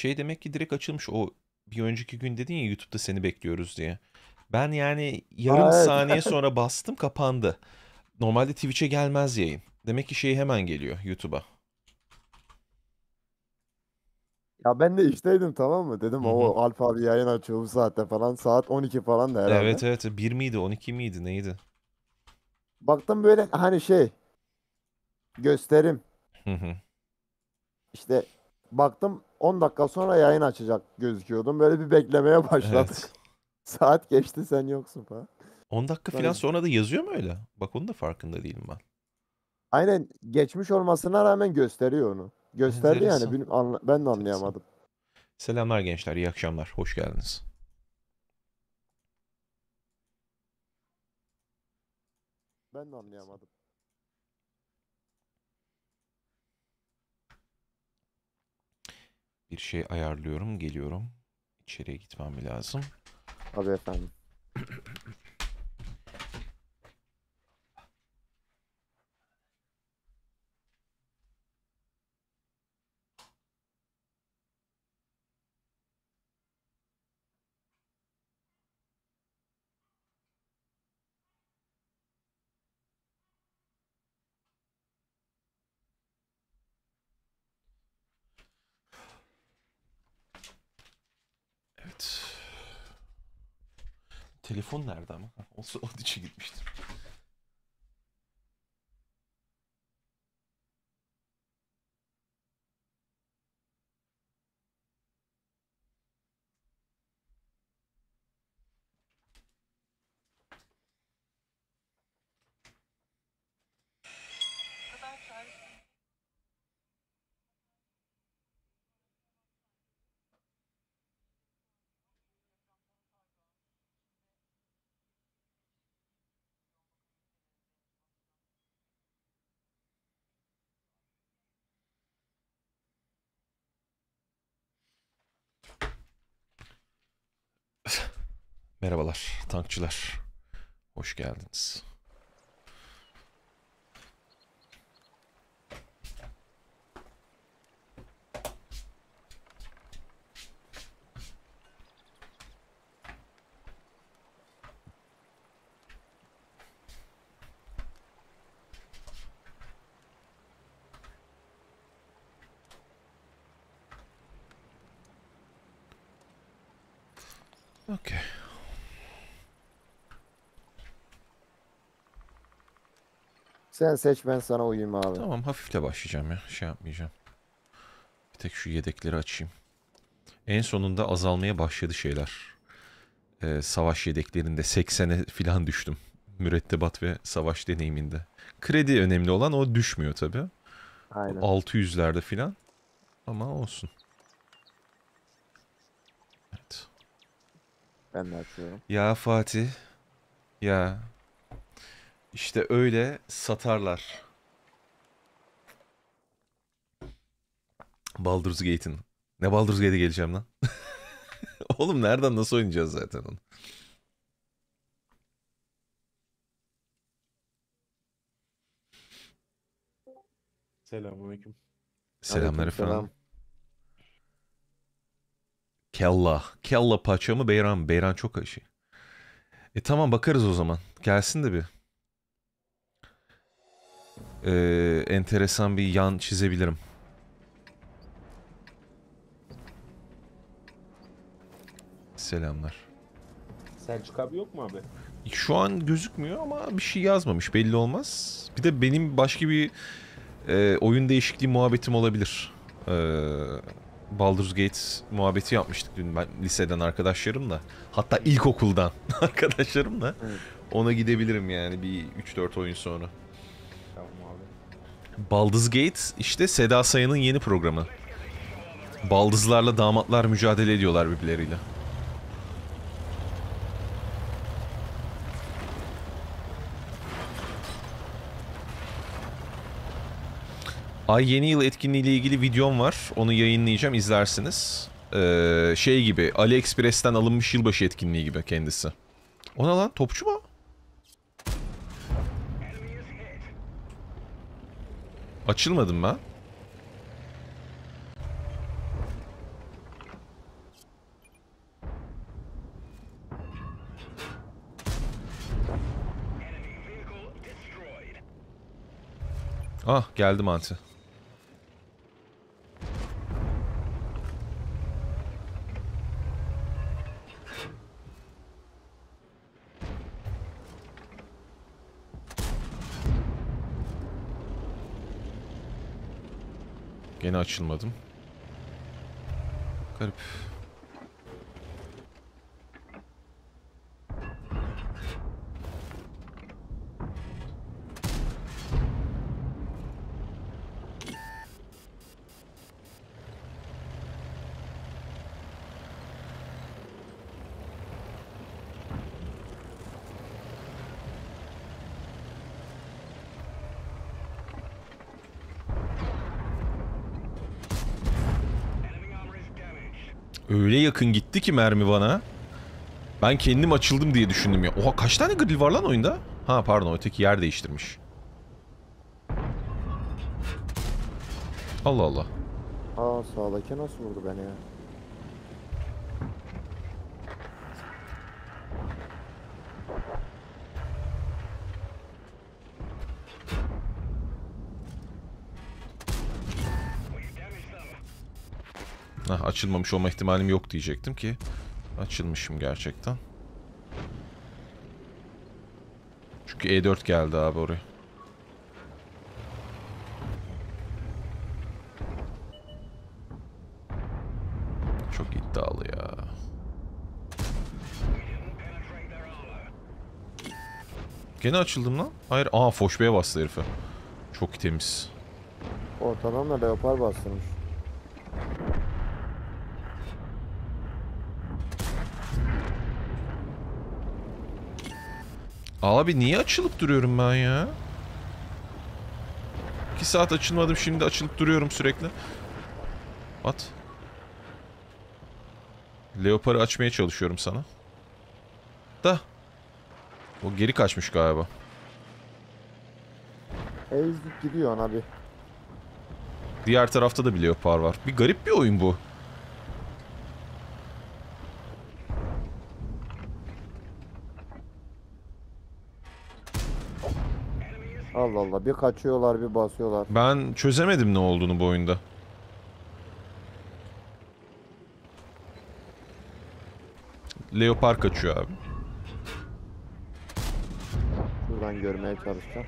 Şey demek ki direkt açılmış. O bir önceki gün dedin ya YouTube'da seni bekliyoruz diye. Ben yani yarım Aa, evet. saniye sonra bastım kapandı. Normalde Twitch'e gelmez yayın. Demek ki şey hemen geliyor YouTube'a. Ya ben de işteydim, tamam mı? Dedim Hı hı. o Alp abi yayın açıyor bu saatte falan. Saat 12 falan da Evet herhalde. evet, bir miydi 12 miydi neydi? Baktım böyle hani şey gösterim. Hı hı. İşte baktım 10 dakika sonra yayın açacak gözüküyordum. Böyle bir beklemeye Evet. başladık. Saat geçti, sen yoksun falan. 10 dakika Sonra falan sonra da yazıyor mu öyle? Bak onun da farkında değilim ben. aynen geçmiş olmasına rağmen gösteriyor onu. Gösterdi yani Enteresan. ben de Enteresan. anlayamadım. Selamlar gençler, iyi akşamlar. Hoş geldiniz. Ben de anlayamadım. Bir şey ayarlıyorum, geliyorum. İçeriye gitmem lazım. Tabii efendim. Evet. Telefon nerede ama? Olsa onun için gitmiştim. Merhabalar tankçılar. Hoş geldiniz. Okey. Sen seç, ben sana uyayım abi. Tamam, hafifle başlayacağım ya. Şey yapmayacağım. Bir tek şu yedekleri açayım. En sonunda azalmaya başladı şeyler. Savaş yedeklerinde 80'e falan düştüm. Mürettebat ve savaş deneyiminde. Kredi önemli olan, o düşmüyor tabii. O Aynen. 600'lerde falan. Ama olsun. Evet. Ben de açıyorum. Ya Fatih. Ya işte öyle satarlar. Baldur's Gate'in. Ne Baldur's Gate'e geleceğim lan? Oğlum nereden nasıl oynayacağız zaten onu? Selamünaleyküm. Selamlar efendim. Aleykümselam. Kella. Kella paça mı Beyran mı? Beyran çok aşı. Tamam bakarız o zaman. Gelsin de bir. Enteresan bir yan çizebilirim. Selamlar. Selçuk abi yok mu abi? Şu an gözükmüyor ama bir şey yazmamış, belli olmaz. Bir de benim başka bir oyun değişikliği muhabbetim olabilir. E, Baldur's Gate muhabbeti yapmıştık dün ben liseden arkadaşlarımla. Hatta Hı hı. ilkokuldan arkadaşlarımla. Evet. Ona gidebilirim yani bir 3-4 oyun sonra. Tamam abi. Baldur's Gate işte Seda Sayan'ın yeni programı. Baldızlarla damatlar mücadele ediyorlar birbirleriyle. Ay yeni yıl etkinliğiyle ilgili videom var. Onu yayınlayacağım, izlersiniz. Şey gibi, AliExpress'ten alınmış yılbaşı etkinliği gibi kendisi. O ne lan? Topçu mu? Açılmadım ben. Ah geldi mantı. Gene açılmadım. Garip. Öyle yakın gitti ki mermi bana. Ben kendim açıldım diye düşündüm ya. Oha kaç tane grill var lan oyunda? Ha pardon öteki yer değiştirmiş. Allah Allah. Aa, sağdaki nasıl vurdu beni ya? Hah, açılmamış olma ihtimalim yok diyecektim ki. Açılmışım gerçekten. Çünkü E4 geldi abi oraya. Çok iddialı ya. Gene açıldım lan. Hayır. Aa Foşbe'ye bastı herife. Çok temiz. Ortadan da leopar bastırmış. Abi niye açılıp duruyorum ben ya? 2 saat açılmadım şimdi açılıp duruyorum sürekli. At. Leopar'ı açmaya çalışıyorum sana. Da. O geri kaçmış galiba. Ezdik gidiyor abi. Diğer tarafta da bir leopar var. Bir garip bir oyun bu. Allah Allah, bir kaçıyorlar bir basıyorlar. Ben çözemedim ne olduğunu bu oyunda. Leopar kaçıyor abi. Şuradan görmeye çalışacağım.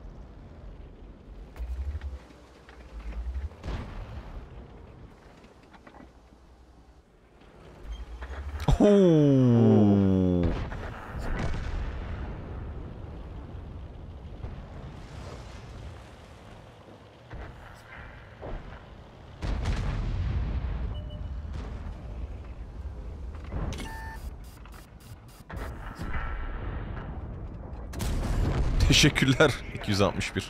Oo. Teşekkürler 261.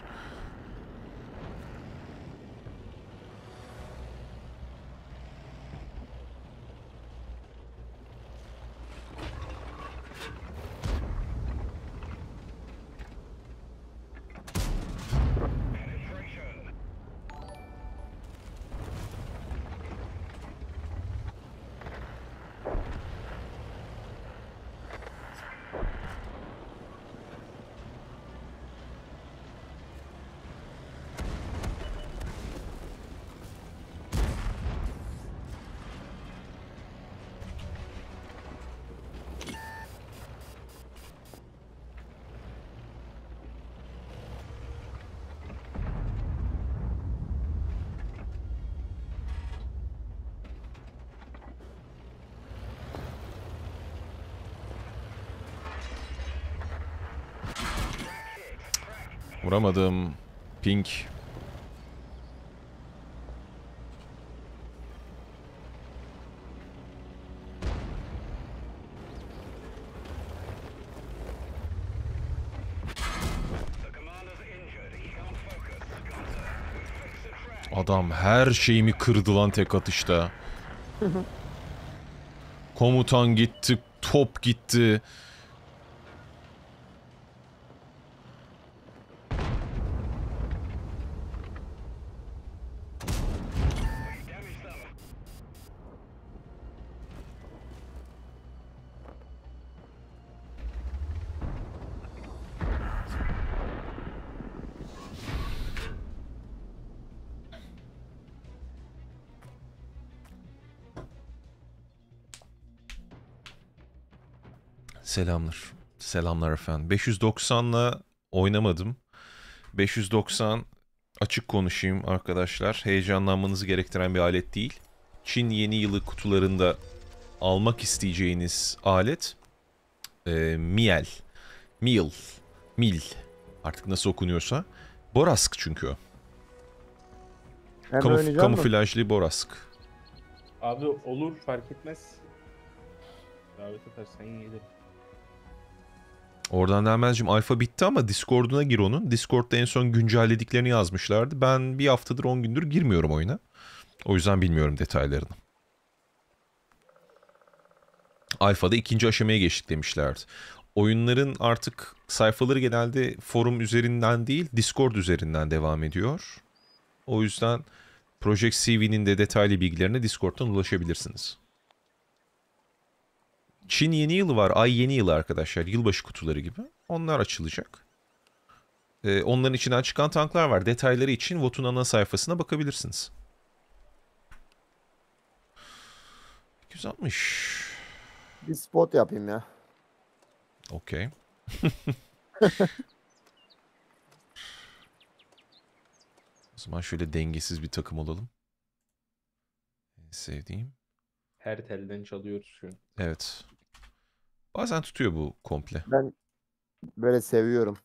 Vuramadım. Pink. Adam her şeyimi kırdı lan tek atışta. Komutan gitti, top gitti. Selamlar. Selamlar efendim. 590'la oynamadım. 590 açık konuşayım arkadaşlar. Heyecanlanmanızı gerektiren bir alet değil. Çin yeni yılı kutularında almak isteyeceğiniz alet Miel. Mil. Artık nasıl okunuyorsa. Borask çünkü o. Hem oynayacak mı? Kamuflajlı Borask. Abi olur fark etmez. Davet edersen gelir. Oradan Delmezciğim alfa bitti ama Discord'una gir onun. Discord'da en son güncellediklerini yazmışlardı. Ben bir haftadır 10 gündür girmiyorum oyuna. O yüzden bilmiyorum detaylarını. Alfa'da ikinci aşamaya geçtik demişlerdi. Oyunların artık sayfaları genelde forum üzerinden değil Discord üzerinden devam ediyor. O yüzden Project CV'nin de detaylı bilgilerine Discord'dan ulaşabilirsiniz. Çin yeni yılı var. Ay yeni yılı arkadaşlar. Yılbaşı kutuları gibi. Onlar açılacak. Onların içinden çıkan tanklar var. Detayları için VOT'un ana sayfasına bakabilirsiniz. Güzelmiş. Bir spot yapayım ya. Okey. O zaman şöyle dengesiz bir takım olalım. En sevdiğim. Her telden çalıyoruz şu an. Evet. Bazen tutuyor bu komple. Ben böyle seviyorum.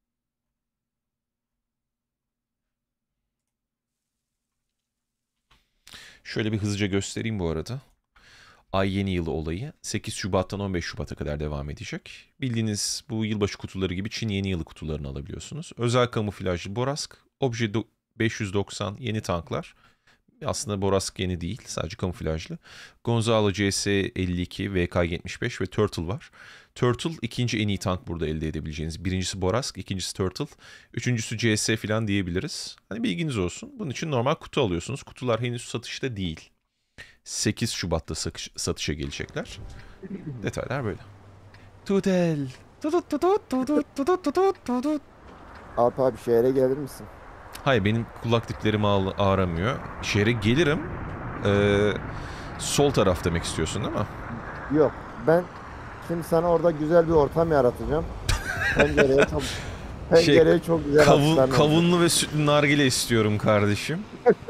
Şöyle bir hızlıca göstereyim bu arada. Ay yeni yılı olayı 8 Şubat'tan 15 Şubat'a kadar devam edecek. Bildiğiniz bu yılbaşı kutuları gibi Çin yeni yılı kutularını alabiliyorsunuz. Özel kamuflajlı Borask, Obje 590 yeni tanklar. Aslında Borask yeni değil, sadece kamuflajlı. Gonzalo CS-52, VK-75 ve Turtle var. Turtle ikinci en iyi tank burada elde edebileceğiniz. Birincisi Borask, ikincisi Turtle. Üçüncüsü CS falan diyebiliriz. Hani bilginiz olsun. Bunun için normal kutu alıyorsunuz. Kutular henüz satışta değil. 8 Şubat'ta satışa gelecekler. Detaylar böyle. Tudel. Alp abi şehre gelir misin? Hayır benim kulak diplerim ağramıyor. Şehre gelirim. Sol taraf demek istiyorsun değil mi? Yok. Ben şimdi sana orada güzel bir ortam yaratacağım. Pencereye çok güzel atışlar olacak. Kavunlu ve sütlü nargile istiyorum kardeşim.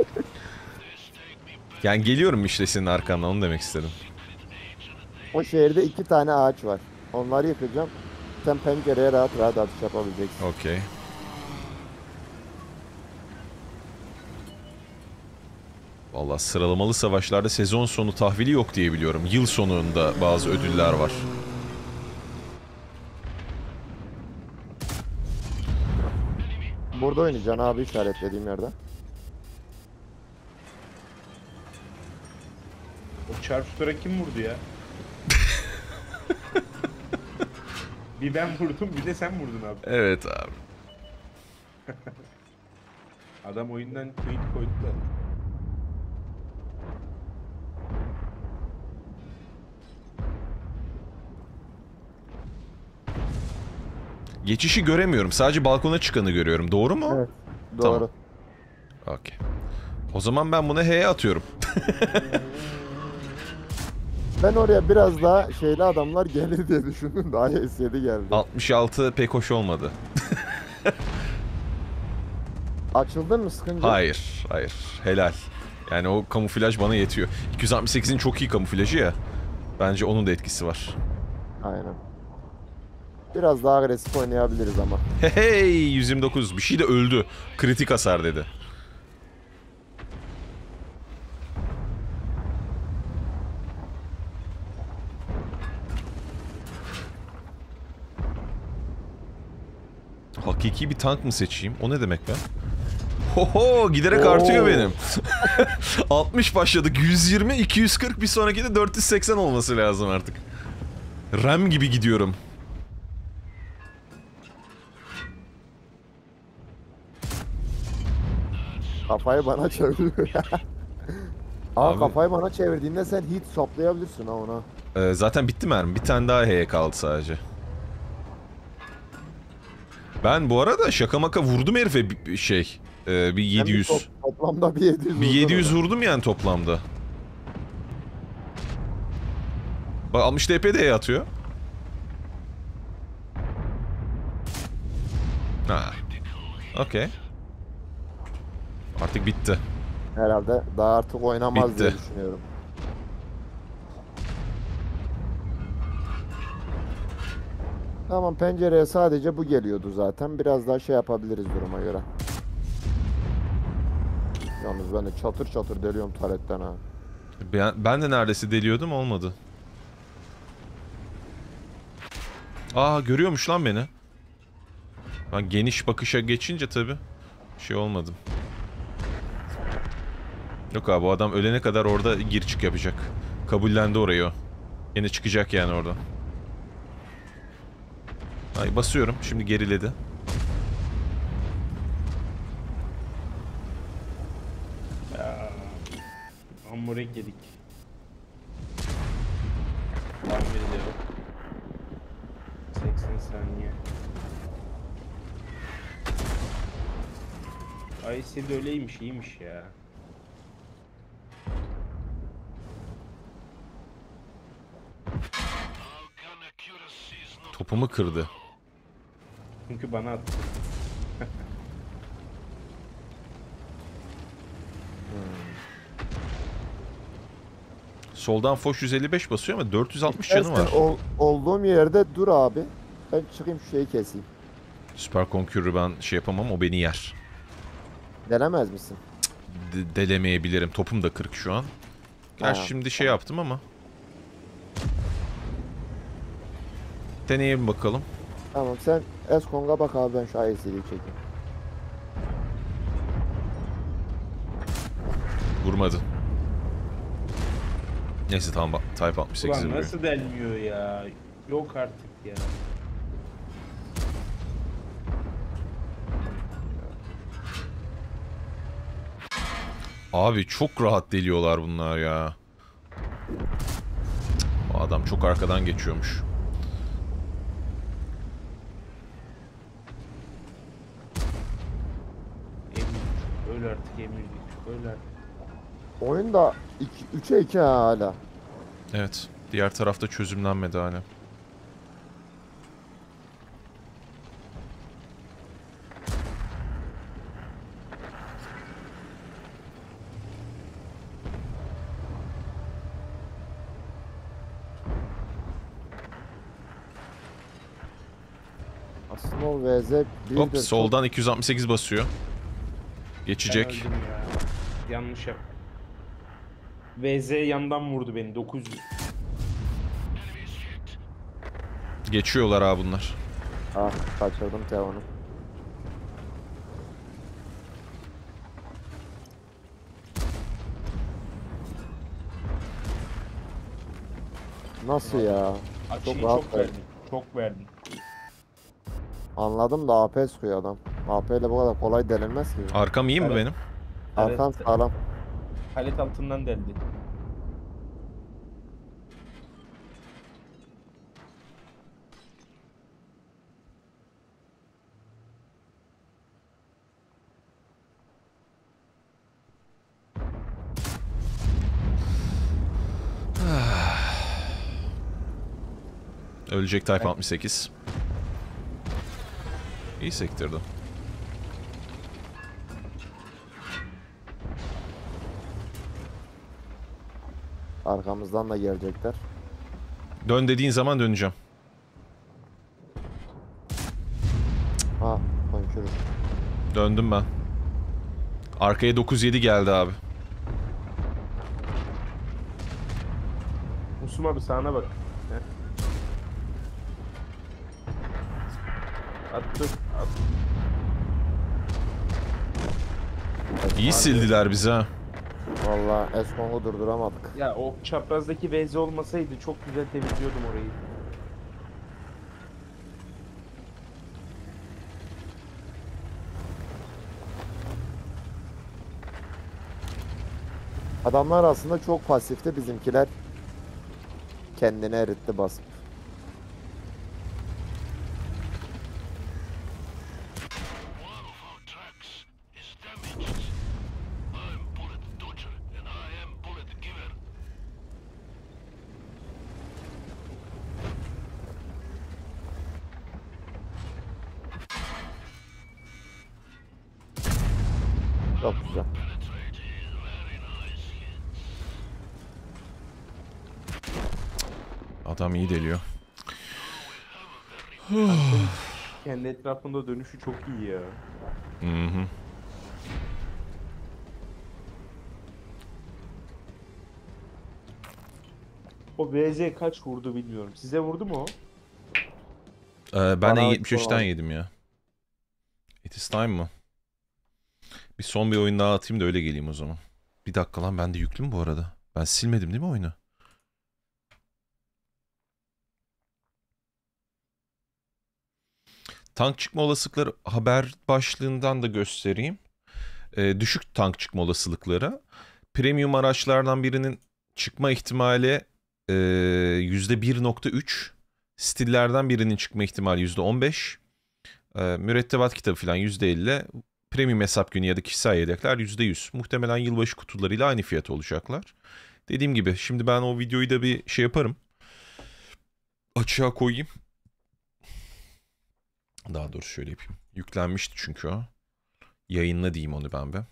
Yani geliyorum işte senin arkandan onu demek istedim. O şehirde 2 tane ağaç var. Onları yıkacağım. Sen pencereye rahat rahat atış yapabileceksin. Okey. Vallahi sıralamalı savaşlarda sezon sonu tahvili yok diye biliyorum. Yıl sonunda bazı ödüller var. Burada oynayacaksın abi işaretlediğim yerde. O çarpıştıra kim vurdu ya? Bir ben vurdum bir de sen vurdun abi. Evet abi. Adam oyundan tweet koydu da. Geçişi göremiyorum. Sadece balkona çıkanı görüyorum. Doğru mu? Evet. Tamam. Doğru. Okey. O zaman ben buna H'ye atıyorum. Ben oraya biraz daha şeyli adamlar gelir diye düşündüm. Daha S7 geldi. 66 pek hoş olmadı. Açıldın mı sıkınca? Hayır, hayır. Helal. Yani o kamuflaj bana yetiyor. 268'in çok iyi kamuflajı ya. Bence onun da etkisi var. Aynen. Biraz daha agresif oynayabiliriz ama. Hey 129. Bir şey de öldü. Kritik hasar dedi. Hakiki bir tank mı seçeyim? O ne demek be? Hoho giderek artıyor benim. 60 başladık. 120, 240 bir sonraki de 480 olması lazım artık. RAM gibi gidiyorum. Kafayı bana çeviriyor. Abi- Kafayı bana çevirdiğinde sen hit saplayabilirsin ha ona. Zaten bitti mermi. Bir tane daha H'ye kaldı sadece. Ben bu arada şaka maka vurdum herife bir şey. Bir 700. Toplamda bir 700 Bir vurdun 700 ona. vurdum yani toplamda. Bak 60 TP de atıyor. Ha. Okey. Artık bitti. Herhalde daha artık oynamaz diye Bitti. düşünüyorum. Tamam, pencereye sadece bu geliyordu zaten. Biraz daha şey yapabiliriz duruma göre. Yalnız ben de çatır çatır deliyorum taretten ha. Ben de neredeyse deliyordum, olmadı. Aa, görüyormuş lan beni. Ben geniş bakışa geçince tabii şey olmadım. Yok abi, bu adam ölene kadar orada gir çık yapacak. Kabullendi orayı o. Yine çıkacak yani oradan. Ay, basıyorum. Şimdi geriledi. Hamburek yedik. Tahmin ediyorum. 80 saniye. Ayşe de öyleymiş, iyiymiş ya. Topumu kırdı. Çünkü bana attı. Soldan Foş 155 basıyor ama 460 canı var. İstersen olduğum yerde dur abi. Ben çıkayım şu şeyi keseyim. Süper Conqueror'ı ben şey yapamam, o beni yer. Denemez misin? Delemeyebilirim. Topum da kırık şu an. Gerçi Ha, şimdi şey yaptım ama. Deneyelim bakalım. Tamam, sen Eskong'a bak abi, ben şu ISD'yi çekeyim. Vurmadı. Neyse tamam, Type 68'i Ulan vuruyor. nasıl delmiyor ya? Yok artık ya. Abi çok rahat deliyorlar bunlar ya. O adam çok arkadan geçiyormuş. Emir, öl artık Emir. Öl artık. Oyun da 3'e 2 hala. Evet. Diğer tarafta çözümlenmedi hala. Aslında o VZ Hop, birdir. soldan 268 basıyor. Ben Geçecek. öldüm ya. Yanlış yap. VZ yandan vurdu beni 900. Geçiyorlar ha bunlar. Ah, kaçırdım Teo'nu. Nasıl ya? Açıyı rahat çok verdim. verdin. Çok verdin. Anladım da AP sıkıyor adam. AP ile bu kadar kolay delinmez ki. Arkam iyi mi Evet. benim? Arkan sağlam. Palet altından deldi. Ölecek Type 68. İyi sektirdi. Arkamızdan da gelecekler. Dön dediğin zaman döneceğim. Ha, konuşuruz. Döndüm ben. Arkaya 9-7 geldi abi. Musum abi sağına bak. Heh. Attı. At. İyi sildiler bizi ha. Valla Eskong'u durduramadık. Ya o çaprazdaki VZ olmasaydı çok güzel temizliyordum orayı. Adamlar aslında çok pasifti, bizimkiler kendini eritti basıp. Çok güzel. Adam iyi deliyor. Kendi etrafında dönüşü çok iyi ya. Hı hı. O VZ kaç vurdu bilmiyorum. Size vurdu mu o? Ben Bana E73'ten sorma. yedim ya. It is time mı? Bir son bir oyun daha atayım da öyle geleyim o zaman. Bir dakika lan, ben de yüklü mü bu arada? Ben silmedim değil mi oyunu? Tank çıkma olasılıkları haber başlığından da göstereyim. Düşük tank çıkma olasılıkları. Premium araçlardan birinin çıkma ihtimali %1.3. Stillerden birinin çıkma ihtimali %15. Mürettebat kitabı falan %50. Premium hesap günü ya da kişisel yedekler %100. Muhtemelen yılbaşı kutularıyla aynı fiyat olacaklar. Dediğim gibi şimdi ben o videoyu da bir şey yaparım. Açığa koyayım. Daha doğrusu şöyle yapayım. Yüklenmişti çünkü o. Yayınla diyeyim onu ben be.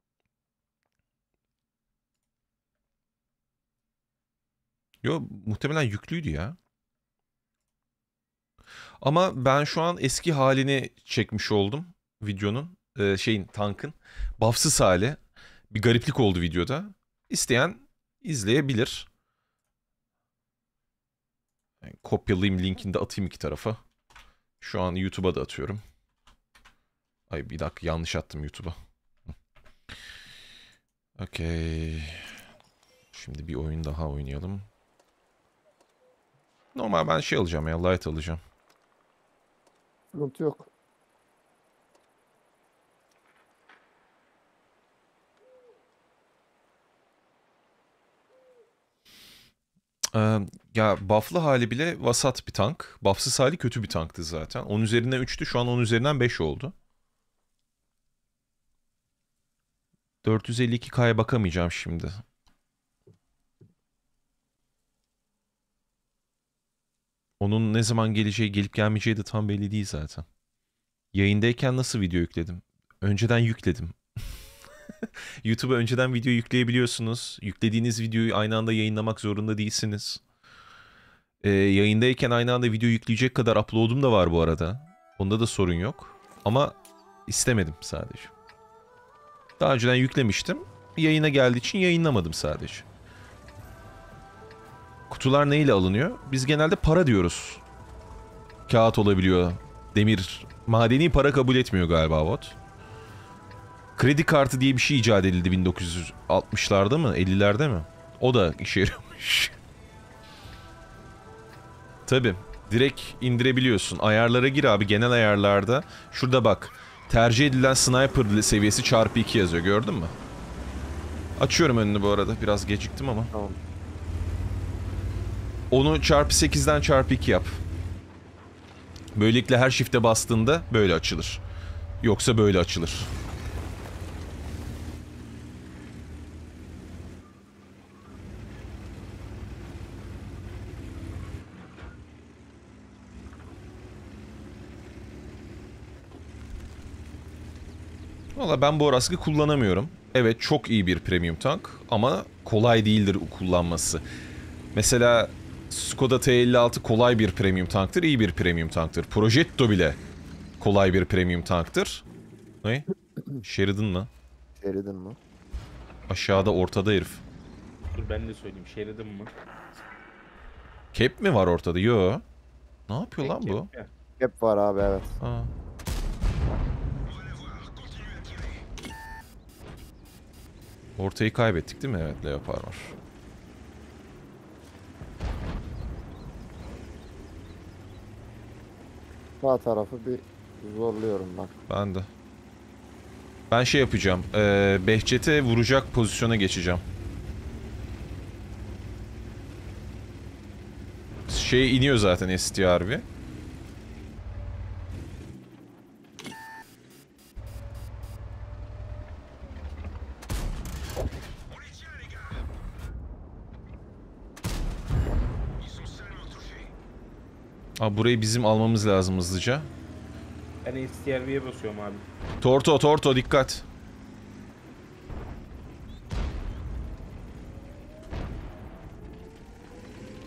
Yo, muhtemelen yüklüydü ya. Ama ben şu an eski halini çekmiş oldum videonun. Tankın. Buffsız hali. Bir gariplik oldu videoda. İsteyen izleyebilir. Yani kopyalayayım, linkini de atayım iki tarafa. Şu an YouTube'a da atıyorum. Ay bir dakika, yanlış attım YouTube'a. Okey. Şimdi bir oyun daha oynayalım. Normal ben şey alacağım ya, light alacağım. Sıkıntı yok. Ya buff'lı hali bile vasat bir tank. Buff'sız hali kötü bir tanktı zaten. 10 üzerinden 3'tü, şu an 10 üzerinden 5 oldu. 452K'ya bakamayacağım şimdi. Onun ne zaman geleceği, gelip gelmeyeceği de tam belli değil zaten. Yayındayken nasıl video yükledim? Önceden yükledim. YouTube'a önceden video yükleyebiliyorsunuz. Yüklediğiniz videoyu aynı anda yayınlamak zorunda değilsiniz. Yayındayken aynı anda video yükleyecek kadar upload'um da var bu arada. Onda da sorun yok. Ama istemedim sadece. Daha önceden yüklemiştim. Yayına geldiği için yayınlamadım sadece. Kutular neyle alınıyor? Biz genelde para diyoruz. Kağıt olabiliyor. Demir. Madeni para kabul etmiyor galiba bot. Kredi kartı diye bir şey icat edildi 1960'larda mı? 50'lerde mi? O da işe yarıyormuş. Tabii. Direkt indirebiliyorsun. Ayarlara gir abi, genel ayarlarda. Şurada bak. Tercih edilen sniper seviyesi ×2 yazıyor. Gördün mü? Açıyorum önünü bu arada. Biraz geciktim ama. Tamam. Onu ×8'den ×2 yap. Böylelikle her shift'e bastığında böyle açılır. Yoksa böyle açılır. Valla ben bu Arask'ı kullanamıyorum. Evet, çok iyi bir premium tank ama kolay değildir kullanması. Mesela Skoda T56 kolay bir premium tanktır, iyi bir premium tanktır. Progetto bile kolay bir premium tanktır. Ne? Sheridan mı? Sheridan mı? Aşağıda, ortada herif. Dur ben de söyleyeyim. Sheridan mı? Cap mi var ortada? Yo. Ne yapıyor lan bu? Ya. Hep var abi, evet. Ha. Ortayı kaybettik değil mi? Evet, Leopard var. Sağ tarafı bir zorluyorum bak. Ben de. Ben şey yapacağım. Behçet'e vuracak pozisyona geçeceğim. Şey iniyor zaten STRV. Abi burayı bizim almamız lazım hızlıca. Ben STRV'ye basıyorum abi. Torto dikkat.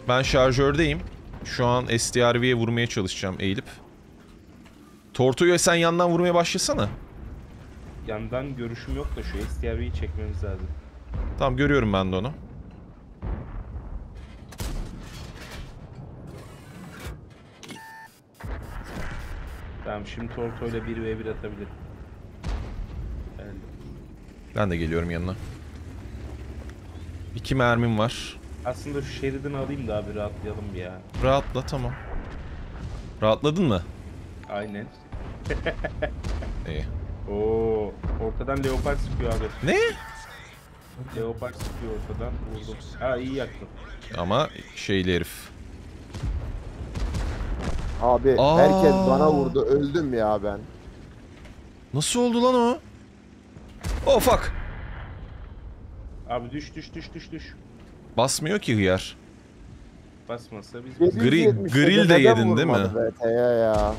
Ben şarjördeyim. Şu an STRV'ye vurmaya çalışacağım eğilip. Torto'ya sen yandan vurmaya başlasana. Yandan görüşüm yok da şu STRV'yi çekmemiz lazım. Tamam, görüyorum ben de onu. Tamam, şimdi Torto ile 1v1 atabilirim. Geldim. Ben de geliyorum yanına. 2 mermim var. Aslında şu Sheridan'ı alayım da abi rahatlayalım bir ya. Rahatla, tamam. Rahatladın mı? Aynen. İyi. Oo, ortadan Leopard sıkıyor abi. Ne? Leopard sıkıyor ortadan, vurdum. Ha, iyi yaktım. Ama şeyli herif. Abi Aa. herkes bana vurdu. Öldüm ya ben. Nasıl oldu lan o? Oh fuck. Abi düş. Basmıyor ki hıyar. Basmasa biz... 777 grill de neden yedin değil mi? vurmadı VT'ye ya?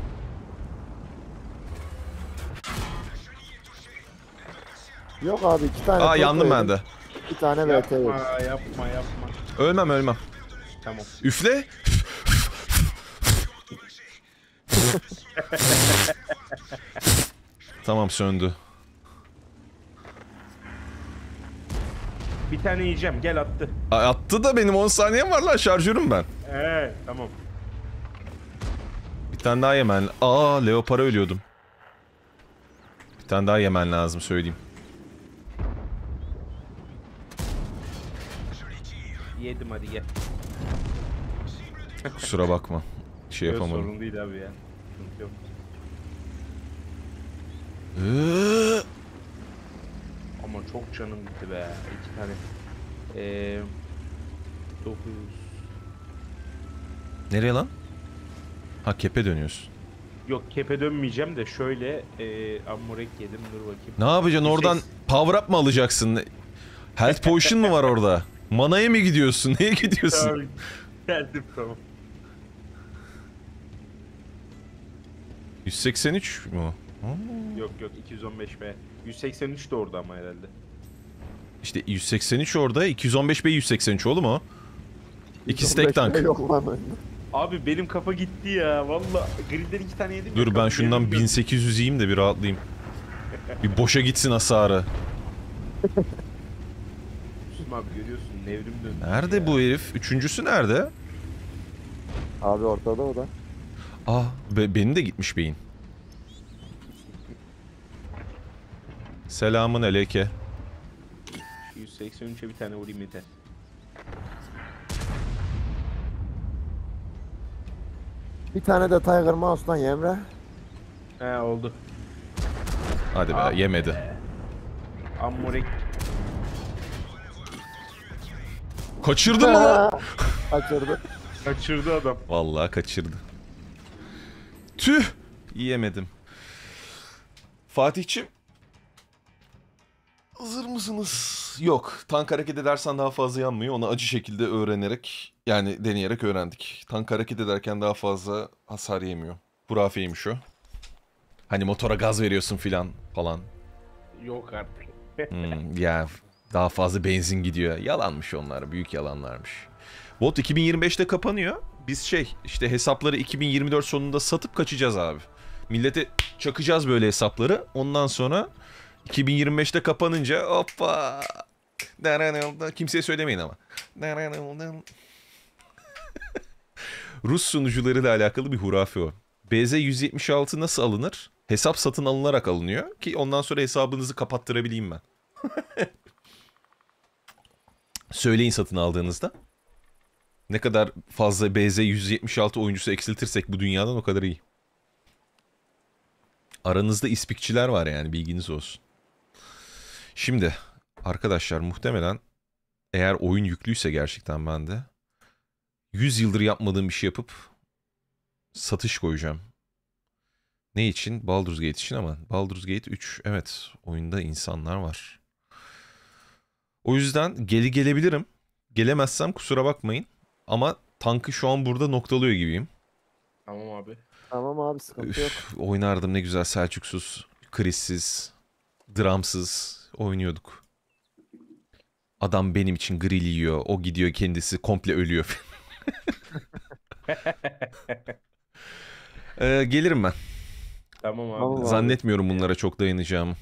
Yok abi 2 tane. Aa, Torto yandım ben yedim, de. 2 tane VT yedim. Yapma. Ölmem. Tamam. Üfle. Tamam, söndü. Bir tane yiyeceğim, gel attı. Attı da benim 10 saniyem var lan, şarjörüm ben. Tamam. Bir tane daha yemen. Aa, Leopard'a ölüyordum. Bir tane daha yemen lazım, söyleyeyim. Yedim, hadi gel. Kusura bakma. Şey Yok, yapamadım. sorun değil abi ya. Sıkıntı yok. Ama çok canım gitti be. 2 tane. 900. Nereye lan? Ha, kepe dönüyorsun. Yok, kepe dönmeyeceğim de şöyle Ammurek yedim, dur bakayım. Ne yapacaksın oradan? Power up mı alacaksın? Health potion mu var orada? Manaya mı gidiyorsun? Neye gidiyorsun? Tamam, geldim tamam. 183 mu? Yok 215 be. 183 de orada ama herhalde. İşte 183 orada, 215 B 183 oğlum o. İkisi tek tank. Yok lan. Abi benim kafa gitti ya. Valla grillden 2 tane yedim. Dur, ya, ben kafa şundan yedim. 1800 yiyeyim de bir rahatlayayım. Bir boşa gitsin hasarı. Müslüm abi, görüyorsun nevrim döndü. Nerede ya. bu herif? Üçüncüsü nerede? Abi ortada o da. Ah, benim de gitmiş beyin. Selamun aleyke. Şu 183'e bir tane vurayım yeter. Bir tane de Tiger Mouse'dan ye Emre. Oldu. Hadi be, Abi yemedi. Ammurek. Kaçırdı mı lan? Kaçırdı. Kaçırdı adam. Vallahi kaçırdı. Tüh! Yiyemedim. Fatihçim. Hazır mısınız? Yok. Tank hareket edersen daha fazla yanmıyor. Onu acı şekilde öğrenerek, yani deneyerek öğrendik. Tank hareket ederken daha fazla hasar yemiyor. Hurafeymiş o. Hani motora gaz veriyorsun filan falan. Yok artık. Ya daha fazla benzin gidiyor. Yalanmış onlar. Büyük yalanlarmış. Bot 2025'te kapanıyor. Biz işte hesapları 2024 sonunda satıp kaçacağız abi. Millete çakacağız böyle hesapları. Ondan sonra 2025'te kapanınca hoppa. Kimseye söylemeyin ama. Rus sunucularıyla alakalı bir hurafe o. BZ176 nasıl alınır? Hesap satın alınarak alınıyor ki ondan sonra hesabınızı kapattırabileyim ben. Söyleyin satın aldığınızda. Ne kadar fazla BZ176 oyuncusu eksiltirsek bu dünyadan o kadar iyi. Aranızda ispikçiler var yani, bilginiz olsun. Şimdi arkadaşlar, muhtemelen eğer oyun yüklüyse gerçekten ben de 100 yıldır yapmadığım bir şey yapıp satış koyacağım. Ne için? Baldur's Gate için, ama Baldur's Gate 3, evet, oyunda insanlar var. O yüzden gelebilirim. Gelemezsem kusura bakmayın. Ama tankı şu an burada noktalıyor gibiyim. Tamam abi. Tamam abi, sıkıntı yok. Oynardım ne güzel, Selçuksuz, krizsiz, dramsız oynuyorduk. Adam benim için grill yiyor. O gidiyor kendisi komple ölüyor. Gelirim ben. Tamam abi. Tamam abi. Zannetmiyorum bunlara çok dayanacağımı.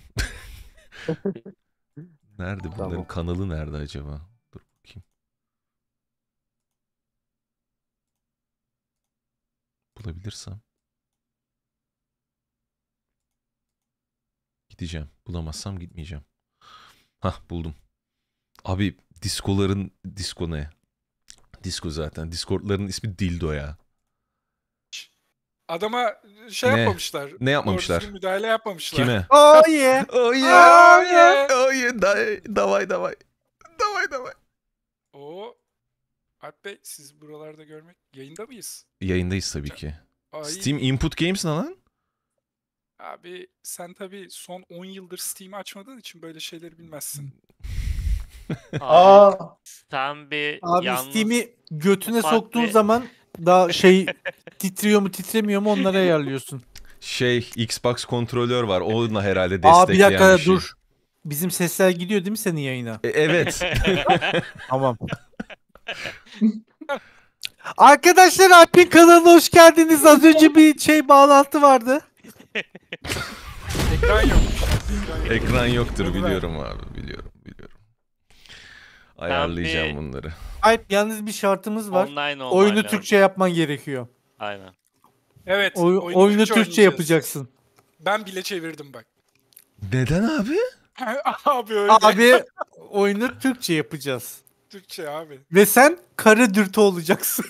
Nerede bunların Tamam. kanalı nerede acaba? Dur bakayım. Bulabilirsem. Gideceğim. Bulamazsam gitmeyeceğim. Hah buldum. Abi disko ne? Disko zaten. Discord'ların ismi Dildo ya. Adama şey Ne? yapmamışlar. Ne yapmamışlar? Doğru düzgün müdahale yapmamışlar. Kime? Oh yeah. Oh yeah. Oh yeah. Oh yeah. Davay. Davay. Oo. Alp Bey siz buralarda görmek yayında mıyız? Yayındayız tabii ki. Ay, Steam Input Games ne lan? abi sen tabii son 10 yıldır Steam'i açmadığın için böyle şeyleri bilmezsin. Abi, Aa, sen bir abi yalnız Steam'i götüne ufak soktuğun bir- zaman daha şey titriyor mu titremiyor mu onları ayarlıyorsun. Xbox kontrolör var. Onunla herhalde Aa bir destekleyen dakika bir şey. dur. Bizim sesler gidiyor değil mi senin yayına? Evet. Tamam. Arkadaşlar Alp'in kanalına hoş geldiniz. Az önce bir şey bağlantı vardı. Ekran yok. Ekran yoktur Bunu ver. biliyorum abi. Biliyorum. Ayarlayacağım bir- bunları. Alp yalnız bir şartımız var. online Oyunu lazım. Türkçe yapman gerekiyor. Aynen. Evet. Oyunu Türkçe oynayacağız. yapacaksın. Ben bile çevirdim bak. Neden abi? Abi öyle. Abi oyunu Türkçe yapacağız. Türkçe abi. Ve sen kara dürtü olacaksın.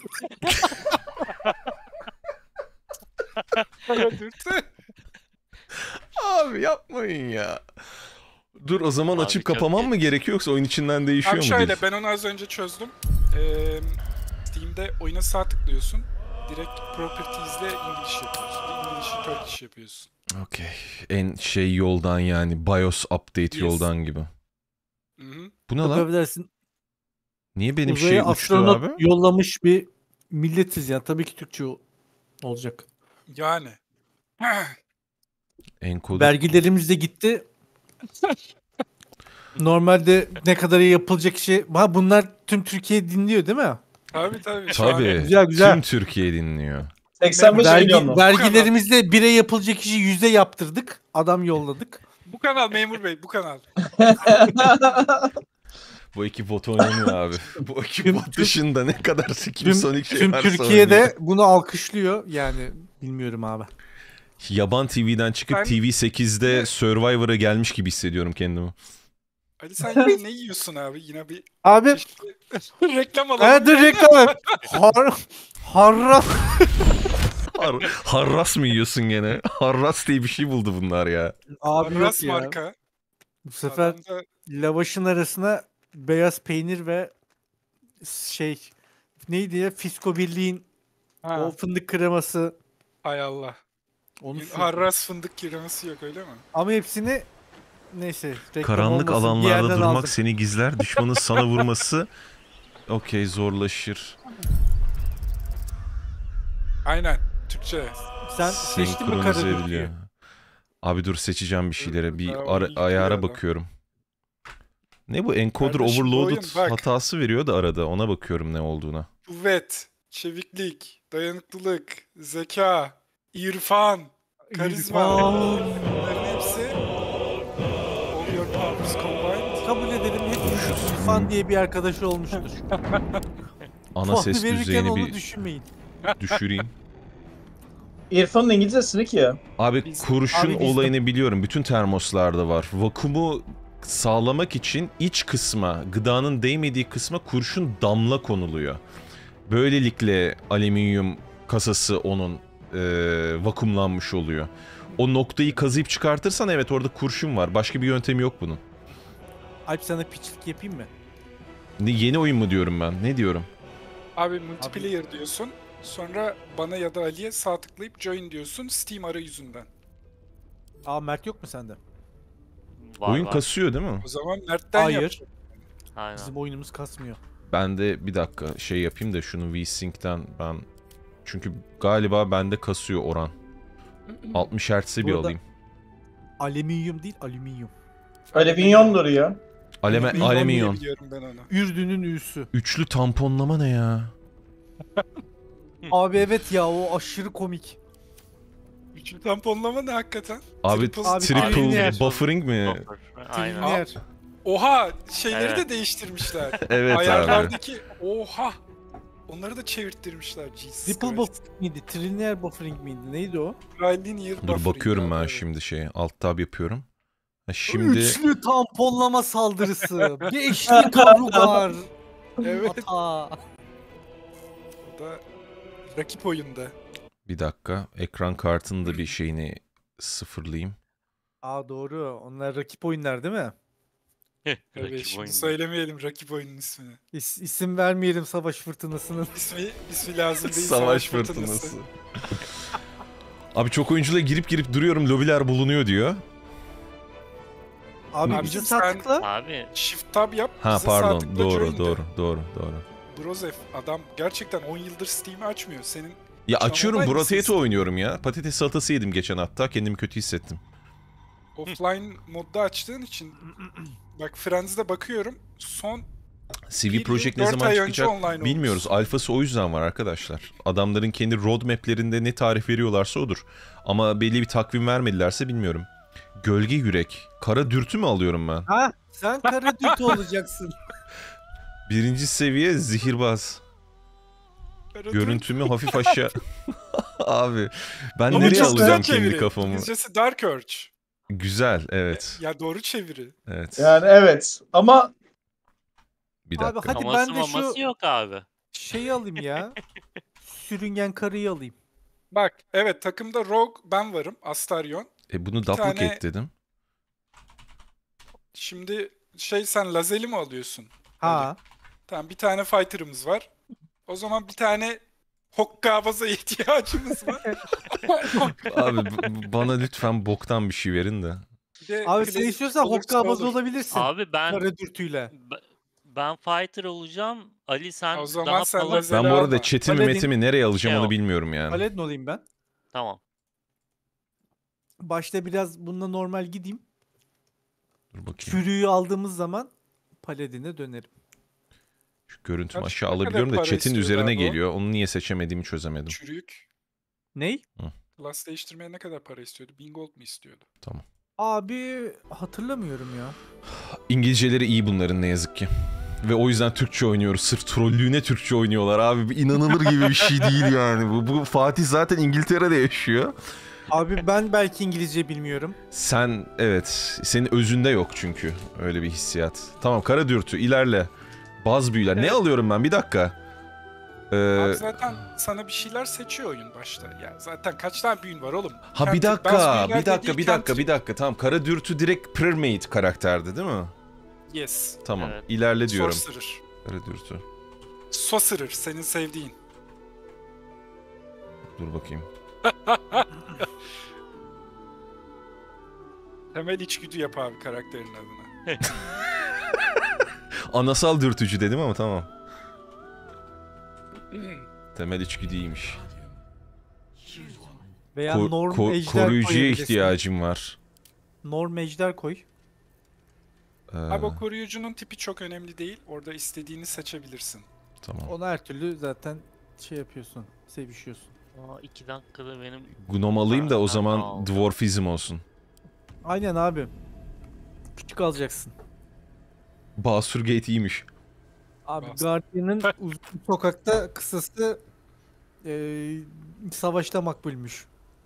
Dürtü. Abi yapmayın ya. Dur o zaman Abi açıp çok kapamam mı geç. gerekiyor yoksa oyun içinden değişiyor Abi mu? şöyle dil? ben onu az önce çözdüm. Steam'de oyuna sağ tıklıyorsun. Direkt Properties'le İngiliz yapıyorsun. İngiliz'i Turkish yapıyorsun. Okey. En şey yoldan yani BIOS update Yes. yoldan gibi. Hı-hı. Bu ne Çok lan? affedersin. Niye benim Uzaya şey uçtu astronot abi? yollamış bir milletiz ya. Tabii ki Türkçe olacak. Yani. Enkodu. Vergilerimiz de gitti. Normalde ne kadar iyi yapılacak şey. Ha bunlar tüm Türkiye dinliyor değil mi? Tabii. Tabii. şahane. Güzel, güzel. Tüm Türkiye dinliyor. Vergi, 85 milyon mu? vergilerimizle 1'e yapılacak işi 100'e yaptırdık. Adam yolladık. Bu kanal memur bey bu kanal. Bu ekip bot oynamıyor abi. Bu ekip Tüm- bot dışında ne kadar Tüm, Kim Sonic şey tüm varsa Türkiye'de oynuyor. bunu alkışlıyor. Yani bilmiyorum abi. Yaban TV'den çıkıp Ben- TV8'de Survivor'a gelmiş gibi hissediyorum kendimi. Ali sen yine ne yiyorsun abi? Yine bir Abi reklam alalım. dur reklam. Harra. Harras mı yiyorsun gene? Harras diye bir şey buldu bunlar ya. Abi yok Arras ya. marka. Bu sefer Adamda lavaşın arasına beyaz peynir ve şey neydi ya Fisko Birliği'nin ha, o fındık kreması hay Allah. onu sürdüm. Harras fındık kiremesi yok öyle mi? Ama hepsini neyse reklam Karanlık olmasın, bir alanlarda yerden durmak aldım. seni gizler. Düşmanın sana vurması okey zorlaşır. Aynen. Türkçe. Sen seçtin mi Senkronize kara ediliyor. dürtüyü? Abi dur seçeceğim bir şeylere. Bir Daha oyunu yüklüyor ayara adam. bakıyorum. Ne bu encoder Kardeşim, bu overloaded oyun bak. hatası veriyor da arada. Ona bakıyorum ne olduğuna. Kuvvet, çeviklik, dayanıklılık, zeka, irfan, karizma. Aa, Bunların hepsi all your powers combined. kabul edelim hepimizin İrfan diye bir arkadaşı olmuştur. Ana Puanı ses verirken düzeyini onu bir düşünmeyin. düşüreyim. İrfan'ın İngilizcesi ne ki ya? Abi Biz- kurşun Abi biz- olayını biliyorum. Bütün termoslarda var. Vakumu sağlamak için iç kısma, gıdanın değmediği kısma kurşun damla konuluyor. Böylelikle alüminyum kasası onun vakumlanmış oluyor. O noktayı kazıyıp çıkartırsan evet orada kurşun var. Başka bir yöntemi yok bunun. Alp sana piçlik yapayım mı? Yeni oyun mu diyorum ben? Ne diyorum? Abi multiplayer diyorsun. Sonra bana ya da Ali'ye sağ tıklayıp join diyorsun Steam arayüzünden. Aa Mert yok mu sende? Oyun kasıyor değil mi? O zaman Mert'ten Hayır. yap. Aynen. Bizim oyunumuz kasmıyor. Ben de bir dakika şey yapayım da şunu VSync'ten ben... Çünkü galiba bende kasıyor oran. 60 Hz'e bir Burada- alayım. Alüminyum değil alüminyum. Alüminyondur ya. Alüminyon. Biliyorum ben onu. Ürdün'ün üssü. Üçlü tamponlama ne ya? Abi evet ya, o aşırı komik. Üçlü tamponlama ne hakikaten? Abi Abi, triple trilineer. buffering mi? Aynen. Trilineer. Oha şeyleri Evet. de değiştirmişler. Evet abi. Ayarlardaki oha. Onları da çevirttirmişler. Jesus Triple Christ. buffering miydi? Trilineer buffering miydi? Neydi o? Linear Dur buffering bakıyorum abi, ben evet. şimdi şeye. Alt tab yapıyorum. Ha, şimdi Üçlü tamponlama saldırısı. Beşli karugar. Evet. Ata. O da rakip oyunda. bir dakika. Ekran kartının da bir şeyini sıfırlayayım. Aa doğru. Onlar rakip oyunlar değil mi? Evet, Rakip şimdi oyunda. söylemeyelim rakip oyunun ismini. İsim vermeyelim savaş fırtınasının. İsmi lazım değil. Savaş fırtınası. Abi çok oyuncuyla girip duruyorum. Lobiler bulunuyor diyor. Abi Abi bize sen- sağ tıkla. Abi Shift tab yap. Ha bize sağ pardon. tıkla Doğru join de. doğru. Brozef adam gerçekten 10 yıldır Steam'i açmıyor. Senin Ya Şu an açıyorum online Brotato mısın? oynuyorum ya. Patates salatası yedim geçen hatta. Kendimi kötü hissettim. offline modda açtığın için bak Frenzy'de bakıyorum. Son CV Bir Project yıl, ne 4 zaman ay önce çıkacak online bilmiyoruz. olmuş. Alfası o yüzden var arkadaşlar. Adamların kendi roadmap'lerinde ne tarih veriyorlarsa odur. Ama belli bir takvim vermedilerse bilmiyorum. Gölge yürek. Kara dürtü mü alıyorum ben? Ha, sen kara düt olacaksın. Birinci seviye zihirbaz. Görüntümü hafif aşağı... Abi ben Ama nereye çok güzel alacağım kendi çeviri. kafamı? İngilizcesi Dark Urge. Güzel evet. Ya doğru çeviri. Evet. Yani evet ama Bir Abi dakika. hadi aması ben de şu maması yok abi. şeyi alayım ya. Sürüngen karıyı alayım. Bak evet takımda Rogue ben varım. Astarion. Bunu tane- duplicate dedim. Şimdi sen Lazeli mi alıyorsun? Ha. Tamam bir tane fighter'ımız var. O zaman bir tane Hokkabaz'a ihtiyacımız var. Abi bana lütfen boktan bir şey verin de. Bir de Abi sen Clay istiyorsan olursa hokkabaz olur. olabilirsin. Abi Kara dürtüyle. ben fighter olacağım. Ali sen O zaman daha sen pahalı. lazer- Ben bu arada Alma. chatimi Paladin- metimi nereye alacağım Şey onu o. bilmiyorum yani. Paladin olayım ben. Tamam. Başta biraz bununla normal gideyim. Dur bakayım. Çürüğü aldığımız zaman Paladin'e dönerim. Şu görüntümü Kaç- aşağı ne kadar alabiliyorum da para chat'in istiyordu üzerine abi o? geliyor. Onu niye seçemediğimi çözemedim. Çürük. Ney? Class değiştirmeye ne kadar para istiyordu? 1000 gold mu istiyordu? Abi hatırlamıyorum ya. İngilizceleri iyi bunların ne yazık ki. Ve o yüzden Türkçe oynuyoruz. Sırf trollüğüne Türkçe oynuyorlar abi. İnanılır gibi bir şey değil yani. Bu Fatih zaten İngiltere'de yaşıyor. Abi ben belki İngilizce bilmiyorum. Sen evet. Senin özünde yok çünkü. Öyle bir hissiyat. Tamam kara dürtü ilerle. Baz büyüler. Ne Evet. alıyorum ben? Bir dakika. Abi zaten sana bir şeyler seçiyor oyun başta. Yani zaten kaç tane büyün var oğlum? Ha bir Cantrip, dakika. bazı büyüler Bir dakika. dediği Bir dakika. cantrip. Bir dakika. Tamam kara dürtü direkt premade karakterdi değil mi? Yes. Tamam. Evet. İlerle diyorum. Sorcerer. Kara dürtü. Sorcerer senin sevdiğin. Dur bakayım. Temel içgüdü yap abi karakterin adına. Anasal dürtücü dedim ama tamam. Temel içgüdüymüş. Veya norm ejder Koruyucuya koyabilirsin. ihtiyacım var. Norm ejder koy. Abi o koruyucunun tipi çok önemli değil. Orada istediğini seçebilirsin. Tamam. Onu her türlü zaten şey yapıyorsun. Sevişiyorsun. Aa, 2 dakikada benim Gnom alayım da o Ben zaman aldım. dwarfizm olsun. Aynen abi. Küçük alacaksın. Basur Gate iyiymiş. Abi Bas. Guardian'ın uzun sokakta kısası savaşta makbulmüş.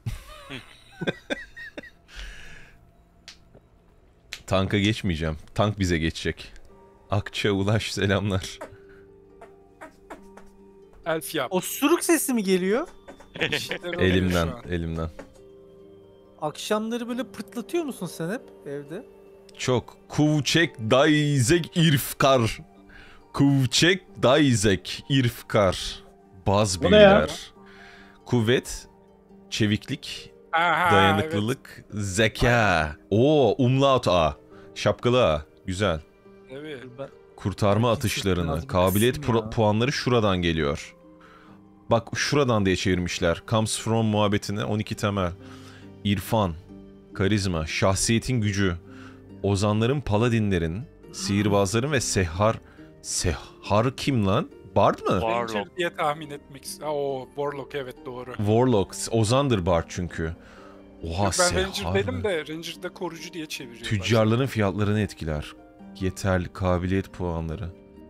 Tanka geçmeyeceğim. Tank bize geçecek. Akça Ulaş selamlar. Elf yap. Osuruk sesi mi geliyor? Bir şeyler oluyor Elimden, şu an. elimden. Akşamları böyle pırtlatıyor musun sen hep evde? Çok. Kuvçek Daizek İrfkar. Kuvçek Daizek İrfkar. Baz Bu ne ya? büyüler. Kuvvet, çeviklik, Aha, dayanıklılık, zeka. Oo, umlaut A. Şapkalı A. Güzel. Evet. evet. Ben... Kurtarma Belki atışlarını. biraz Kabiliyet kısım ya. puanları şuradan geliyor. Bak şuradan diye çevirmişler. Comes from muhabbetine 12 temel. İrfan, karizma, şahsiyetin gücü, ozanların, paladinlerin, sihirbazların ve sehhar kim lan? Bard mı? Warlock. Ranger diye tahmin etmek istiyorum. O Warlock, evet doğru. Warlock. Ozan'dır Bard çünkü. Oha Ben Ranger Seha dedim mı? de Ranger'da korucu diye çeviriyorlar. Tüccarların fiyatlarını etkiler. Yeterli kabiliyet puanları.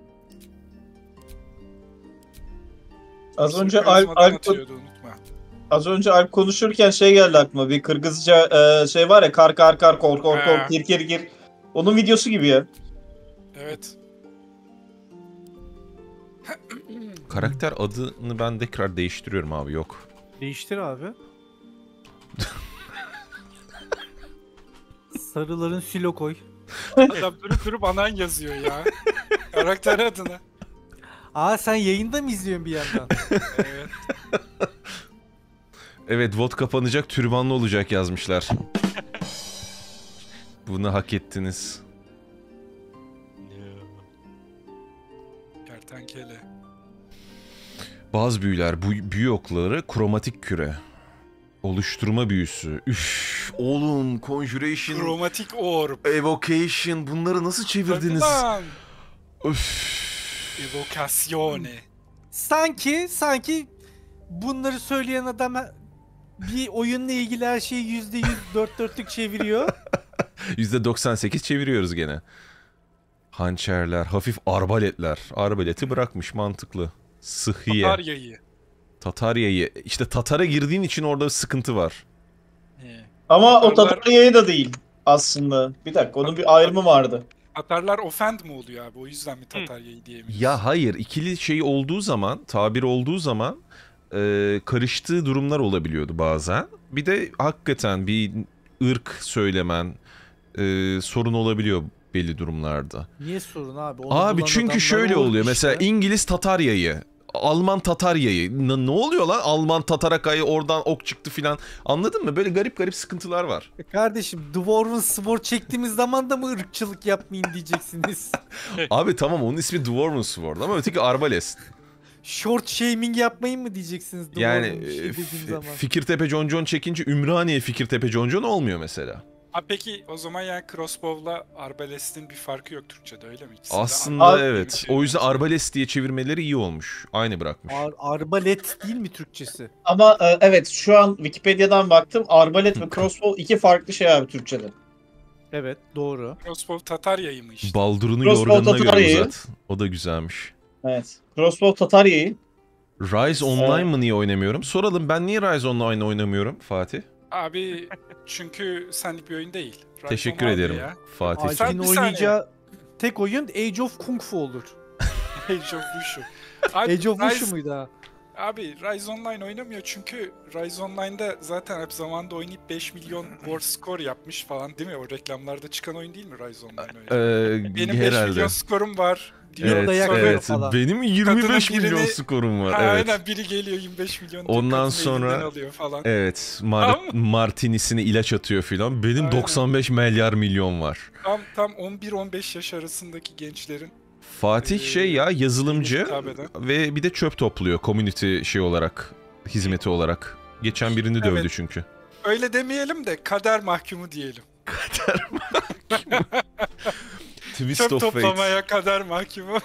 Az önce Karizmadan Alp atıyordu, unutma. Az önce Alp konuşurken şey geldi aklıma. Bir Kırgızca şey var ya, kar kar kar kor kor kor Ha. kir kir kir. Onun videosu gibi ya. Evet. Karakter adını ben tekrar değiştiriyorum abi, yok. Değiştir abi. Sarıların silo koy. Adam durup anan yazıyor ya. Karakter adına. Aa sen yayında mı izliyorsun bir yandan? Evet. Evet, VOD kapanacak, türbanlı olacak yazmışlar. Bunu hak ettiniz. Kertenkele. Bazı büyüler, büyü okları, kromatik küre. Oluşturma büyüsü. Üff, oğlum, Conjuration, Chromatic Orb. Evocation, bunları nasıl çevirdiniz? Lan. Üff. Evocazione. Sanki bunları söyleyen adam bir oyunla ilgili her şeyi %100 dört dörtlük çeviriyor. %98 çeviriyoruz gene. Hançerler, hafif arbaletler. Arbaleti bırakmış, mantıklı. Sıhhiye. Tatarya'yı. Tatarya'yı. İşte Tatar'a girdiğin için orada bir sıkıntı var. Ama o Tatarlar- Tatarya'yı da değil aslında. Bir dakika, onun bir ayrımı vardı. Tatarlar offend mi oluyor abi? O yüzden mi Tatarya'yı diyemiyoruz? Ya hayır, ikili şey olduğu zaman, tabir olduğu zaman karıştığı durumlar olabiliyordu bazen. Bir de hakikaten bir ırk söylemen sorun olabiliyor belli durumlarda. Niye sorun abi? Onu Abi bulan çünkü adamlar şöyle olur oluyor. işte. Mesela İngiliz Tatarya'yı, Alman Tatarya'yı. Ne oluyor lan? Alman Tataraka'yı, oradan ok çıktı filan. Anladın mı? Böyle garip garip sıkıntılar var. Kardeşim Dwarven Sword çektiğimiz zaman da mı ırkçılık yapmayın diyeceksiniz. Abi tamam, onun ismi Dwarven Sword ama öteki Arbalest. Short shaming yapmayın mı diyeceksiniz Dwarven Yani bir şey dediğim zaman. Fikirtepe Concon çekince Ümraniye Fikirtepe Concon olmuyor mesela. Ha peki o zaman yani crossbow'la arbalestin bir farkı yok Türkçe'de, öyle mi? İkisinde Aslında Ar- evet. O yüzden Arbalest diye çevirmeleri iyi olmuş. Aynı bırakmış. Arbalet değil mi Türkçesi? Ama evet, şu an Wikipedia'dan baktım. Arbalet ve crossbow iki farklı şey abi Türkçe'de. Evet doğru. Crossbow Tatarya'yı mı işte? Baldurunu Crossbow yorganına göre Tatarya'yı. uzat. O da güzelmiş. Evet. Crossbow Tatarya'yı. Rise Online mı niye oynamıyorum? Soralım, ben niye Rise Online oynamıyorum Fatih? Abi çünkü senlik bir oyun değil. Rise Teşekkür Online ederim ya. Fatih. Sen Alp'in bir saniye. oynayacağı tek oyun Age of Kung Fu olur. Age of Wushu. Abi, Age of Rise- Wushu muydu ha? Abi Rise Online oynamıyor çünkü Rise Online'da zaten hep zamanında oynayıp 5 milyon war score yapmış falan, değil mi? O reklamlarda çıkan oyun değil mi Rise Online oyunu? Benim 5 herhalde. milyon skorum var diyor. Yolda Evet, yakıyor evet. falan. Benim 25 Kadının milyon birini- skorum var. Ha, Evet. Aynen, biri geliyor 25 milyon diyor, Ondan kadını sonra- elinden alıyor falan. Evet. Tamam. Martinis'ine ilaç atıyor filan. Benim Aynen. 95 milyar milyon var. Tam 11-15 yaş arasındaki gençlerin Fatih şey ya, yazılımcı hitap eden. ve bir de çöp topluyor community şey olarak, hizmeti olarak. Geçen birini dövdü Evet. çünkü. Öyle demeyelim de kader mahkumu diyelim. Twist Çöp of fate. toplamaya kader mahkumu.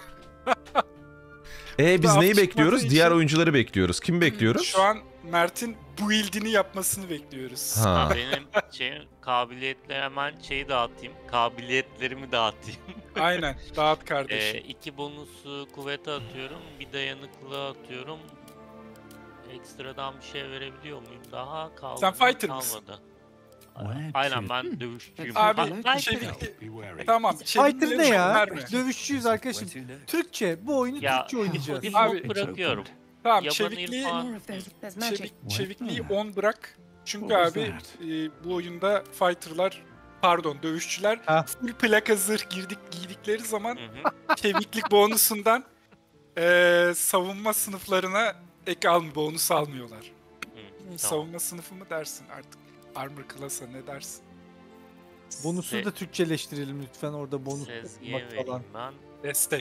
Biz Daha neyi çıkmadığı bekliyoruz? için- Diğer oyuncuları bekliyoruz. Kim bekliyoruz? Şu an Mert'in build'ini yapmasını bekliyoruz. Ha. Benim kabiliyetleri hemen şeyi dağıtayım. Kabiliyetlerimi dağıtayım. Aynen. Dağıt kardeşim. 2 bonusu kuvvete atıyorum. Bir dayanıklılığa atıyorum. Ekstradan bir şey verebiliyor muyum? Daha kaldı. Sen fighter mısın? kalmadı. Aynen, ben dövüşçüyüm. Abi Ben çevikli... Tamam. Fighter ne ya? verme. Dövüşçüyüz arkadaşım. Türkçe. Bu oyunu Ya, Türkçe oynayacağız. default Abi- bırakıyorum. Tamam, Yaban çevikliği, irfan. çevikliği 10 bırak. Çünkü abi bu oyunda fighter'lar, pardon dövüşçüler Ha. full plaka zırh giydikleri zaman Hı hı. çeviklik bonusundan savunma sınıflarına ek bonus almıyorlar. Tamam. Savunma sınıfı mı dersin artık? Armor class'a ne dersin? Bonusu da Türkçeleştirelim lütfen, orada bonus Sezgiye yapmak falan. vereyim ben. Destek.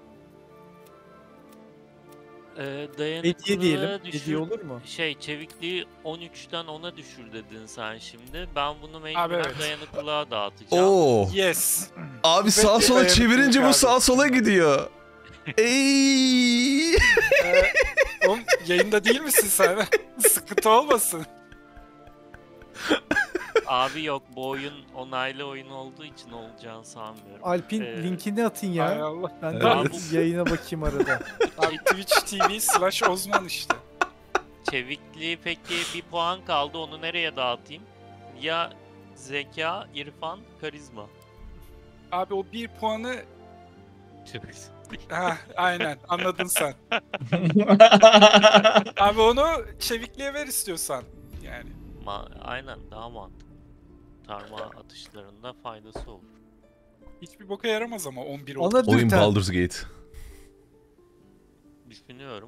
Hediye diyelim. Dayanıklılığı düşür. Hediye olur mu? Çevikliği 13'ten 10'a düşür dedin sen şimdi. Ben bunu mecburen evet. dayanıklılığa dağıtacağım. Oo. Yes. Abi sağa sola dayanıklılık çevirince bu abi. sağa sola gidiyor. Ey! Oğlum yayında değil misin sen? Sıkıntı olmasın. Abi yok, bu oyun onaylı oyun olduğu için olacağını sanmıyorum. Alpin linkini atın ya. Hay Allah. Ben de Evet. yayına bakayım arada. Abi Twitch TV/Ozman işte. Çevikliği peki bir puan kaldı, onu nereye dağıtayım? Ya zeka, irfan, karizma. Abi o bir puanı... Ha, aynen anladın sen. Abi onu çevikliğe ver istiyorsan. Yani. Aynen, daha mantıklı. Tarma atışlarında faydası olur. Hiçbir boka yaramaz ama 11 oldu. Ona Oyun dürten. Baldur's Gate. Düşünüyorum.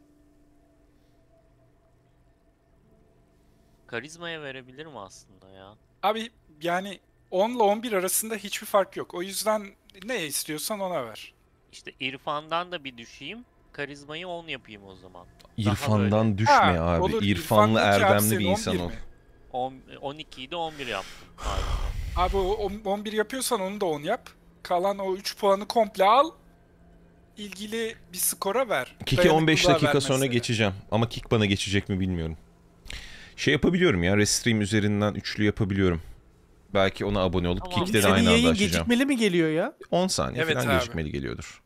Karizmaya verebilirim aslında ya. Abi yani 10 ile 11 arasında hiçbir fark yok. O yüzden ne istiyorsan ona ver. İşte irfandan da bir düşeyim. Karizmayı 10 yapayım o zaman. İrfan'dan düşme Ha, abi. olur, İrfanlı İrfan ki abi erdemli senin bir insan 11 ol. mi? 12'yi de 11 yaptım. Abi. Abi o 11 yapıyorsan onu da 10 yap. Kalan o 3 puanı komple al. İlgili bir skora ver. Kick'e 15 Dayanıklılığa dakika ver sonra mesela. geçeceğim. Ama Kick bana geçecek mi bilmiyorum. Şey yapabiliyorum ya. Restream üzerinden üçlü yapabiliyorum. Belki ona abone olup Tamam. Kick'te de Senin aynı anda yayın açacağım. gecikmeli mi geliyor ya? 10 saniye Evet falan abi. gecikmeli geliyordur.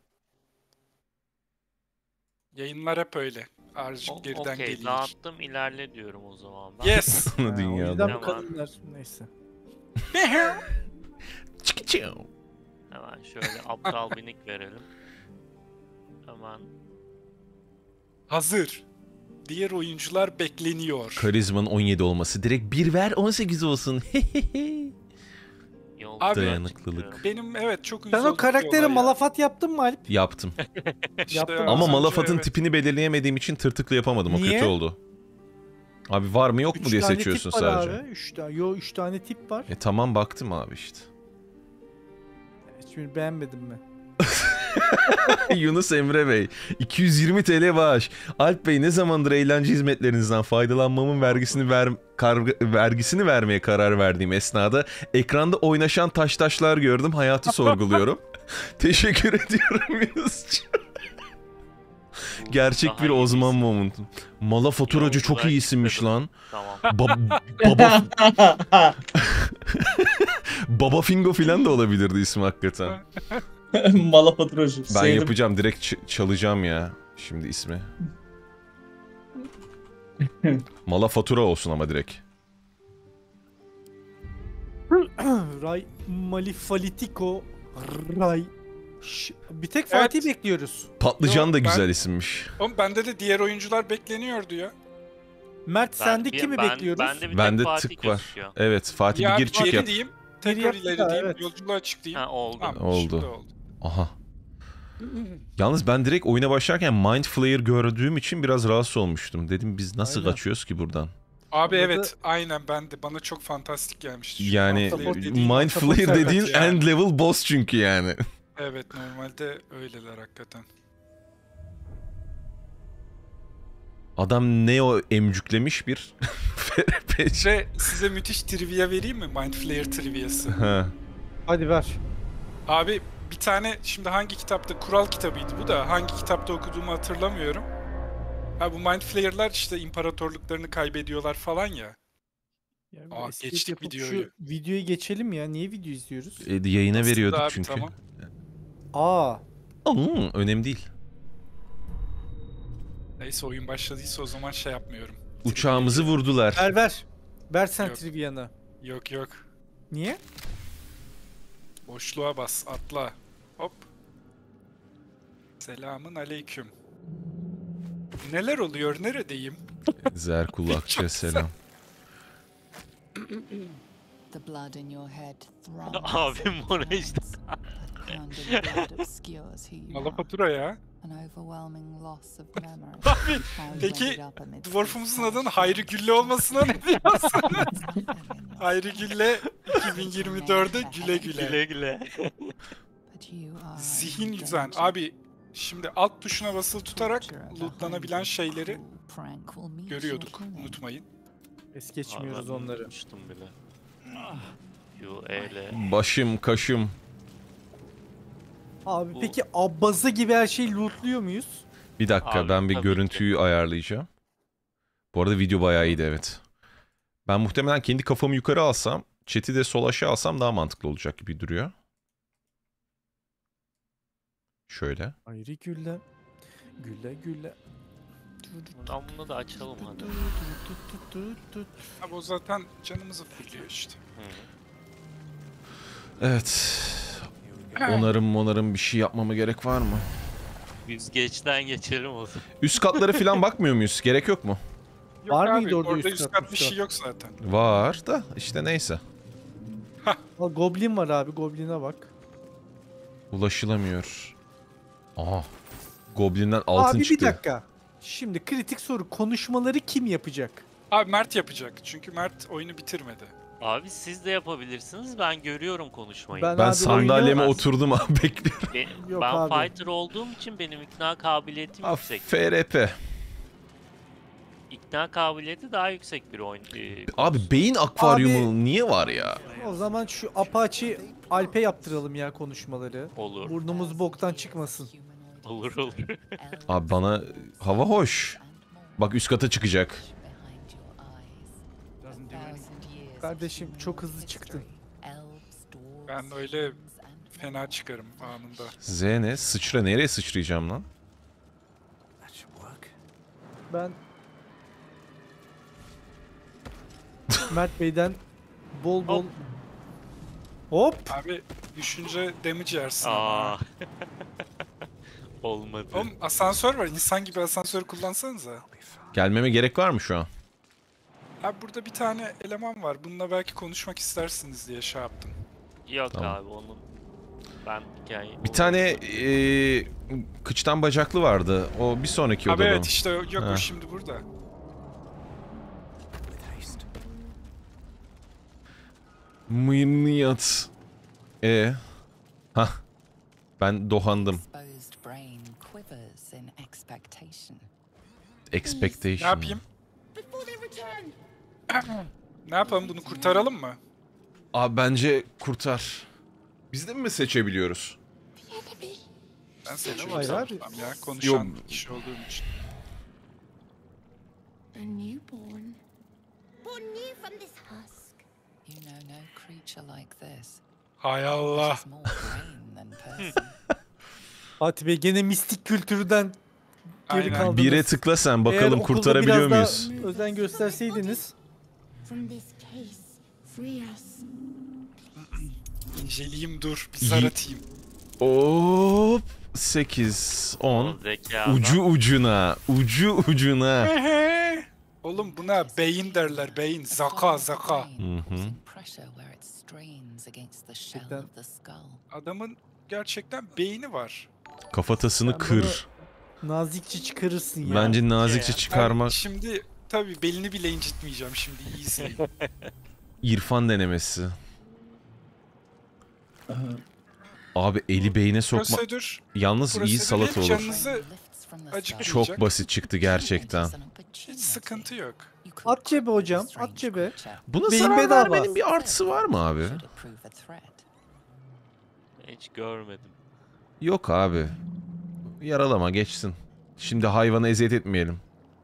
Yayınlar hep öyle. Arjik geriden Okey, geliyor. dağıttım, ilerle diyorum o zaman ben. Yes. Ha, o Dünyada. yüzden Tamam. bu kadınlar. Neyse. Hemen şöyle aptal binik verelim. Hemen Hazır. Diğer oyuncular bekleniyor. Karizmanın 17 olması. Direkt 1 ver 18 olsun. yol Abi- Dayanıklılık. Benim evet çok Sen uyuz o olduk karaktere diyorlar ya. malafat yaptın mı Alp? Yaptım. İşte Yaptım. az Ama önce Malafat'ın evet. tipini belirleyemediğim için tırtıklı yapamadım. O Niye? kötü oldu. Abi var mı yok mu 3 diye tane seçiyorsun tip var sadece. abi. 3 tane. Yo 3 tane tip var. Tamam baktım abi işte. Hiçbirini beğenmedim mi? Yunus Emre Bey 220 TL bağış. Alp Bey ne zamandır eğlence hizmetlerinizden faydalanmamın vergisini vermeye karar verdiğim esnada ekranda oynaşan taşlar gördüm. Hayatı sorguluyorum. Teşekkür ediyorum Yunus'cuğum. Gerçek Daha bir iyi Osman isim. moment. Mala faturacı çok iyi isimmiş lan. Tamam. Baba Fingo filan da olabilirdi ismi hakikaten. Malafatroji. Ben yapacağım direkt çalacağım ya şimdi ismi. Mala fatura olsun ama direkt. Ray Malifalitiko Ray. Bir tek Evet. Fatih'i bekliyoruz. Patlıcan Yok, da ben- güzel isimmiş. Oğlum bende de diğer oyuncular bekleniyordu ya. Mert sende kimi bekliyoruz? Bende bir Bende tek Fatih tık var. gözüküyor. Evet Fatih Ya bir gir çık geri yap. diyeyim. Geri Tekrar yap ileri da, diyeyim. evet. Yolculuğa çık diyeyim. Ha, oldu. Tamam, Oldu. şimdi oldu. Aha. Yalnız ben direkt oyuna başlarken Mind Flayer gördüğüm için biraz rahatsız olmuştum. Dedim biz nasıl Aynen. kaçıyoruz ki buradan? Abi Orada- evet aynen ben de bana çok fantastik gelmişti. Çünkü Yani Ahtapot dediğin- Mind Ahtapot Flayer evet dediğin ya. end level boss çünkü yani. Evet normalde öyleler hakikaten. Adam Neo emcüklemiş bir FRP. Ve size müthiş trivia vereyim mi? Mind Flayer triviası. Ha. Hadi ver. Abi bir tane şimdi hangi kitapta kural kitabıydı bu da hangi kitapta okuduğumu hatırlamıyorum. Ha bu Mind Flayer'lar işte imparatorluklarını kaybediyorlar falan ya. Ya, Aa, escape geçtik yapıp videoyu. Şu videoyu geçelim ya. Niye video izliyoruz? Yayına Aslında veriyorduk abi, çünkü. tamam. Aa. Önemli değil. Neyse oyun başladıysa o zaman şey yapmıyorum. Uçağımızı vurdular. Ver ver. Ver sen Yok. trivia'nı. Yok yok. Niye? Boşluğa bas atla. Hop. Selamın aleyküm. Neler oluyor neredeyim? Zerkulakçı'ya selam. The blood in your head throbs. Abim ona işte. That pounding blood obscures who you are. Malafatura ya. An overwhelming loss of memory. Abi Found peki buried up amidst dwarfumuzun the adının trash Hayri Gülle olmasına ne diyorsun? nothing in your Hayri Gülle 2024'de güle güle. Güle güle. But you are Zihin in yüzen. danger. Abi şimdi alt tuşuna basılı tutarak Creature of a lootlanabilen highly şeyleri cruel prank will meet görüyorduk. your doom. Unutmayın. Es geçmiyoruz Abi ben onları. unutmuştum bile. Q, E, L. Başım kaşım. Abi Bu- peki abbazı gibi her şeyi lootluyor muyuz? Bir dakika Abi, ben bir tabii görüntüyü ayarlayacağım. Bu arada video bayağı iyiydi evet. Ben muhtemelen kendi kafamı yukarı alsam, chat'i de sol aşağı alsam daha mantıklı olacak gibi duruyor. Şöyle. Ayrı gülle. Gülle gülle. Buradan bunu da açalım hadi. Abi o zaten canımızı fulluyor işte. Evet. Onarım bir şey yapmama gerek var mı? Biz geçten geçelim o zaman. Üst katlara falan bakmıyor muyuz? Gerek yok mu? Yok Var abi, mıydı orada orada üst üst kat, kat bir üst şey kat? yok zaten. Var da işte neyse. Goblin var abi, goblin'e bak. Ulaşılamıyor. Aha. Goblin'den altın Abi çıktı. bir dakika. Şimdi kritik soru, konuşmaları kim yapacak? Abi Mert yapacak. Çünkü Mert oyunu bitirmedi. Abi siz de yapabilirsiniz. Ben görüyorum konuşmayı. Ben- Ben abi sandalyeme oyunu- oturdum abi bekliyorum. Yok Ben abi. fighter olduğum için benim ikna kabiliyetim yüksek. FRP. İkna kabiliyeti daha yüksek bir oyun. Abi beyin akvaryumu niye var ya? O zaman şu Apache Alp'e yaptıralım ya konuşmaları. Olur. Burnumuz boktan çıkmasın. Olur olur. Abi bana hava hoş. Bak üst kata çıkacak. Kardeşim çok hızlı çıktın. Ben öyle fena çıkarım anında. Z ne? Sıçra nereye sıçrayacağım lan? Ben Mert Bey'den bol bol hop. Abi düşünce damage yersin Aa. ama. Olmadı. Oğlum asansör var. İnsan gibi asansör kullansanıza. Gelmeme gerek var mı şu an? Abi burada bir tane eleman var. Bununla belki konuşmak istersiniz diye şey yaptım. Yok Tamam. abi onun ben hikaye. Bir tane kıçtan bacaklı vardı. O bir sonraki Abi odada. evet işte yok Ha. o şimdi burada. Mıynıyat. Hah. Ben dohandım. Exposed brain quivers in expectation. Expectation. Ne yapayım? Ne yapalım bunu kurtaralım mı? Abi bence kurtar. Biz de mi seçebiliyoruz? Ben seçiyorum Hayır abi. sanmam ya. Konuşan Yok. kişi olduğum için. A newborn. Born new from this husk. You know no creature like this. Hay Allah. Has more brain than person. Fatih Bey gene mistik kültürden geri Aynen. kaldınız. Bire tıkla sen bakalım Eğer okulda kurtarabiliyor biraz muyuz? daha özen gösterseydiniz. From this case, free us. İnceleyeyim dur. Bir zar atayım. Hop 8 10 Zekadan. ucu ucuna. Oğlum buna beyin derler. Beyin. Zaka zaka. Brain causing pressure where it strains against the shell Gerçekten. of the skull. Adamın gerçekten beyni var. Kafatasını Sen kır. Nazikçe çıkarırsın ya. Bence nazikçe Ben çıkarmak şimdi tabii belini bile incitmeyeceğim şimdi iyi izleyin. irfan denemesi. Abi eli beyne sokma. Prosedür. Yalnız iyi Prosedür salata değil, olur. canınızı Lifts from the acık- skull. Çok basit çıktı gerçekten. hiç sıkıntı yok. You could At cebe call hocam, the strange at cebe. creature. Buna Beyin zarar bedava. vermenin bir artısı var mı abi? Should it prove a threat? Hiç görmedim. Yok abi. Yaralama geçsin. Şimdi hayvana eziyet etmeyelim.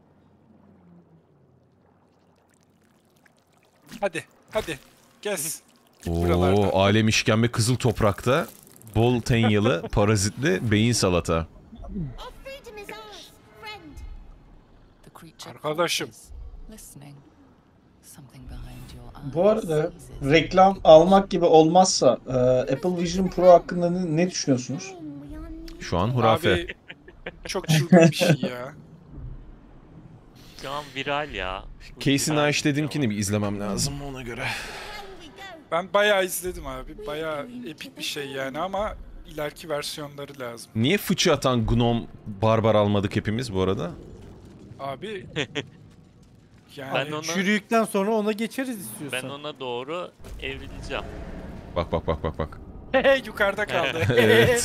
Hadi hadi gez. Buralarda. Oo, alem işkembe kızıl toprakta bol tenyalı parazitli beyin salata. Our freedom is ours, friend. The creature Arkadaşım. pauses, listening. Something behind your eyes Bu arada seizes. reklam almak gibi olmazsa Apple Vision Pro hakkında ne düşünüyorsunuz? Home, we are new. Şu an hurafe. Abi çok çılgın bir şey ya. Şu an viral ya. Bu Casey viral Neistat bir dediğimkini şey bir izlemem lazım ona göre. Can we go? Ben bayağı izledim abi. Bayağı epik bir şey yani ama ileriki versiyonları lazım. Niye fıçı atan Gnom barbar almadık hepimiz bu arada? Abi yani Ben ona, Çürüyükten sonra ona geçeriz ben istiyorsan. ona doğru evrileceğim. Bak bak bak bak bak. yukarıda kaldı. Evet.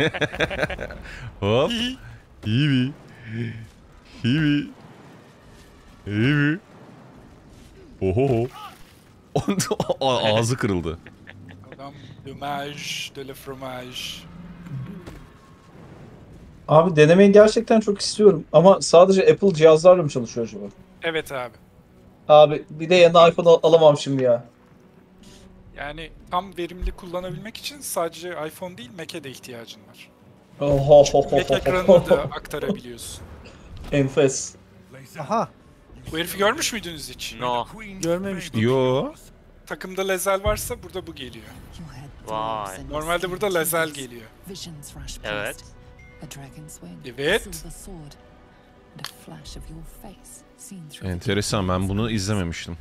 Hop. İyi mi? İyi mi? İyi mi? Oho. Ağzı kırıldı. Adam dommage de la fromage. Abi denemeyi gerçekten çok istiyorum. Ama sadece Apple cihazlarla mı çalışıyor acaba? Evet abi. Abi bir de yeni iPhone alamam şimdi ya. Yani tam verimli kullanabilmek için sadece iPhone değil Mac'e de ihtiyacın var. Mac ekranına da aktarabiliyorsun. Enfes. Aha, Bu herifi görmüş müydünüz hiç? No. görmemiştim. Yo. Takımda Lae'zel varsa burada bu geliyor. Vay. Normalde burada Lae'zel geliyor. Evet. Evet. Enteresan, ben bunu izlememiştim.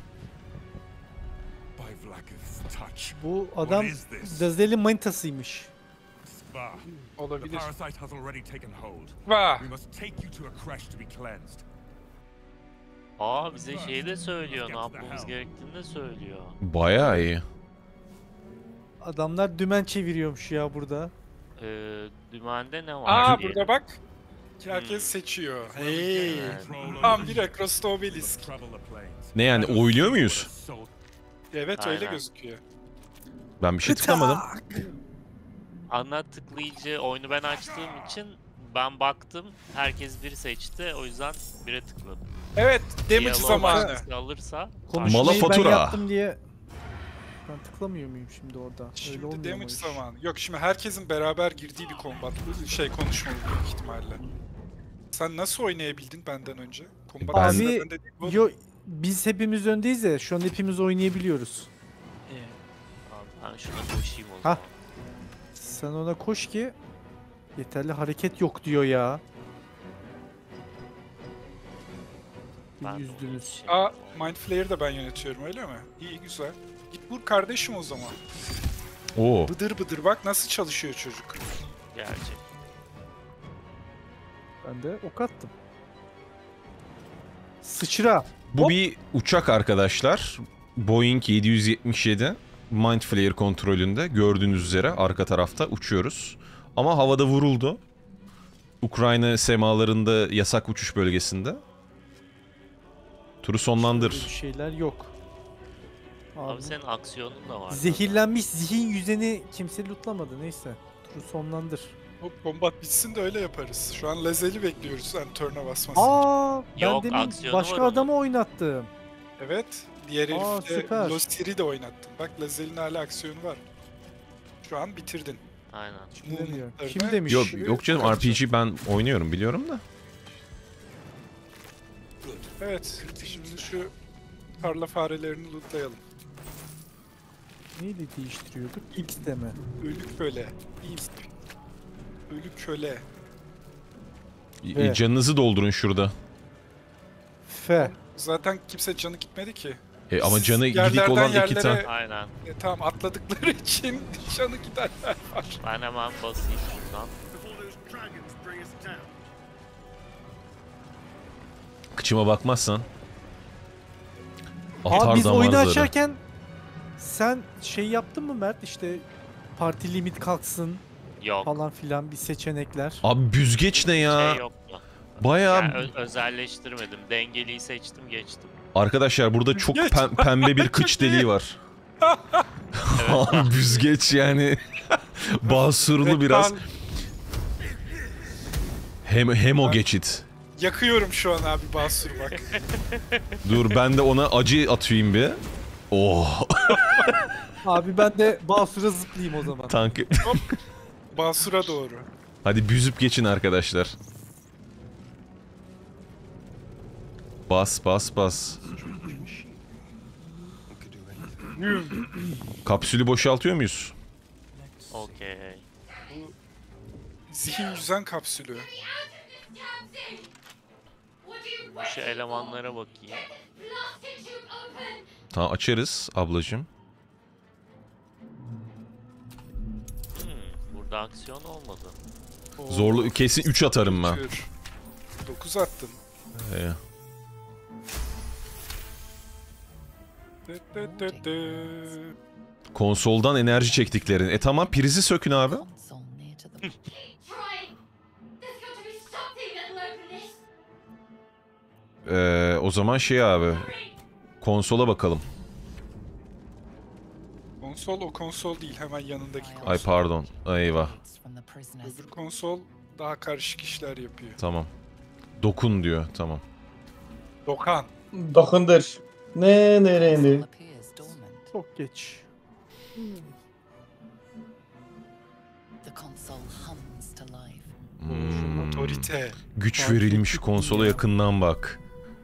Bu adam Lazel'in manitasıymış. Olabilir. Vah! Aa bize şeyi de söylüyor. Ne yapmamız gerektiğini de söylüyor. Bayağı iyi. Adamlar dümen çeviriyormuş ya burada. Dümende ne var? Aa diye. burada bak. Herkes seçiyor. Hey! Evet. Tam bir Across Obelisk. Ne yani, oynuyor muyuz? Evet öyle Aynen. gözüküyor. Ben bir şey tıklamadım. Ana tıklayıcı oyunu ben açtığım için ben baktım. Herkes biri seçti. O yüzden bire tıkladım. Evet, damage Diyalog zamanı. hangisi alırsa Konuşmayı Mala fatura. ben yaptım diye. Ben tıklamıyor muyum şimdi orada? Öyle Şimdi olmuyor mu damage o iş? zamanı. Yok şimdi herkesin beraber girdiği bir kombat. Konuşma büyük ihtimalle. Sen nasıl oynayabildin benden önce? Kombat Ben- aslında Abi bende değil mi? yo, biz hepimiz öndeyiz ya. Şu an hepimiz oynayabiliyoruz. abi ben şuna koşayım o Ha. zaman. Sen ona koş ki yeterli hareket yok diyor ya. Ben de Üzdünüz. onu Aa, Mind Flayer'ı da ben yönetiyorum öyle mi? İyi güzel. Git vur kardeşim o zaman. Oo. Bıdır bıdır bak nasıl çalışıyor çocuk. Gerçek. Ben de ok attım. Sıçra. Bu Hop. bir uçak arkadaşlar. Boeing 777 Mind Flayer kontrolünde gördüğünüz üzere arka tarafta uçuyoruz. Ama havada vuruldu. Ukrayna semalarında yasak uçuş bölgesinde. Turu Böyle sonlandır. bir şeyler yok. Abi senin aksiyonun da var. Zehirlenmiş zihin yüzeni kimse lootlamadı neyse. Turu sonlandır. O kombat bitsin de öyle yaparız. Şu an Lazel'i bekliyoruz sen turn'a basmasın. Aa, ben Yok, demin aksiyonu var başka onun. adamı oynattım. Evet. Diğer Aa, herifte süper. Losir'i de oynattın. Bak Lazel'in hala aksiyonu var. Şu an bitirdin. Aynen. Ne diyor? Movement'larını Kim demiş? Yok yok canım, RPG ben oynuyorum biliyorum da. Evet. Şimdi şu tarla farelerini lootlayalım. Neyle değiştiriyorduk? X deme. Ölük köle. İyi. Ölük köle. Evet. Canınızı doldurun şurada. F. Zaten kimse canı gitmedi ki. Ama canı gidik Yerlerden olan iki yerlere- tane. Aynen. Tamam atladıkları için canı gidenler var. Ben hemen basayım şuradan. Kıçıma bakmazsan. Abi Atar biz oyunu damarları. açarken sen şey yaptın mı Mert? İşte parti limit kalksın Yok. falan filan bir seçenekler. Abi büzgeç ne ya? Şey yoktu. Bayağı Yani özelleştirmedim. Dengeliyi seçtim geçtim. arkadaşlar burada çok Büzgeç. pembe bir kıç deliği var. Abi büzgeç yani. Basurlu biraz. Ben Hem o geçit. yakıyorum şu an abi Basur bak. Dur ben de ona acı atayım bir. Oh, Abi ben de Basur'a zıplayayım o zaman. tankı. Basur'a doğru. Hadi büzüp geçin arkadaşlar. Bas bas bas. Kapsülü boşaltıyor muyuz? Okey. Zihin yüzen kapsülü. Şu elemanlara bakayım. Tamam açarız ablacığım. Burada aksiyon olmadı. Oo, Zorlu kesin 3 atarım ben. 9 attın. Ee, Dı dı dı dı. konsoldan enerji çektiklerin. Tamam prizi sökün abi. Console near to the O zaman şey abi. Konsola bakalım. Konsol o konsol değil hemen yanındaki konsol. Ay pardon. Eyvah. from the prisoners. Öbür konsol daha karışık işler yapıyor. Tamam. Dokun diyor. Tamam. Dokan. Dokundur. Ne Console appears dormant. Çok geç. The console hums to life. Otorite. Güç Fark verilmiş ettik konsola ya. yakından bak.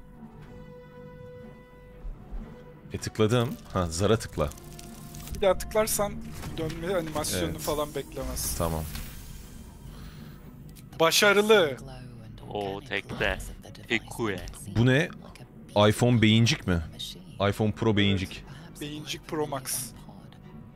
Tıkladım. Ha, zara tıkla. Bir daha tıklarsan dönme animasyonunu Evet. falan beklemez. Tamam. Başarılı. Glow and Oo, organic tekte. lights of the device Pekue. seem Bu ne? like a beat iPhone beyincik mi? machine. iPhone Pro beyincik. Perhaps Beyincik like Pro a Max. newborn pod.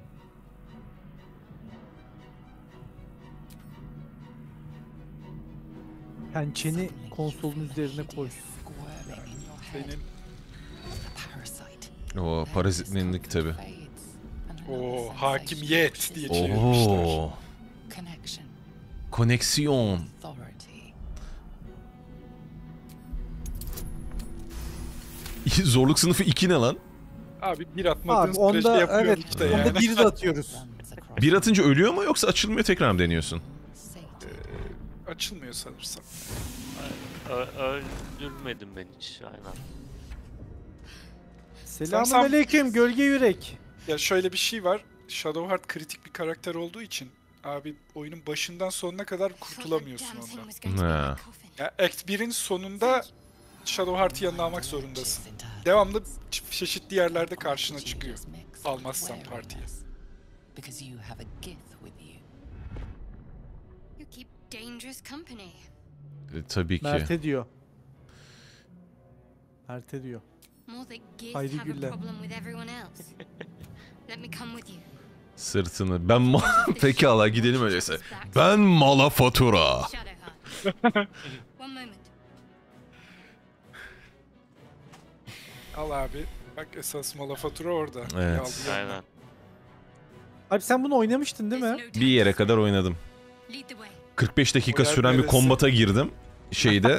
Pençeni konsolun üzerine koy. Squirming in your head. Senin A parasite. O parazitlendik tabi. Fades, and another o sensation hakimiyet pushes diye you. çevirmişler. Oo. Connection. Koneksiyon. Authority. Zorluk sınıfı 2 ne lan? Abi bir atmadığın Abi sürece onda yapıyorsun evet işte onda yani. bir de atıyoruz. Runs across Bir atınca ölüyor mu yoksa açılmıyor tekrar mı deniyorsun? sated. Açılmıyor sanırsam. Öldürmedim ben hiç. Aynen. Selamünaleyküm gölge yürek. Ya şöyle bir şey var. Shadowheart kritik bir karakter olduğu için abi oyunun başından sonuna kadar kurtulamıyorsun ondan. Ha. Ya Act 1'in sonunda Shadowheart'ı yanına almak zorundasın. Reaches into her Devamlı çeşitli yerlerde karşına She çıkıyor. just mixed Almazsan with partiye. wariness. Because you have a gift with you. You keep dangerous company. Tabii ki. Mert'e diyor. Mert'e diyor. More that Gith Haydi have a güller. problem with everyone else. Let me come with you. Sırtını. Pekala gidelim öyleyse. Ben mala fatura. Shadowheart. One moment. Al abi. Bak esas mala fatura orada. Evet. Aldı yanına. Aynen. Abi sen bunu oynamıştın değil mi? Bir yere kadar oynadım. Lead the way. 45 dakika O yer süren bir neresi? kombata girdim. Şeyde.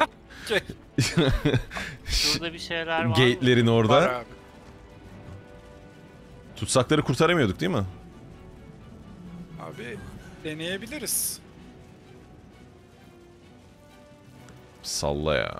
Şurada bir şeyler var mı? Gate'lerin Var orada. abi. Tutsakları kurtaramıyorduk değil mi? Abi deneyebiliriz. Salla ya.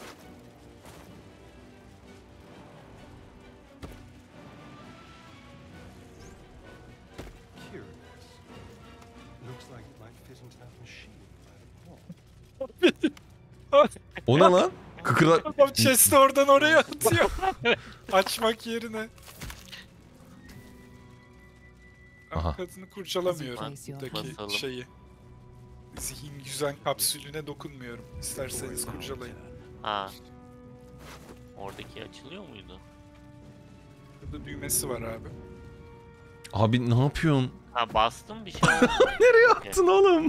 O ne lan? Kıkırdak. Adam chest'i oradan oraya atıyor. Açmak yerine. Aha. Ama kadını kurcalamıyorum Basalım. buradaki şeyi. Zihin yüzen kapsülüne dokunmuyorum. İsterseniz kurcalayın. Ha. Oradaki açılıyor muydu? Burada düğmesi var abi. Abi ne yapıyorsun? Ha, bastım bir şey oldu. Nereye attın oğlum?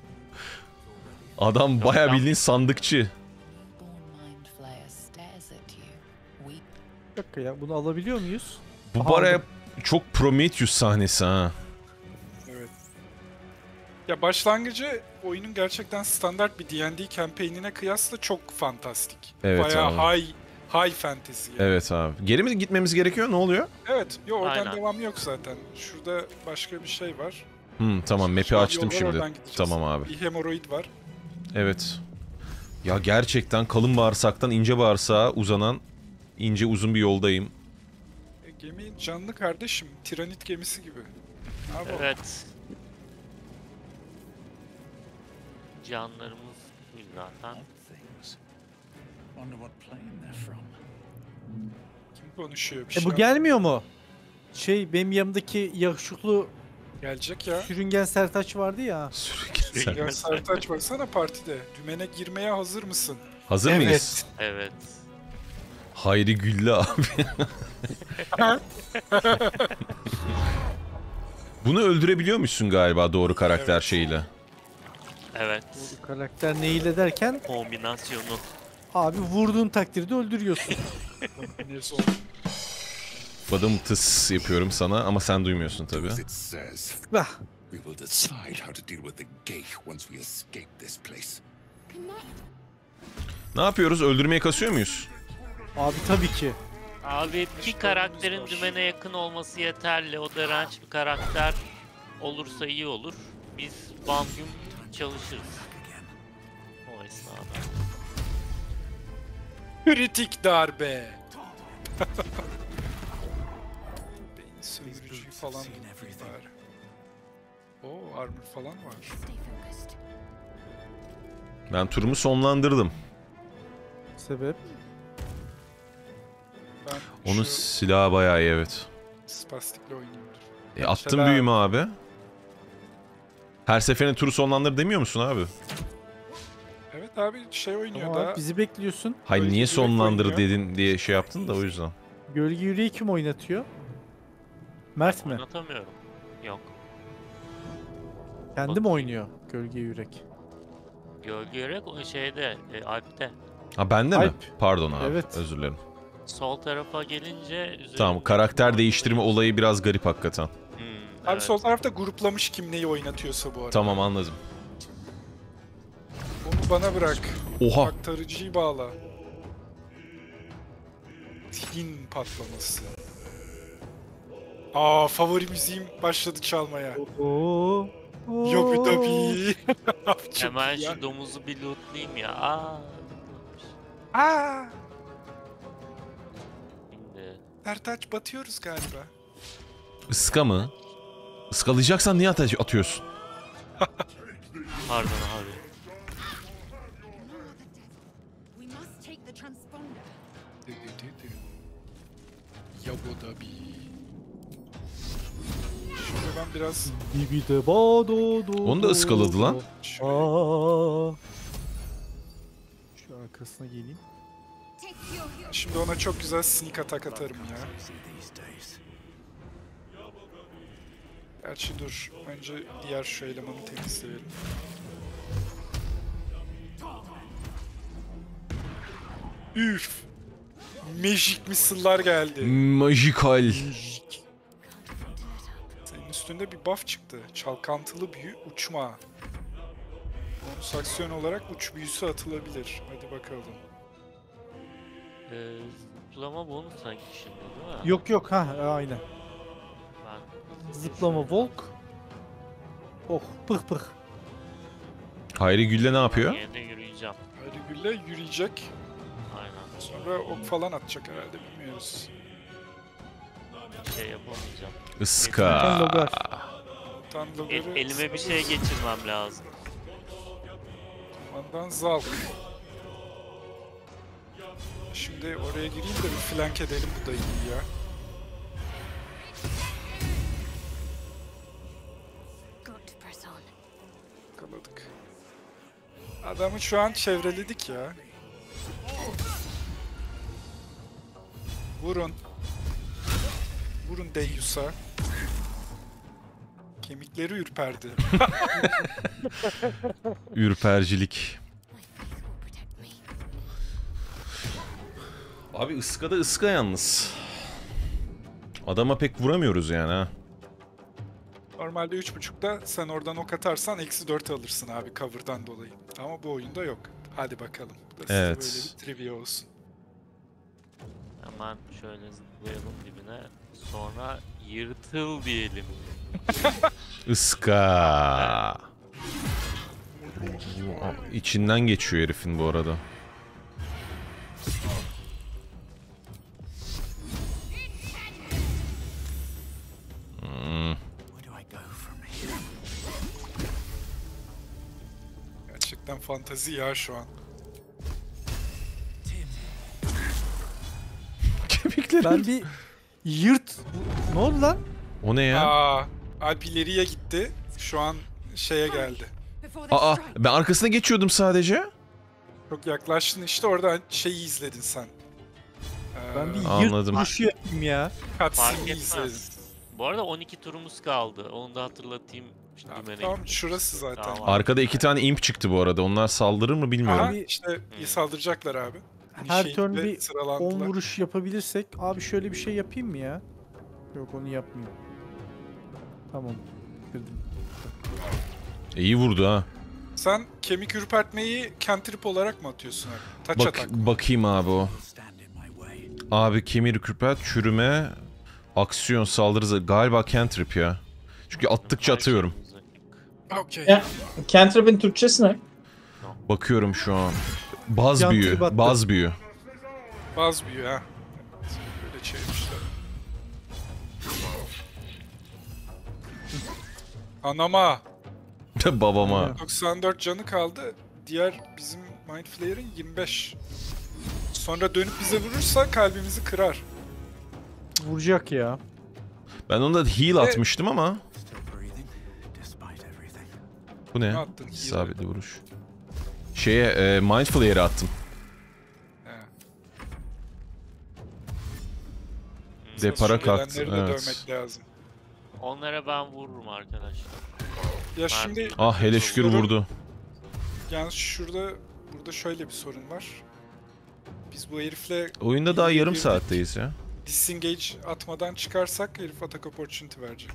Adam baya bildiğin sandıkçı. Newborn mind flayer stares at you. Weep. Bir dakika ya bunu alabiliyor muyuz? Bu Aha, baya aldım. çok Prometheus sahnesi ha. Evet. Ya başlangıcı oyunun gerçekten standart bir D&D campaign'ine kıyasla çok fantastik. Evet Bayağı abi. high fantasy yani. Evet abi. Geri mi gitmemiz gerekiyor? Ne oluyor? Evet. Yo oradan Aynen. devam yok zaten. Şurada başka bir şey var. Tamam map'i Şu an açtım yollar, şimdi. oradan gideceğiz. Tamam abi. Bir hemoroid var. Evet. Ya gerçekten kalın bağırsaktan ince bağırsağa uzanan ince uzun bir yoldayım. Gemi canlı kardeşim. Tiranit gemisi gibi. Ne yapalım? Evet. Canlarımız full zaten. Kim konuşuyor bir E bu şey? gelmiyor mu? Şey benim yanımdaki yakışıklı Gelecek ya. sürüngen Sertaç vardı ya. Sürüngen. Ya Sertaç baksana partide. Dümene girmeye hazır mısın? Hazır mıyız? Evet. Hayri Güllü abi. Bunu öldürebiliyormuşsun galiba doğru karakter Evet. şeyiyle. Evet. Bu karakter neyle derken Kombinasyonu. abi vurduğun takdirde öldürüyorsun. Neyse Badım tıs yapıyorum sana ama sen duymuyorsun tabii. It says Bah. we will decide how to deal with the gate once we escape this place. Ne yapıyoruz? Öldürmeye kasıyor muyuz? Abi tabii ki. Abi bir karakterin dümene yakın olması yeterli. O da range bir karakter olursa iyi olur. Biz bam güm çalışırız. esnada. Kritik darbe. Beyin sömürücüyü falan var. Oo, armor falan var. Stay focused. Ben turumu sonlandırdım. Sebep? Ben Onun şu silahı bayağı iyi, evet. spastikle oynuyordur. Attım Selam. büyümü abi. Her seferinde turu sonlandır demiyor musun abi? Evet abi şey oynuyor Ama da. bizi bekliyorsun. Hayır, Gölge niye Yürek sonlandır oynuyor. dedin diye şey yaptın da o yüzden. Gölge Yüreği kim oynatıyor? Mert mi? Anlatamıyorum. Yok. Kendi mi oynuyor Gölge Yürek? Gölge Yürek o şeyde, Alp'te. Ha bende mi? Alp. Pardon abi. Evet. Özür dilerim. Sol tarafa gelince... Tamam, karakter değiştirme olayı biraz garip hakikaten. Abi evet. sol tarafta gruplamış kim neyi oynatıyorsa bu arada. Tamam, anladım. Onu bana bırak. Oha. Aktarıcıyı bağla. Tin patlaması. Aa, favori müziğim başladı çalmaya. Oo. Yobi Dobi. Çok Hemen iyi ya. şu domuzu bir lootlayayım ya. Aa. Aa, Şimdi Sertaç batıyoruz galiba. Iska mı? Iskalayacaksan niye atıyorsun? pardon abi. We must take the transponder. Yobi Dobi. Şöyle ben biraz Dibide bado. Onu da ıskaladı lan. şöyle Aa. Şu arkasına geleyim. Take your şimdi ona çok güzel sneak attack atarım ya. Gerçi dur. Önce diğer şu elemanı temizleyelim. Üf. Magic missile'lar geldi. Majikal. Senin üstünde bir buff çıktı. Çalkantılı büyü uçma. Bonus aksiyon olarak uç büyüsü atılabilir. Hadi bakalım. Zıplama bonus sanki şimdi değil mi? Yok yok ha aynen. Ben Zıplama Volk. Oh pıh pıh. Hayri Gülle ne yapıyor? Yerine yürüyeceğim. Hayri Gülle yürüyecek. Aynen. Sonra ok falan atacak herhalde, bilmiyoruz. Bir şey yapamayacağım. Iska. Logar. Tan Logar'ı Elime bir şey geçirmem lazım. Ondan Zalk. Şimdi oraya gireyim de bir flank edelim, bu da iyi ya. got to press on. Yakaladık. Adamı şu an çevreledik ya. Vurun. Vurun Deyyus'a. Kemikleri ürperdi. Ürpercilik. My faith will protect me. Abi ıska da ıska yalnız. Adama pek vuramıyoruz yani ha. Normalde 3.5'da sen oradan ok atarsan -4 alırsın abi cover'dan dolayı. Ama bu oyunda yok. Hadi bakalım. Bu da size Evet. böyle bir trivia olsun. Hemen şöyle zıplayalım dibine. Sonra yırtıl diyelim. Iska. İçinden geçiyor herifin bu arada. Gerçekten fantazi ya şu an. Ben bir yırt. Ne oldu lan? O ne ya? Alp ileriye gitti. Şu an şeye geldi. Before they Aa, strike. ben arkasına geçiyordum sadece. Çok yaklaştın işte, orada şeyi izledin sen. Ben bir Anladım. yırt vuruşu yapayım ya. Fark Cutscene'i izledin. etmez. Bu arada 12 turumuz kaldı. Onu da hatırlatayım. Şimdi dümene Tamam, gittim. şurası zaten. Tamam. Arkada 2 tane imp çıktı bu arada. Onlar saldırır mı bilmiyorum. Aha, işte saldıracaklar abi. Her Initiate'le turn bir 10 sıralandılar. vuruş yapabilirsek. Abi şöyle bir şey yapayım mı ya? Yok onu yapmayayım. Tamam. Kırdım. İyi vurdu ha. Sen kemik ürpertmeyi cantrip olarak mı atıyorsun abi? Taç atak. Bakayım abi o. Abi kemir kürpet, çürüme, aksiyon, saldırı, galiba cantrip ya. Çünkü attıkça atıyorum. Okey. Ya, Cantrip'in Türkçesi ne? Bakıyorum şu an. Baz Yan büyü. trip attı. Baz büyü. Baz büyü ha. Evet, böyle çevirmişler. Anama. Babama. 94 canı kaldı. Diğer bizim Mind Flayer'ın 25. Sonra dönüp bize vurursa kalbimizi kırar. Vuracak ya. Ben onda heal atmıştım ama. Bu ne? Ne attın? Heal İsabetli vuruş. Şeye Mind Flayer'e attım. He. Depara Şu kalktı. gelenleri de Evet. dövmek lazım. Onlara ben vururum arkadaşlar. Ya şimdi Ah hele şükür vurdu. yani burada şöyle bir sorun var. Biz bu herifle Oyunda daha yarım girdik. saatteyiz ya. Disengage atmadan çıkarsak herif attack opportunity verecek.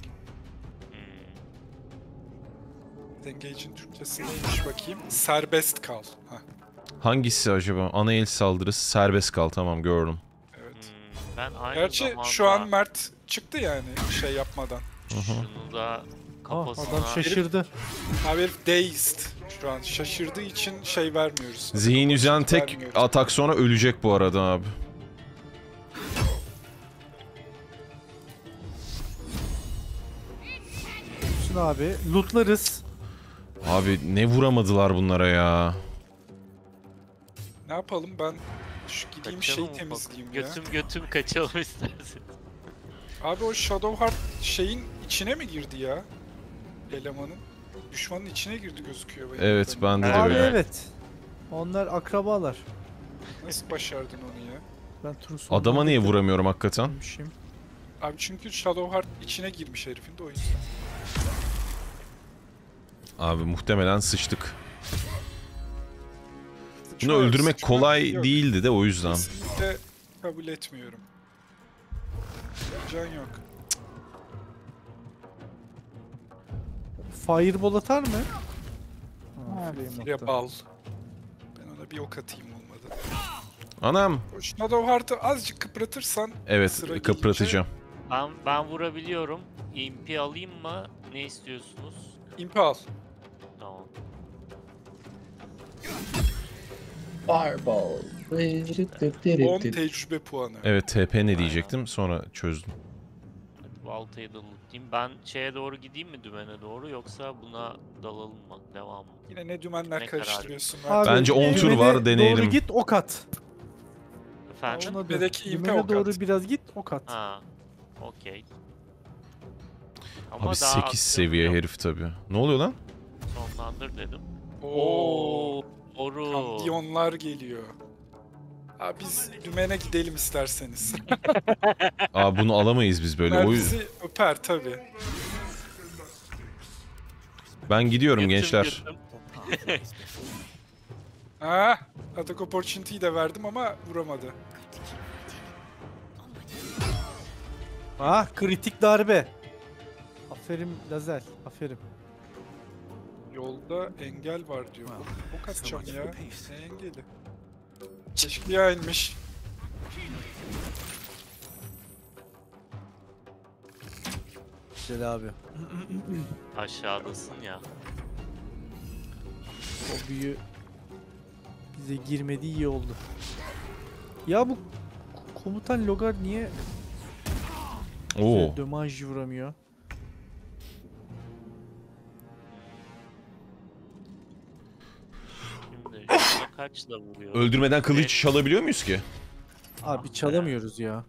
Disengage'in Türkçesi neymiş bakayım? Serbest kal. Hah, Hangisi acaba? Ana el saldırısı serbest kal, tamam gördüm. evet. Ben aynı Gerçi zamanda şu an Mert çıktı yani şey yapmadan. şunu da Ah, kafasına... adam şaşırdı. Abi herif dazed şu an. Şaşırdığı için şey vermiyoruz. Zihin yüzen tek Vermiyoruz. atak sonra ölecek bu arada abi. Şunu abi lootlarız. Abi ne vuramadılar bunlara ya. Ne yapalım ben şu gideyim Kaçalım şey mı? temizleyeyim ya. Götüm kaçalım istersen. Abi o Shadowheart şeyin içine mi girdi ya? Elemanın. Düşmanın içine girdi gözüküyor. benim Evet kadarıyla. bende de Abi öyle. evet. Onlar akrabalar. Nasıl başardın onu ya? Ben turun Adama niye vuramıyorum hakikaten? vuramıyorum? Abi çünkü Shadowheart içine girmiş herifin de o yüzden. Abi muhtemelen sıçtık. Bunu Sıçma- öldürmek sıçma kolay yok. değildi de o yüzden. Kesinlikle kabul etmiyorum. Can yok. Fireball atar mı? Bir de bal. Ben ona bir ok atayım olmadı. Anam. O Shadowheart'ı azıcık kıpratırsan Evet sıra kıpratacağım. Ben vurabiliyorum. İmpi alayım mı? Ne istiyorsunuz? impi al. Tamam. Fireball. 10 tecrübe puanı. Evet TP ne diyecektim sonra çözdüm. Baltayı da lootlayayım. Ben şeye doğru gideyim mi, dümene doğru, yoksa buna dalalım mı? Devam mı? Yine ne dümenler Ne karar? karıştırıyorsun. Abi, Bence 10 tur dümene var, deneyelim. Doğru git ok at. Efendim? Ona Tepedeki impe dümene ok doğru at. biraz git ok at. Ha. Okey. Ama Abi daha 8 aksiyon seviye yok. herif tabi. Ne oluyor lan? Sonlandır dedim. Oo. Oru. Kamyonlar geliyor. Abi biz dümene gidelim isterseniz. Aa bunu alamayız biz böyle. Bunlar O bizi öper tabi. Ben gidiyorum Götüm, gençler. götüm. Ha, attack opportunity'yi de verdim ama vuramadı. Ah kritik darbe. Aferin Lazel. Aferin. Yolda engel var diyor. Ok atacağım ya. Ne engeli? Keşke inmiş. Güzel abi. Aşağıdasın ya. O büyü bize girmedi iyi oldu. Ya bu komutan Logar niye Oo. dömaj vuramıyor? Şimdi şurada kaçla vuruyor? Öldürmeden kılıç çalabiliyor muyuz ki? Abi çalamıyoruz ya.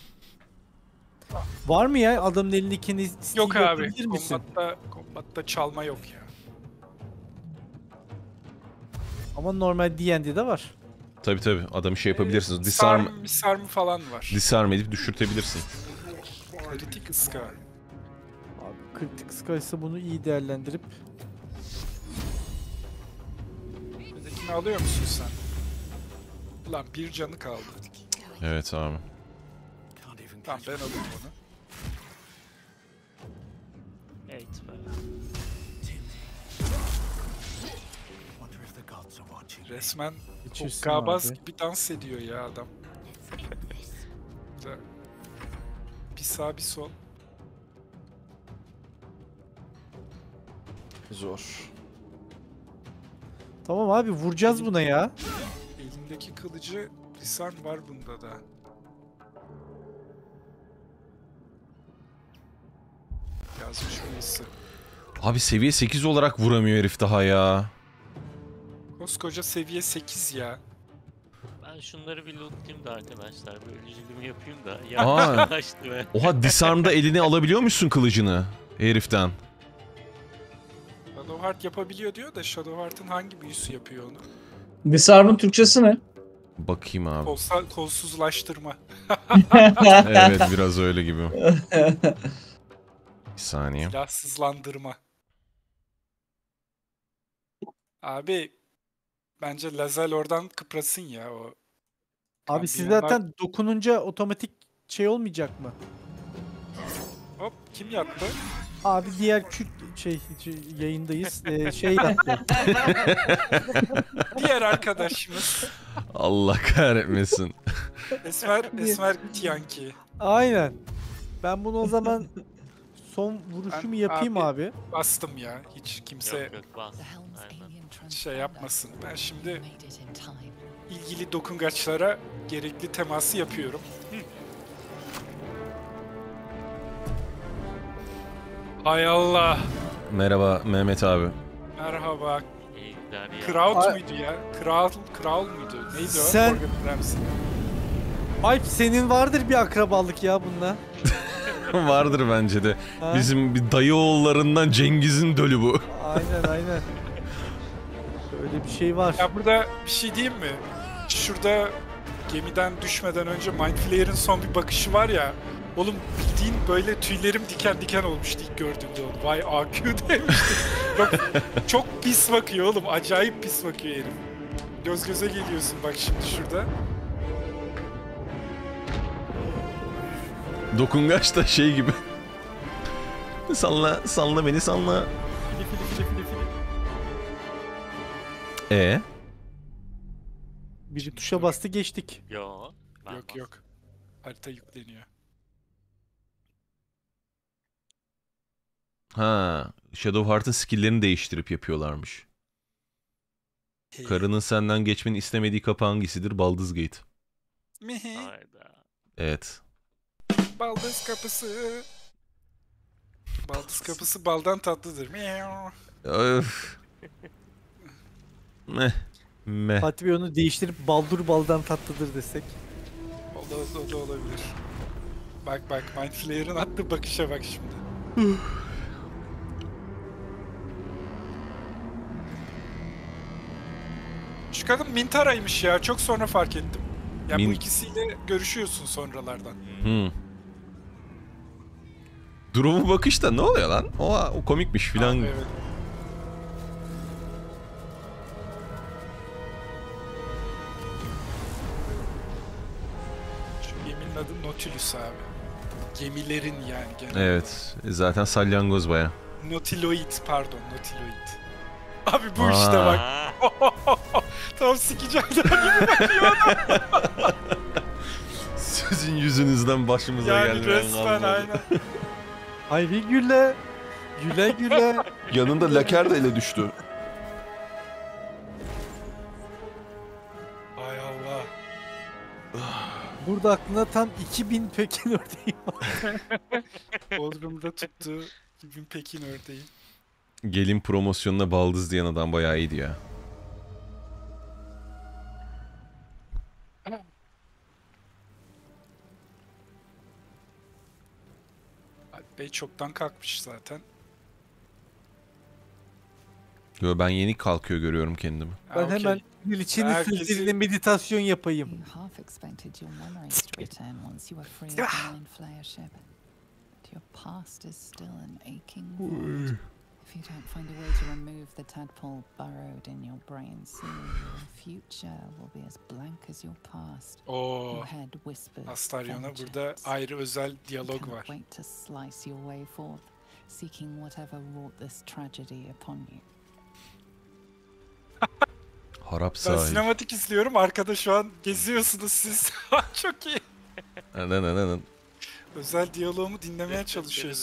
Var mı ya adamın elindekini Yok Steve abi. yapabilir misin? Kombatta çalma yok ya. Ama normal D&D'de var. Tabi tabi adamı şey yapabilirsiniz. Disarm, Disarm falan var. disarm edip düşürtebilirsin. Kritik ıska. Abi kritik skaysa bunu iyi değerlendirip Ötekini alıyor musun sen? Ulan bir canı kaldı. Evet abi. Tamam ben alayım onu. Evet be. Resmen geçirsin hokkabaz abi. gibi dans ediyor ya adam. Güzel. Bir sağ bir sol. Zor. Tamam abi vuracağız buna ya. Elimdeki kılıcı disarm var bunda da. Yazmış birisi. Abi seviye 8 olarak vuramıyor herif daha ya. Koskoca seviye 8 ya. Ben şunları bir lootlayayım da arkadaşlar. Bir ölücülüğümü yapayım da. Aa. Yaklaştı be. Oha disarm'da elini alabiliyor musun kılıcını heriften? Shadowheart yapabiliyor diyor da Shadowheart'ın hangi büyüsü yapıyor onu? Disarm'ın Türkçesi ne? Bakayım abi. Kolsuzlaştırma. Evet biraz öyle gibi. Bir saniye. Silahsızlandırma. Abi bence Lazel oradan kıprasın ya o. Abi siz Kampiyon zaten dokununca otomatik şey olmayacak mı? Hop kim yattı? Abi diğer yayındayız. Şey yaptı. Diğer arkadaşımız. Allah kahretmesin. Esmer Tiyanki. Aynen. Ben bunu o zaman son vuruşumu yapayım abi. Bastım ya. Hiç kimse Yok yok bas. The Helm's Aynen. alien şey transponder yapmasın. Ben şimdi made it in time. ilgili dokungaçlara gerekli teması yapıyorum. Hay Allah. Merhaba Mehmet abi. Merhaba. İyi gider ya. Kraut muydu ya? Kral muydu? Neydi o? Sen- Morgan Ramsey. Alp senin vardır bir akrabalık ya bununla. Vardır bence de. Ha? Bizim bir dayı oğullarından Cengiz'in dölü bu. Aynen. Öyle bir şey var. Ya burada bir şey diyeyim mi? Şurada gemiden düşmeden önce Mind Flayer'ın son bir bakışı var ya. Oğlum bildiğin böyle tüylerim diken diken olmuştu ilk gördüğümde onu. Vay AQ demiştim. Bak, çok pis bakıyor oğlum. Acayip pis bakıyor herif. Göz göze geliyorsun bak şimdi şurada. Dokungaç da şey gibi. Salla beni salla. Biri tuşa bastı geçtik. Yo. ben Yok bas- yok. Harita yükleniyor. Ha, Shadowheart'ın skill'lerini değiştirip yapıyorlarmış. Karının senden geçmeni istemediği kapı hangisidir? Baldur's Gate. Mihi. Hayda. Evet. Baldız kapısı. Baldız kapısı baldan tatlıdır. Miau. Öf. Meh. Fatih Bey onu değiştirip baldur baldan tatlıdır desek. O da olabilir. Bak Mind Flayer'ın attığı bakışa bak şimdi. Şu kadın Mintara'ymış ya. Çok sonra fark ettim. Ya bu ikisiyle görüşüyorsun sonralardan. Durumu bakışta ne oluyor lan? O komikmiş filan. Abi, evet. Şu geminin adı Nautilus abi. Gemilerin yani genel. Evet. Zaten salyangoz baya. Nautiloid pardon, Nautiloid. Abi bu işte bak. Aa, Tam sikeceğimler gibi bakıyor adam. Sizin yüzünüzden başımıza Yani gelmeyen resmen kalmadı. aynen. Haydi güle. Güle. Yanında laker de ele düştü. Ay Allah. Burada aklına tam 2000 Pekin ördeği var. Bodrum'da tuttuğu 2000 Pekin ördeği. Gelin promosyonuna baldız diyen adam bayağı iyiydi ya. Alp Bey çoktan kalkmış zaten. Yo, ben yeni kalkıyor görüyorum kendimi. Ben okey. hemen Nilçin'in Herkesi- sözleriyle meditasyon yapayım. You half expected your memories to return once you were free of the Mind Flayer ship. But your past is still an aching void. If you don't find a way to remove the tadpole burrowed in your brain soon, your future will be as blank as your past. Oo. Your head whispers Astaryon'a vengeance. burada ayrı özel You diyalog cannot var. wait to slice your way forth, seeking whatever wrought this tragedy upon you. Harap Ben sahil. sinematik izliyorum. Arkada şu an geziyorsunuz siz. Çok iyi. Anan. Özel diyaloğumu dinlemeye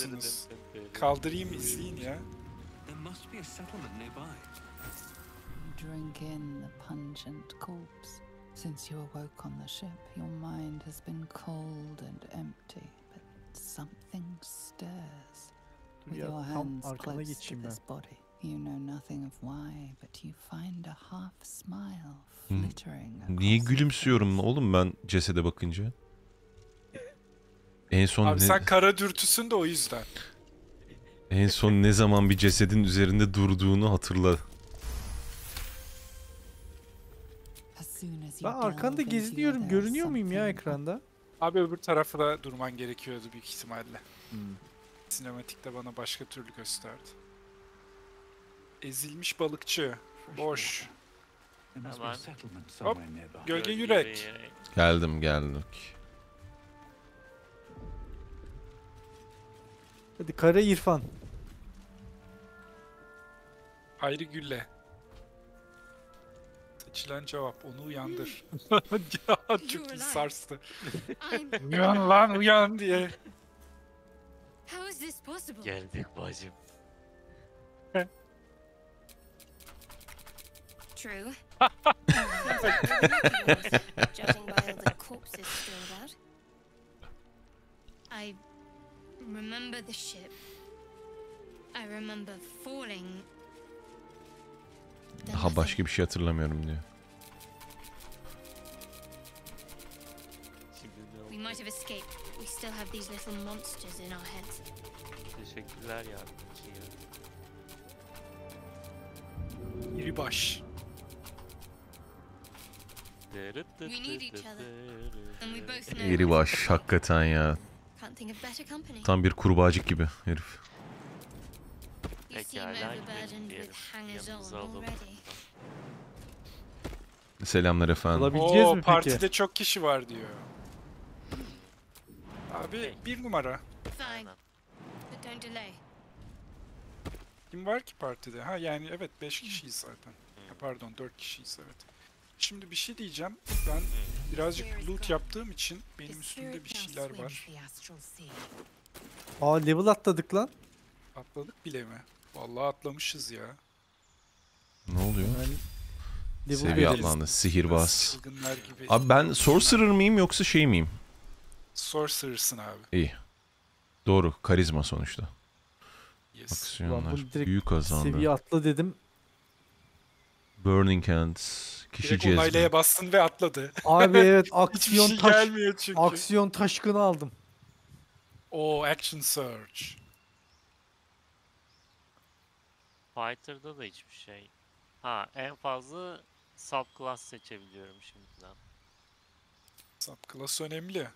çalışıyorsunuz. Kaldırayım izleyin ya. drink in the pungent corpse. Since you awoke on the ship, your mind has been cold and empty, but something stirs. With Ya, your tam hands arkana close to geçeyim ben. this body, you know nothing of why, but you find a half smile Hmm. flittering Niye across your gülümsüyorum face. oğlum ben cesede bakınca? En son Abi ne, sen kara dürtüsün de o yüzden. en son ne zaman bir cesedin üzerinde durduğunu hatırla. As soon as Ben you arkanda delve into geziniyorum. your Görünüyor muyum ya something ekranda? Abi öbür tarafa da durman gerekiyordu büyük ihtimalle. Sinematikte bana başka türlü gösterdi. Ezilmiş balıkçı. Boş. Hemen Hop. Gölge gölge yürek. Geldik. Hadi Kara İrfan. Ayrı gülle. Seçilen cevap. Onu uyandır. Ya çok iyi sarstı. I'm. Uyan lan uyan diye. How is this possible? Geldik bacım. True. Seems like really lucky ones, judging by all the corpses strewn about. I remember the ship. I remember falling. Then Daha nothing. başka bir şey hatırlamıyorum diyor. Şimdi We ne might have escaped. We still have these little monsters in our heads. Teşekkürler yardımcı ya. İri baş. We need each other. And we both know. Eri baş hakikaten ya. Can't think of better company. Tam bir kurbağacık gibi herif. You seem Pekala overburdened gidelim diyelim. with hangers Yanımıza on alalım. already. Selamlar efendim. Alabileceğiz Oo mi peki? partide çok kişi var diyor. Abi Okey. 1 numara. Fine, Aynen. but don't delay. Kim var ki partide? Ha yani evet 5 kişiyiz zaten. Ha, pardon 4 kişiyiz evet. Şimdi bir şey diyeceğim. Ben birazcık loot yaptığım için benim üstümde bir şeyler var. Aa level atladık lan. Atladık bile mi? Vallahi atlamışız ya. Ne oluyor? Yani level Seviye veririz. atlandı. Sihirbaz. Çılgınlar gibi. Abi ben sorcerer mıyım yoksa şey miyim? Sorcerer'sın abi. İyi. Doğru. Karizma sonuçta. Yes. Aksiyonlar. Ulan bunu direkt Büyük kazandı. Seviye atla dedim. Burning Hands. Kişi Direkt cezmi. onaylaya bastın ve atladı. Abi evet Hiçbir aksiyon şey taş gelmiyor çünkü. aksiyon taşkını aldım. O action search. Fighter'da da hiçbir şey. Ha en fazla subclass seçebiliyorum şimdiden. Subclass önemli.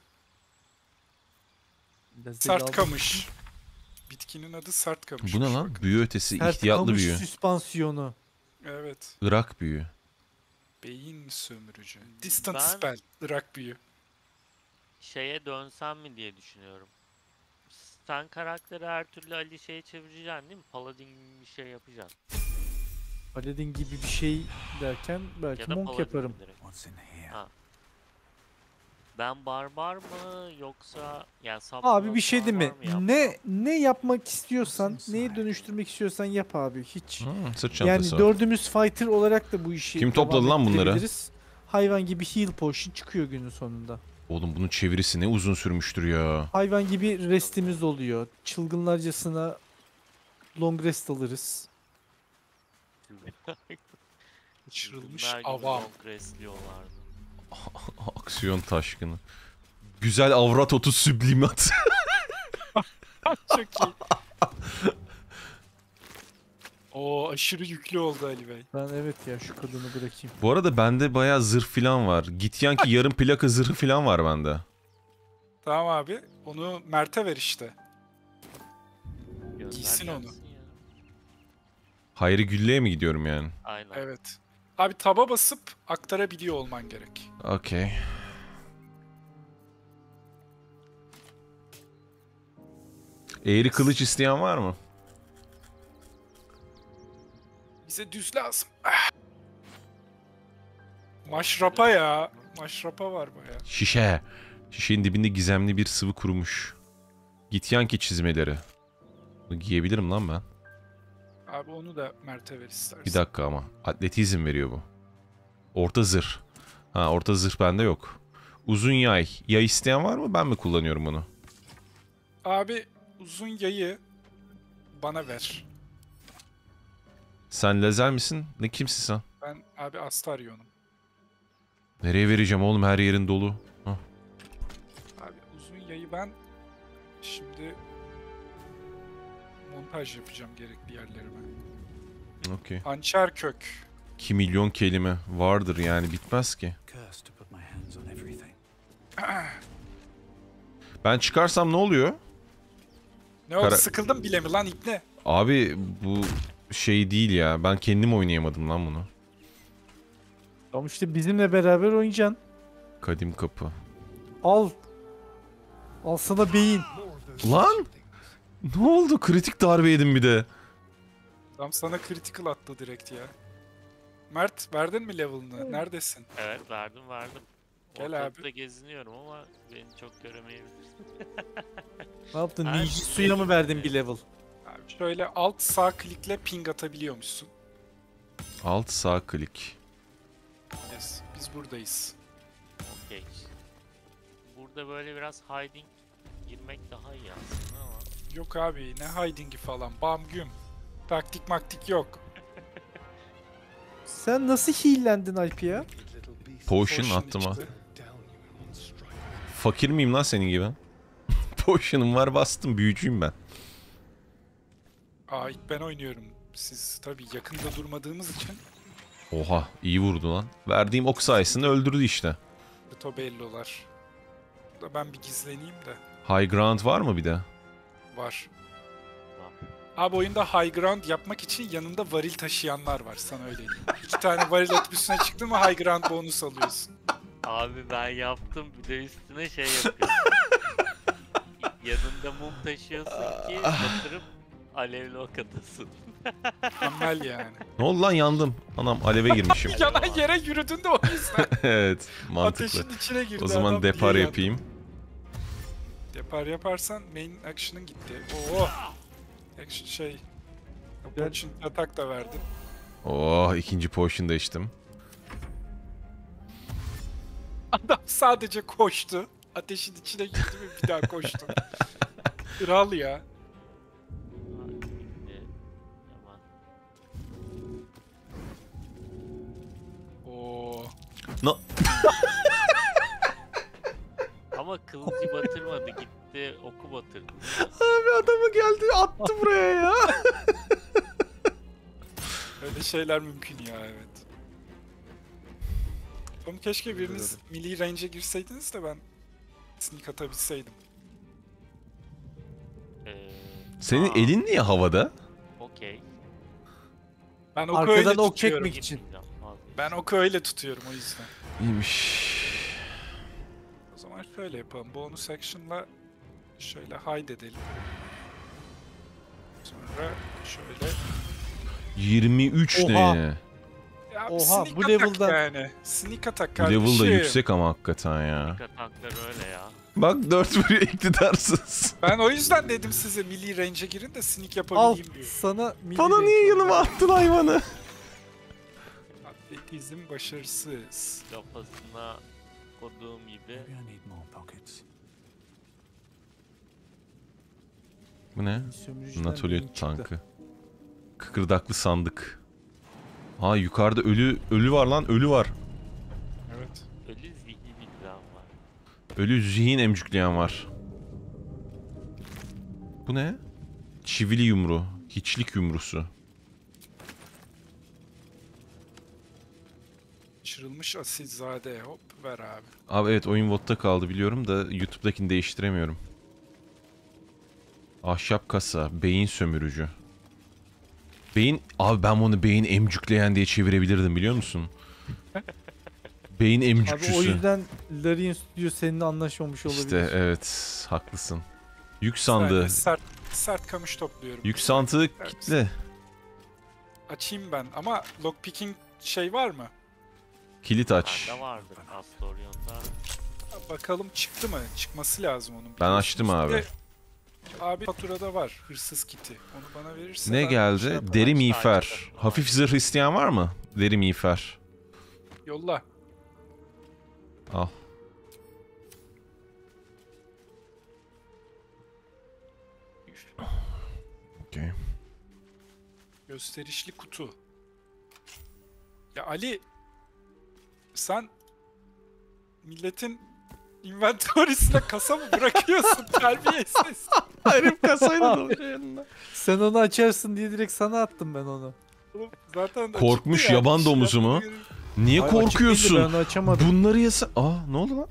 Biraz Sert aldım. kamış. Bitkinin adı sert kamış. Bu ne lan? Büyü ötesi. Sert İhtiyatlı kamış büyü. süspansiyonu. Evet. Irak büyü. Beyin sömürücü. Distant Ben- spell. Irak büyü. Şeye dönsem mi diye düşünüyorum. Sen karakteri her türlü Ali şeye çevireceksin değil mi? Paladin gibi bir şey yapacaksın. Paladin gibi bir şey derken belki Ya da monk Paladin yaparım. direkt. Ha. Ben barbar mı yoksa yani Abi bir şey değil mi? barbar mı yapsam? Ne yapmak istiyorsan, neye dönüştürmek istiyorsan yap abi. Hiç. Sırt Yani çantası. dördümüz fighter olarak da bu işi Kim topladı devam lan bunları? ettirebiliriz. Hayvan gibi heal potion çıkıyor günün sonunda. Oğlum bunun çevirisi ne uzun sürmüştür ya. Hayvan gibi restimiz oluyor. Çılgınlarcasına long rest alırız. Kaçırılmış Bunlar gibi avam. long restliyorlardı. Aksiyon taşkını. Güzel avrat otu süblimat. Çok iyi. O aşırı yüklü oldu Ali Bey. Ben evet ya şu kadını bırakayım. Bu arada bende bayağı zırh falan var. Gityan ki yarım plaka zırhı falan var bende. Tamam abi. Onu Mert'e ver işte. Gönder Giysin onu. gelsin ya. Hayri Gülle'ye mi gidiyorum yani? Aynen. Evet. Abi taba basıp aktarabiliyor olman gerek. Okey. Eğri kılıç isteyen var mı? Bize düz lazım. Ah. Maşrapa ya. Maşrapa var baya. Şişe. Şişenin dibinde gizemli bir sıvı kurumuş. Gityan ki çizmeleri. Bunu giyebilirim lan ben. Abi onu da Mert'e ver istersen. Bir dakika ama. Atletizm veriyor bu. Orta zırh. Ha, orta zırh bende yok. Uzun yay. Yay isteyen var mı? Ben mi kullanıyorum bunu? Abi uzun yayı bana ver. Sen lazer misin? Ne kimsin sen? Ben abi Astarion'um. Nereye vereceğim oğlum? Her yerin dolu. Hah. Abi uzun yayı ben şimdi montaj yapacağım gerekli yerlerime. Okey. Hançer kök. 2 milyon kelime vardır yani, bitmez ki. Ben çıkarsam ne oluyor? Ne oldu, Kara- sıkıldım bile mi lan ipne? Abi bu şey değil ya. Ben kendim oynayamadım lan bunu. Tamam işte bizimle beraber oynayacaksın. Kadim kapı. Al. Al sana beyin. Lan! Ne oldu? Kritik darbe yedim bir de. Tam sana critical attı direkt ya. Mert verdin mi level'ını? Neredesin? Evet verdim. Gel Ortalıkta abi. geziniyorum ama beni çok göremeyebilirsin. Ne yaptın? Her Ninja şey suya mı verdin bir level? Abi şöyle alt sağ klikle ping atabiliyormuşsun. Alt sağ klik. Yes, biz buradayız. Okey. Burada böyle biraz hiding girmek daha iyi aslında ama. Yok abi ne hiding'i falan. Bam güm. Taktik maktik yok. Sen nasıl heal'lendin Alp ya? Potion attım ha. işte. Fakir miyim lan senin gibi? Potion'um var, bastım. Büyücüyüm ben. Aa ilk ben oynuyorum. Siz tabii yakında durmadığımız için Oha, iyi vurdu lan. Verdiğim ok sayesinde öldürdü işte. Tobello'lar. Da ben bir gizleneyim de. High ground var mı bir de? Var. Abi oyunda high ground yapmak için yanında varil taşıyanlar var, sana öyle diyeyim. 2 tane varil atıp üstüne çıktın mı high ground bonus alıyorsun. Abi ben yaptım, bir de üstüne şey yapıyorum. Yanında mum taşıyorsun ki batırıp alevli ok atasın. Mükemmel yani. Ne oldu lan, yandım. Anam, aleve girmişim. Yanan yere yürüdün de o yüzden. Evet, mantıklı. Ateşin içine girdi O zaman adam, depar diye yapayım. Depar yaparsan main action'ın gitti. Oo. Action şey. Opportunity attack da verdin. Oh, ikinci potion da içtim. Adam sadece koştu. Ateşin içine girdi ve bir daha koştu. Kral ya. Şimdi hemen Oo. No. ama kılıcı batırmadı, gitti oku batırdı. Abi adamı geldi attı buraya ya. Öyle şeyler mümkün ya, evet. Oğlum keşke biriniz melee range'e girseydiniz de ben sneak atabilseydim. Senin Aa, elin niye havada? okey. Ben oku Arkadan öyle ok tutuyorum. çekmek için. Ben oku öyle tutuyorum o yüzden. İyiymiş. O zaman şöyle yapalım. Bonus action'la şöyle hide edelim. Sonra şöyle... 23 Oha. ne? Ya Oha, sneak bu attack level'dan- yani. Sneak attack Bu kardeşim. level da yüksek ama hakikaten ya. Ataklar öyle ya. Bak 4 vuruyor, iktidarsız. Ben o yüzden dedim size melee range'e girin de sneak Al yapabileyim diye. sana milli Bana niye renk. yanıma attın hayvanı? Atletizm başarısız. Kafasına koduğum gibi. Bu ne? Sömürücüden Natolyo beyin çıktı. tankı. Kıkırdaklı sandık. Aa, yukarıda ölü var lan, ölü var. Evet. Ölü zihni bir plan var. Ölü zihin emcükleyen var. Bu ne? Çivili yumru. Hiçlik yumrusu. Çırılmış asilzade. Hop ver abi. Abi evet, oyun VOD'da kaldı biliyorum da YouTube'dakini değiştiremiyorum. Ahşap kasa. Beyin sömürücü. Beyin... Abi ben bunu beyin emcükleyen diye çevirebilirdim, biliyor musun? Beyin Abi o emcükçüsü. yüzden Larian Studio seninle anlaşmamış olabilir. İşte evet, haklısın. Yük sandığı. Ben de sert kamış topluyorum. Yük sandığı Evet. kitle. Açayım ben ama lockpicking şey var mı? Kilit aç. Bende vardır Astorion'da. Bakalım çıktı mı? Çıkması lazım onun. Ben açtım abi. Bir de Abi faturada var hırsız kiti. Onu bana verirsen. Ne geldi? Deri miğfer. Hafif zırh isteyen var mı? Deri miğfer. Yolla. Al. Okay. Gösterişli kutu. Ya Ali, sen milletin inventory'sine kasa mı bırakıyorsun? Terbiyesiz. Herif kasayla doluyor yanına. Sen onu açarsın diye direkt sana attım ben onu. Oğlum zaten Korkmuş açıktı ya, yaban bir şey domuzu mu? yapmaya gerek- Niye Hayır, açık değildi, korkuyorsun? ben onu açamadım. Bunları yasa... Aa ne oldu lan?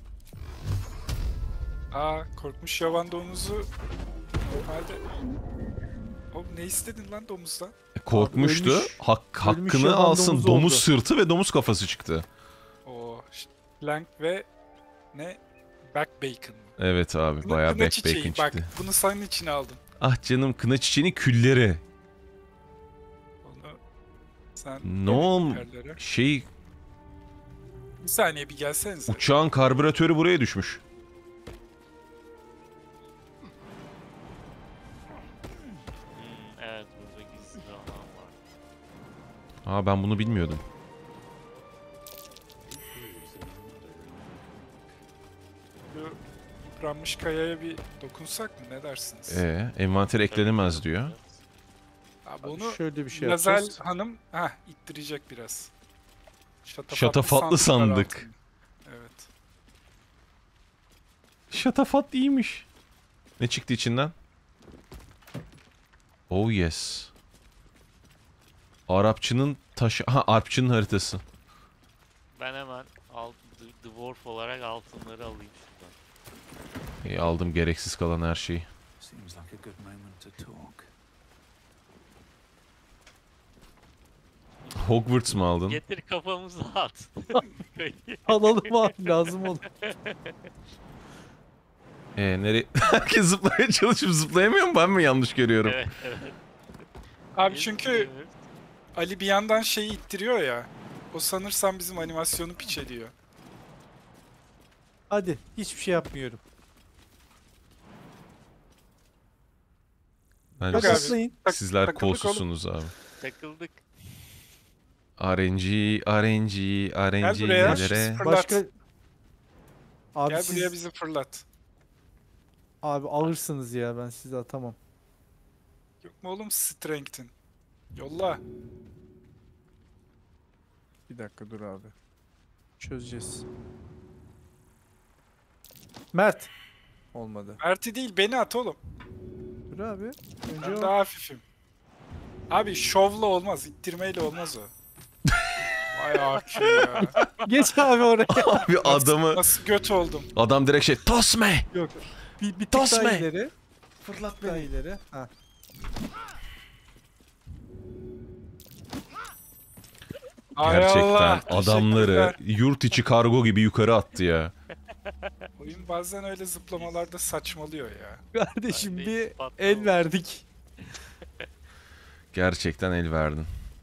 Aa, korkmuş yaban domuzu. Normalde... Oğlum ne istedin lan domuzdan? Korkmuştu. ölmüş- ölmüş Hakkını yaban alsın. domuzu Domuz oldu. sırtı ve domuz kafası çıktı. O flank ve ne? Back bacon mı? Evet abi Kına- bayağı kına back çiçeği. bacon Bak çıktı. bunu senin için aldım. Ah canım kına çiçeğinin külleri. Onu sen Ne olm... yerlere. Şey Bir saniye bir gelsenize. uçağın karbüratörü buraya düşmüş. Evet burada gizli bir alan var. Aa ben bunu bilmiyordum. Şu yıpranmış kayaya bir dokunsak mı? Ne dersiniz? Envanter eklenemez diyor. Abi Abi onu şöyle bir şey Lazel yapacağız. Hanım ittirecek biraz. Şatafatlı sandık. var altında. Evet. Şatafat iyiymiş. Ne çıktı içinden? Oh yes. Arapçının taşı... Ha Arpçının haritası. Ben hemen dwarf olarak altınları alayım şuradan. Aldım gereksiz kalan her şeyi. Seems like a good moment to talk. Hogwarts mı aldın? Getir kafamıza at. Alalım abi lazım olur. Nereye? Herkes zıplamaya çalışıp zıplayamıyor mu? Ben mi yanlış görüyorum? Evet evet. Abi çünkü Ali bir yandan şeyi ittiriyor ya. O sanırsam bizim animasyonu piç ediyor. Hadi hiçbir şey yapmıyorum. Bence Yok Hadi abi. atlayın. sizler takıldık oğlum. kolsuzsunuz abi. Takıldık. RNG Gel buraya. nelere? Fırlat. Başka... Abi Gel siz... buraya bizi fırlat. Abi alırsınız ya ben size atamam. Yok mu oğlum Strength'in? Yolla. Bir dakika dur abi. Çözeceğiz. Mert. Olmadı. Mert'i değil beni at oğlum. Dur abi. Önce Ben o. daha hafifim. Abi şovla olmaz, ittirmeyle olmaz o. Vay akü ya. Geç abi oraya. Abi adamı... Nasıl göt oldum. Adam direkt şey tosme! Yok. Bir tık Toss daha me. ileri. Fırlat daha ileri. Ha. Ay Gerçekten Allah, adamları teşekkürler. yurt içi kargo gibi yukarı attı ya. Oyun bazen öyle zıplamalarda saçmalıyor ya. Kardeşim Ben de bir ispat el oldu. verdik. Gerçekten el verdin.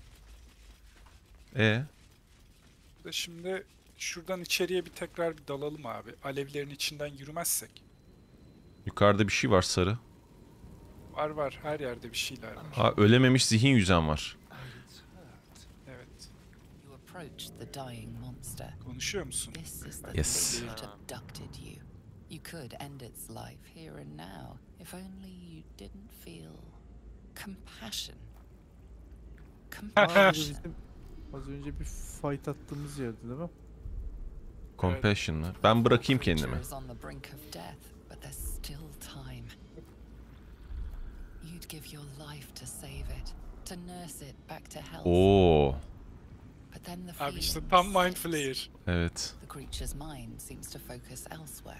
Şimdi şuradan içeriye bir tekrar bir dalalım abi. Alevlerin içinden yürümezsek. Yukarıda bir şey var sarı. Var var her yerde bir şeyler var. Ha ölememiş zihin yüzen var. Evet. You approach the dying monster. Konuşuyor musun? This is the Yes. thing that abducted you. You could end its life here and now if only you didn't feel compassion. Aa, bu Compassion. bizim az önce bir fight attığımız yerdi değil mi? Compassion mı? Ben bırakayım Creature kendimi. is on the brink of death, but there's still time. You'd give your life to save it, to nurse it back to health. Oo, But then the Abi işte feeling tam mind slips. flayer. evet. The creature's mind seems to focus elsewhere.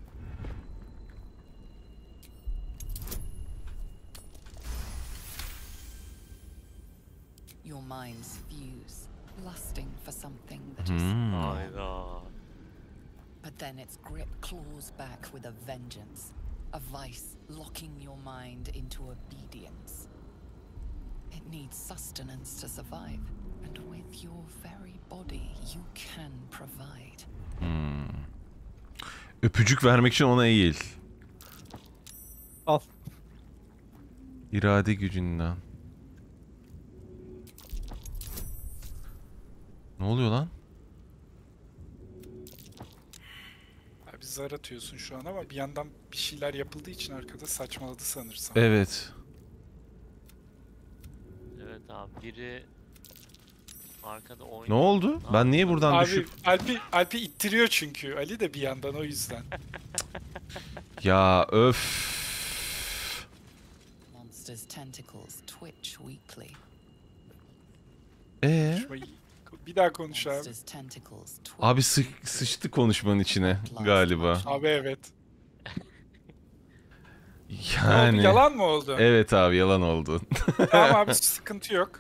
Your minds fuse, lusting for something that is Hmm. Hayda. But then its grip claws back with a vengeance. A vice locking your mind into obedience. It needs sustenance to survive. And with your very body, you can provide. Öpücük vermek için ona eğil. Al. İrade gücünden. Ne oluyor lan? Abi zar atıyorsun şu an ama bir yandan bir şeyler yapıldığı için arkada saçmaladı sanırsam. Evet. Evet abi biri arkada oynuyor. Ne oldu? Ben niye buradan Abi düşüp... Alp'i ittiriyor çünkü. Ali de bir yandan o yüzden. Ya öf. Monster's tentacles twitch weakly. Bir daha konuş abi. Monster's tentacles twitch. Abi sıçtı konuşmanın içine galiba. Abi evet. Ne oldu? Yani. Yalan mı oldu? Evet abi yalan oldu. Tamam abi sıkıntı yok.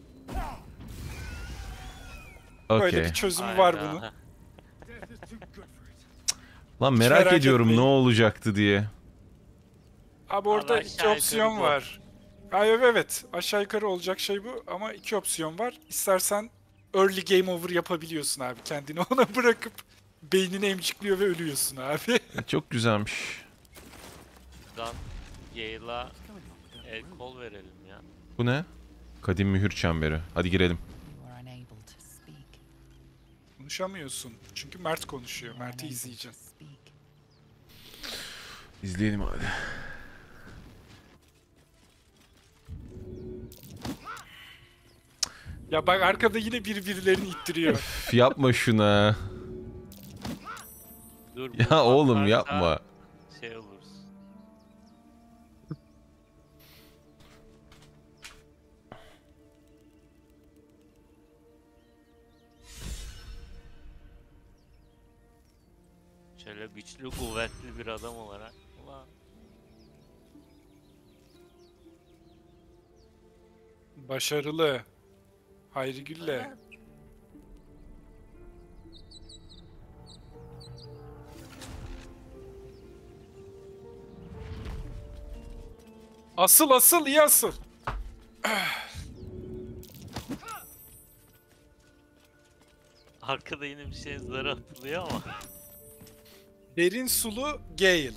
Böyle Okey. bir çözümü var Hayda. bunun. Lan merak merak ediyorum etmeyin. ne olacaktı diye. Abi orada Abi iki aşağı opsiyon yukarı bu. var. Hayır evet aşağı yukarı olacak şey bu ama iki opsiyon var. İstersen early game over yapabiliyorsun abi. Kendini ona bırakıp beynini emcikliyor ve ölüyorsun abi. Çok güzelmiş. Buradan Gale'a el kol verelim ya. Bu ne? Kadim mühür çemberi. Hadi girelim. You are unable to speak. Konuşamıyorsun. Çünkü Mert konuşuyor. You are Mert'i unable to izleyeceğim. speak. İzleyelim hadi. Ya bak arkada yine birilerini ittiriyor. Üf, yapma şuna. Dur, bu Ya oğlum patlarsa yapma. Şey oluruz. Şöyle güçlü kuvvetli bir adam olarak. Ulan Başarılı. Hayri Gülle. Asıl iyi asıl. arkada yine bir şey zara atılıyor ama. Derin sulu Gale.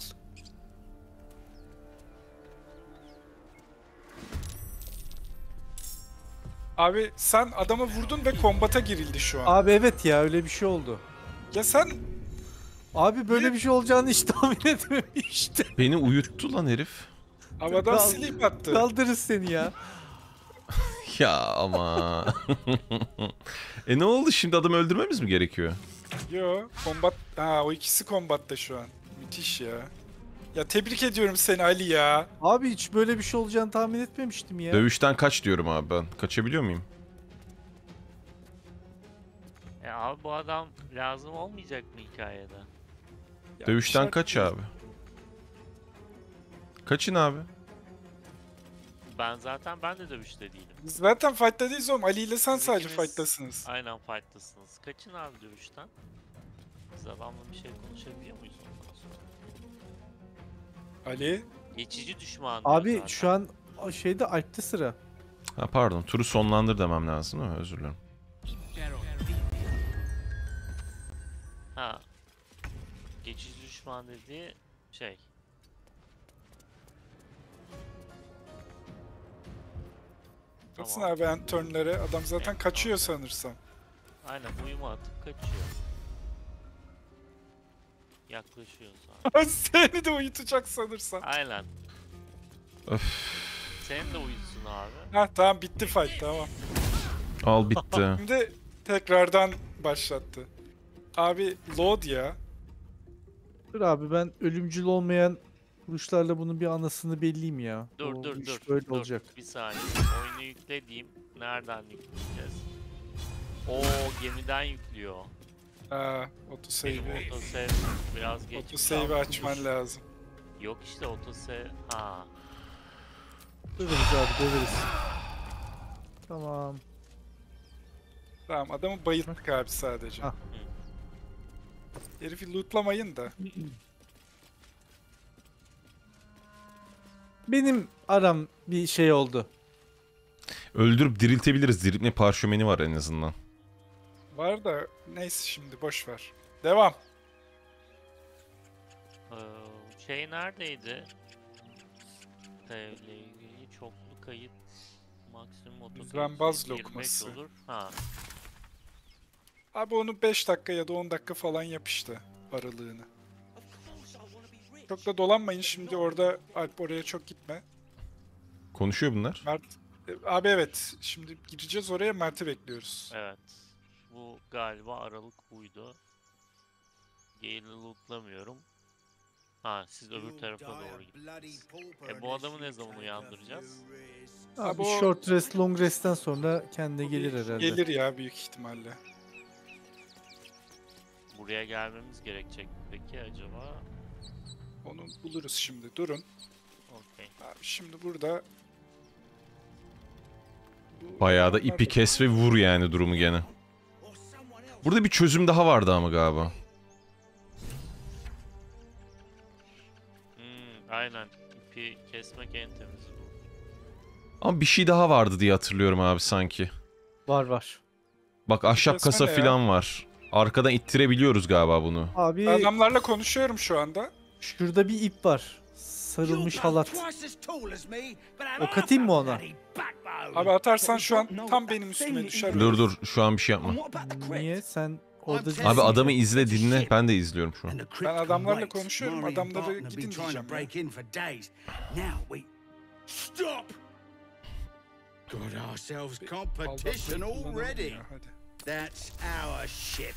Abi sen adamı vurdun ve kombata girildi şu an. Abi evet ya öyle bir şey oldu. Ya sen Abi böyle bir şey olacağını hiç tahmin etmemiştim. Beni uyuttu lan herif. havadan Kal- sleep attı. Kaldırırız seni ya. Ya ama. Ne oldu şimdi adamı öldürmemiz mi gerekiyor? Yo, kombat... Ha, o ikisi kombatta şu an. Müthiş ya. Ya tebrik ediyorum seni Ali ya. Abi hiç böyle bir şey olacağını tahmin etmemiştim ya. Dövüşten kaç diyorum abi ben. Kaçabiliyor muyum? Abi bu adam lazım olmayacak mı hikayede? Ya Dövüşten şart kaç değil. abi? Kaçın abi. Ben de dövüşte değilim. Biz zaten fight'ta değiliz oğlum. Ali ile sen Siz sadece ikiniz fight'tasınız. Aynen fight'tasınız. Kaçın abi dövüşten. Biz adamla bir şey konuşabiliyor muyuz ondan sonra? Ali, Geçici düşman diyor Abi zaten. şu an o şeyde Alp'te sıra. Ha pardon turu sonlandır demem lazım değil mi? Özür dilerim. Ha. Geçici düşman dediği şey. baksana abi ben turnlere. Adam zaten Evet, kaçıyor tamam. sanırsam. Aynen uyuma atıp kaçıyor. Yaklaşıyor sonra. Seni de uyutacak sanırsam. Aynen. Öf. Seni de uyutsun abi. Ha tamam bitti fight tamam. Al bitti. Şimdi tekrardan başlattı. Abi load ya. Dur abi ben ölümcül olmayan vuruşlarla bunun bir anasını belleyeyim ya. Dur O dur iş dur. Böyle dur. olacak. Bir saniye. Oyunu yükle diyeyim. Nereden yükleyeceğiz? Oo gemiden yüklüyor. Ha, Benim autosave'i. autosave biraz geç. Autosave'i açman lazım. Yok işte autosave. Ha. Döveriz abi döveriz. Tamam. Tamam adamı bayılttık abi sadece. Ah. Herifi lootlamayın da. Benim aram bir şey oldu. Öldürüp diriltebiliriz. Diriltme parşömeni var en azından. Var da neyse şimdi boş ver. Devam. Şey neredeydi? Devle ilgili çok kayıt maksimum otokayıt Mührenbaz 25 lokması. olur. Ha. Abi onu 5 dakika ya da 10 dakika falan yap işte aralığını. Çok da dolanmayın şimdi orada, Alp oraya çok gitme. Konuşuyor bunlar. Mert, abi evet şimdi gireceğiz oraya, Mert'i bekliyoruz. Evet. Bu galiba aralık buydu. Gale'i lootlamıyorum. Ha siz öbür tarafa doğru gittiniz. Bu adamı ne zaman uyandıracağız? Abi o- short rest long rest'ten sonra kendine gelir herhalde. Gelir ya büyük ihtimalle. Buraya gelmemiz gerekecek mi peki acaba? Onu buluruz şimdi, durun. Okey. Abi şimdi burada... Bu Bayağı da adamlar ipi kes ve vur yani durumu gene. Burada bir çözüm daha vardı ama galiba. Aynen. İpi kesmek en temizi bu. Ama bir şey daha vardı diye hatırlıyorum abi sanki. Var. Bak ahşap Kesme kasa ne ya? falan var. Arkadan ittirebiliyoruz galiba bunu. Abi Adamlarla konuşuyorum şu anda. şurada bir ip var. Sarılmış halat. Ok atayım mı ona? Abi atarsan şu an tam benim üstüme düşer. Dur şu an bir şey yapma. Niye? Sen orada Abi adamı izle dinle, ben de izliyorum şu an. Ben adamlarla konuşuyorum. Adamları gidin diyeceğim. Stop! Got ourselves competition Baldatları kullanalım already. ya, hadi. That's our ship.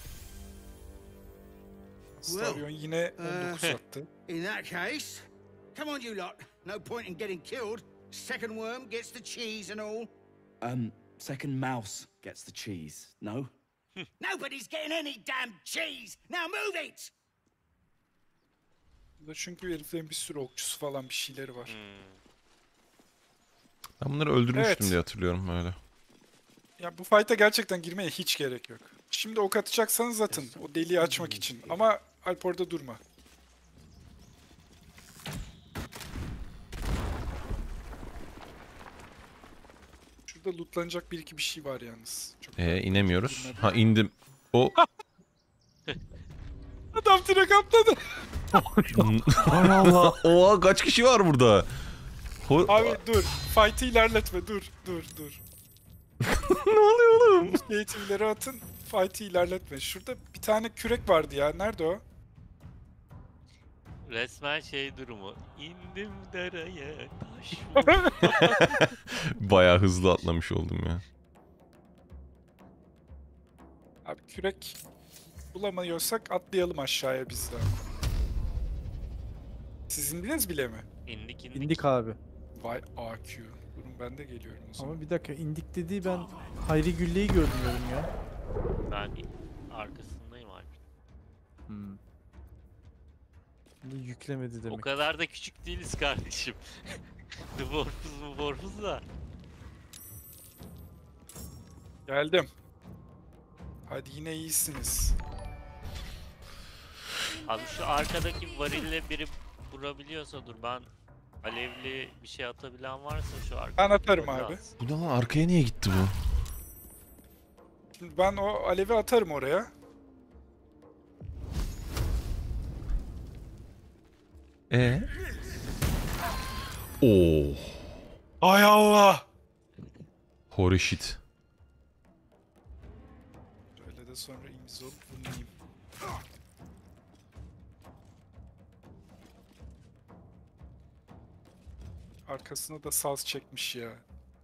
Starion yine 19 attı. In that case, come on, you lot. No point in getting killed. Second worm gets the cheese and all. Second mouse gets the cheese. No? Nobody's getting any damn cheese. Now move it! Burada çünkü heriflerin bir sürü okçusu falan bir şeyleri var. Ben bunları öldürmüştüm Evet. diye hatırlıyorum öyle. Ya bu fight'a gerçekten girmeye hiç gerek yok. Şimdi ok atacaksanız atın. O deliği açmak için. Ama Alp orada durma. Şurada lootlanacak bir iki bir şey var yalnız. Çok İnemiyoruz. Ha indim. O Adam direkt atladı. Hay Allah. Oha kaç kişi var burada? Abi dur. Fight'ı ilerletme. Dur. Ne oluyor oğlum? Eğitimleri atın. Fight'ı ilerletme. Şurada bir tane kürek vardı ya. Nerede o? Resmen şey durumu. İndim dereye taş. Bayağı hızlı atlamış oldum ya. Abi kürek bulamıyorsak atlayalım aşağıya biz de. Siz indiniz bile mi? İndik. İndik abi. Vay AQ. Durun ben de geliyorum o zaman. Ama bir dakika indik dediği ben Hayri Gülle'yi gördüm ya. Ben arkasındayım abi. Bunu yüklemedi demek. O kadar da küçük değiliz kardeşim. Dwarf'uz da. Geldim. Hadi yine iyisiniz. Abi şu arkadaki varille biri vurabiliyorsa dur ben alevli bir şey atabilen varsa şu arkada. Ben atarım abi. Bu da lan arkaya niye gitti bu? Şimdi ben o alevi atarım oraya. Oo. Ay Allah! Holy shit. Öyle de sonra imiz olup vurmayayım. Arkasına da saz çekmiş ya.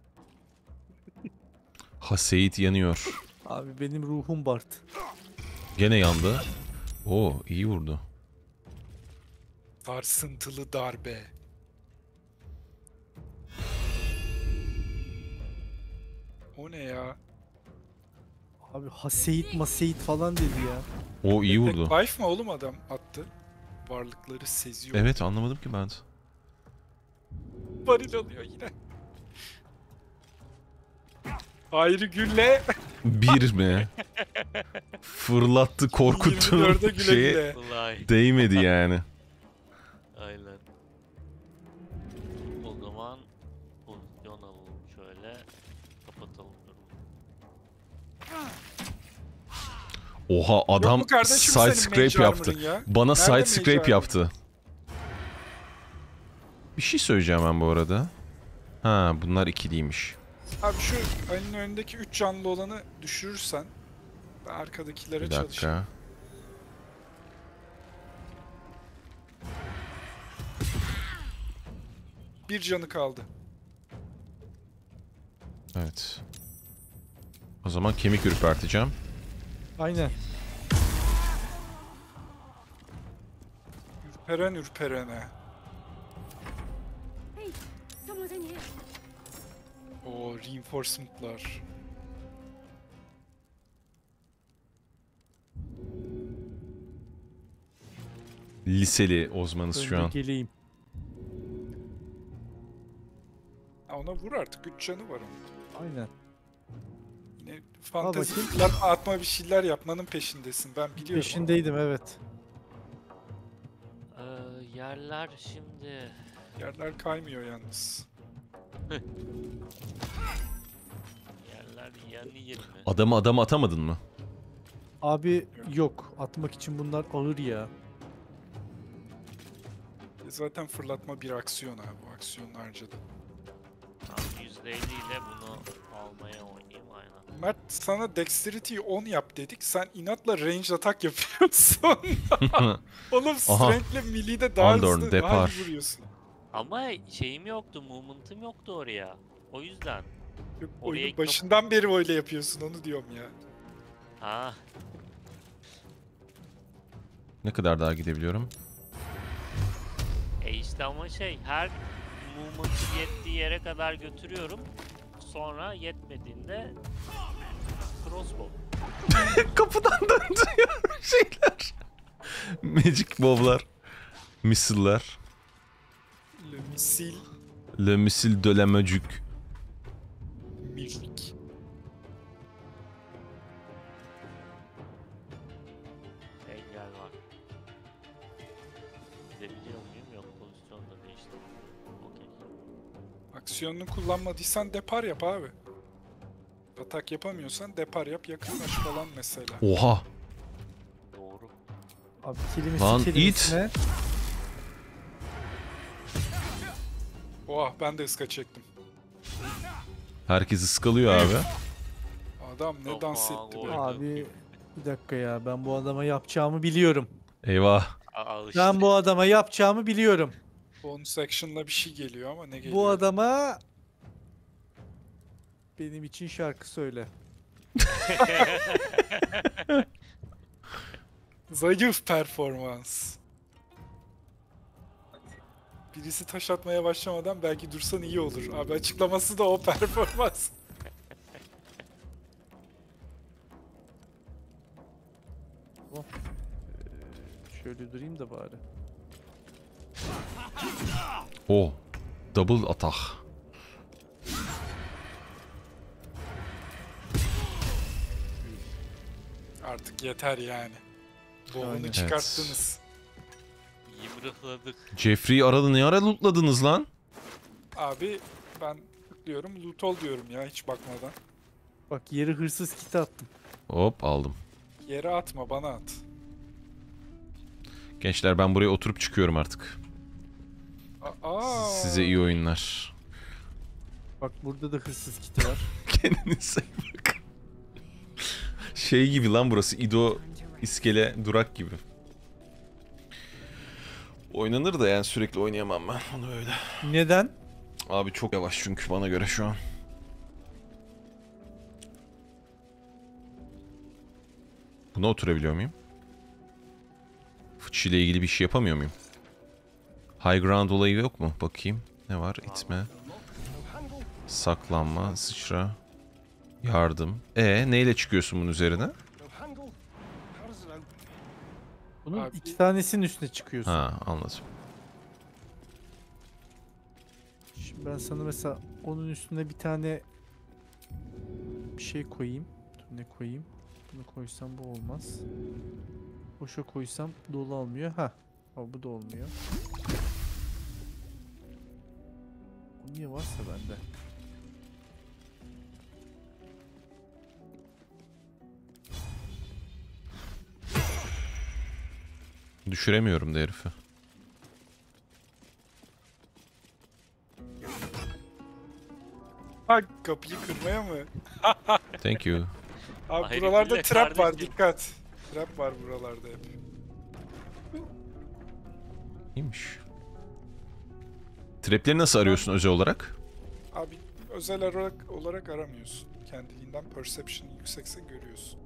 Haseyit yanıyor. Abi benim ruhum Bart. Gene yandı. Oo iyi vurdu. Sarsıntılı darbe. O ne ya? Abi Haseyit Maseyit falan dedi ya. O iyi vurdu. Tek life mı oğlum adam attı? Varlıkları seziyor. Evet anlamadım ki ben. Varil oluyor yine. Ayrı gülle. Bir mi? Fırlattı korkuttu. 24'e güle Şeye güle. Vallahi. değmedi yani. Aynen. O zaman pozisyon alalım şöyle. Kapatalım durumu. Oha adam mu kardeşim side senin scrape mage yaptı. armor'ın ya? Bana Nerede side mage scrape armor? yaptı. Bir şey söyleyeceğim ben bu arada. Ha bunlar ikiliymiş. Abi şu ayının önündeki 3 canlı olanı düşürürsen ben arkadakilere Bir çalışayım. dakika. Bir canı kaldı. Evet. O zaman kemik ürperteceğim. Aynen. Ürperene. Hey, someone's in here. O reinforcement'lar. Liseli Ozmanız şu Önce an. geleyim. Ha, ona vur artık. 3 canı var onun. Aynen. Yine fantezi bakayım. plan atma bir şeyler yapmanın peşindesin. Ben biliyorum. Peşindeydim evet. Yerler şimdi... Yerler kaymıyor yalnız. Yerler yani yeri mi? Adamı atamadın mı? Abi yok. Atmak için bunlar ağır ya. Zaten fırlatma bir aksiyon abi. Bu aksiyonu harcadı. Abi %50 ile bunu almaya oynayayım aynen. Mert sana Dexterity'yi 10 yap dedik. Sen inatla range atak yapıyorsun. Oğlum strength'le melee'de daha Andorn, hızlı, depar. daha iyi vuruyorsun. Ama şeyim yoktu, movement'ım yoktu oraya. O yüzden. Yok, Oraya oyunun başından beri öyle yapıyorsun, onu diyorum ya. Ha, Ne kadar daha gidebiliyorum? işte ama her movement'ım yettiği yere kadar götürüyorum. Sonra yetmediğinde crossbow. Kapıdan döndürüyor şeyler. Magic bow'lar. Missile'lar. Le misil, Le missile de la magic. milk. Engel var. Gidebiliyor muyum? Yok, pozisyonda değiştim. Okey. Aksiyonunu kullanmadıysan depar yap abi. Atak yapamıyorsan depar yap, yakınlaş falan mesela. Oha. Doğru. Abi kilimi Lan kelimesine. Oha, ben de ıska çektim. Herkes ıskalıyor abi. Adam ne dans Aman, etti oy. be. Abi bir dakika ya, ben bu adama yapacağımı biliyorum. Eyvah. Al işte. Ben bu adama yapacağımı biliyorum. Bonus action'la bir şey geliyor ama ne geliyor? Bu adama benim için şarkı söyle. Zayıf performans. Birisi taş atmaya başlamadan belki dursan iyi olur. Abi açıklaması da o performans. Şöyle durayım da bari. Oh. Double atak. Artık yeter yani. Boğunu Aynen. çıkarttınız. Yımrıkladık. Jeffrey'i aradı, ne ara lootladınız lan? Abi ben tıklıyorum, loot ol diyorum ya hiç bakmadan. Bak, yeri hırsız kiti attım. Hop aldım. Yere atma, bana at. Gençler ben buraya oturup çıkıyorum artık. Aa. Size iyi oyunlar. Bak, burada da hırsız kiti var. Kendinize iyi bakın. Şey gibi lan burası, İdo iskele durak gibi. Oynanır da yani sürekli oynayamam ben onu öyle. Neden? Abi çok yavaş çünkü bana göre şu an. Buna oturabiliyor muyum? Fıçıyla ilgili bir şey yapamıyor muyum? High ground olayı yok mu? Bakayım. Ne var? İtme. Saklanma, sıçra. Yardım. Neyle çıkıyorsun bunun üzerine? Bunun Abi- 2 tanesinin üstüne çıkıyorsun. Ha, anladım. Şimdi ben sana mesela onun üstüne bir tane bir şey koyayım. Dur, ne koyayım? Bunu koysam bu olmaz. Boşa koysam dolu almıyor. Ha, bu da olmuyor. Bu niye varsa bende? Düşüremiyorum da herifi. Ha, kapıyı kırmaya mı? Thank you. Abi Hayır, buralarda bile trap var, kardeşim. dikkat. Trap var buralarda hep. İyiymiş. Trapleri nasıl arıyorsun özel olarak? Abi özel olarak aramıyorsun. Kendiliğinden perception yüksekse görüyorsun.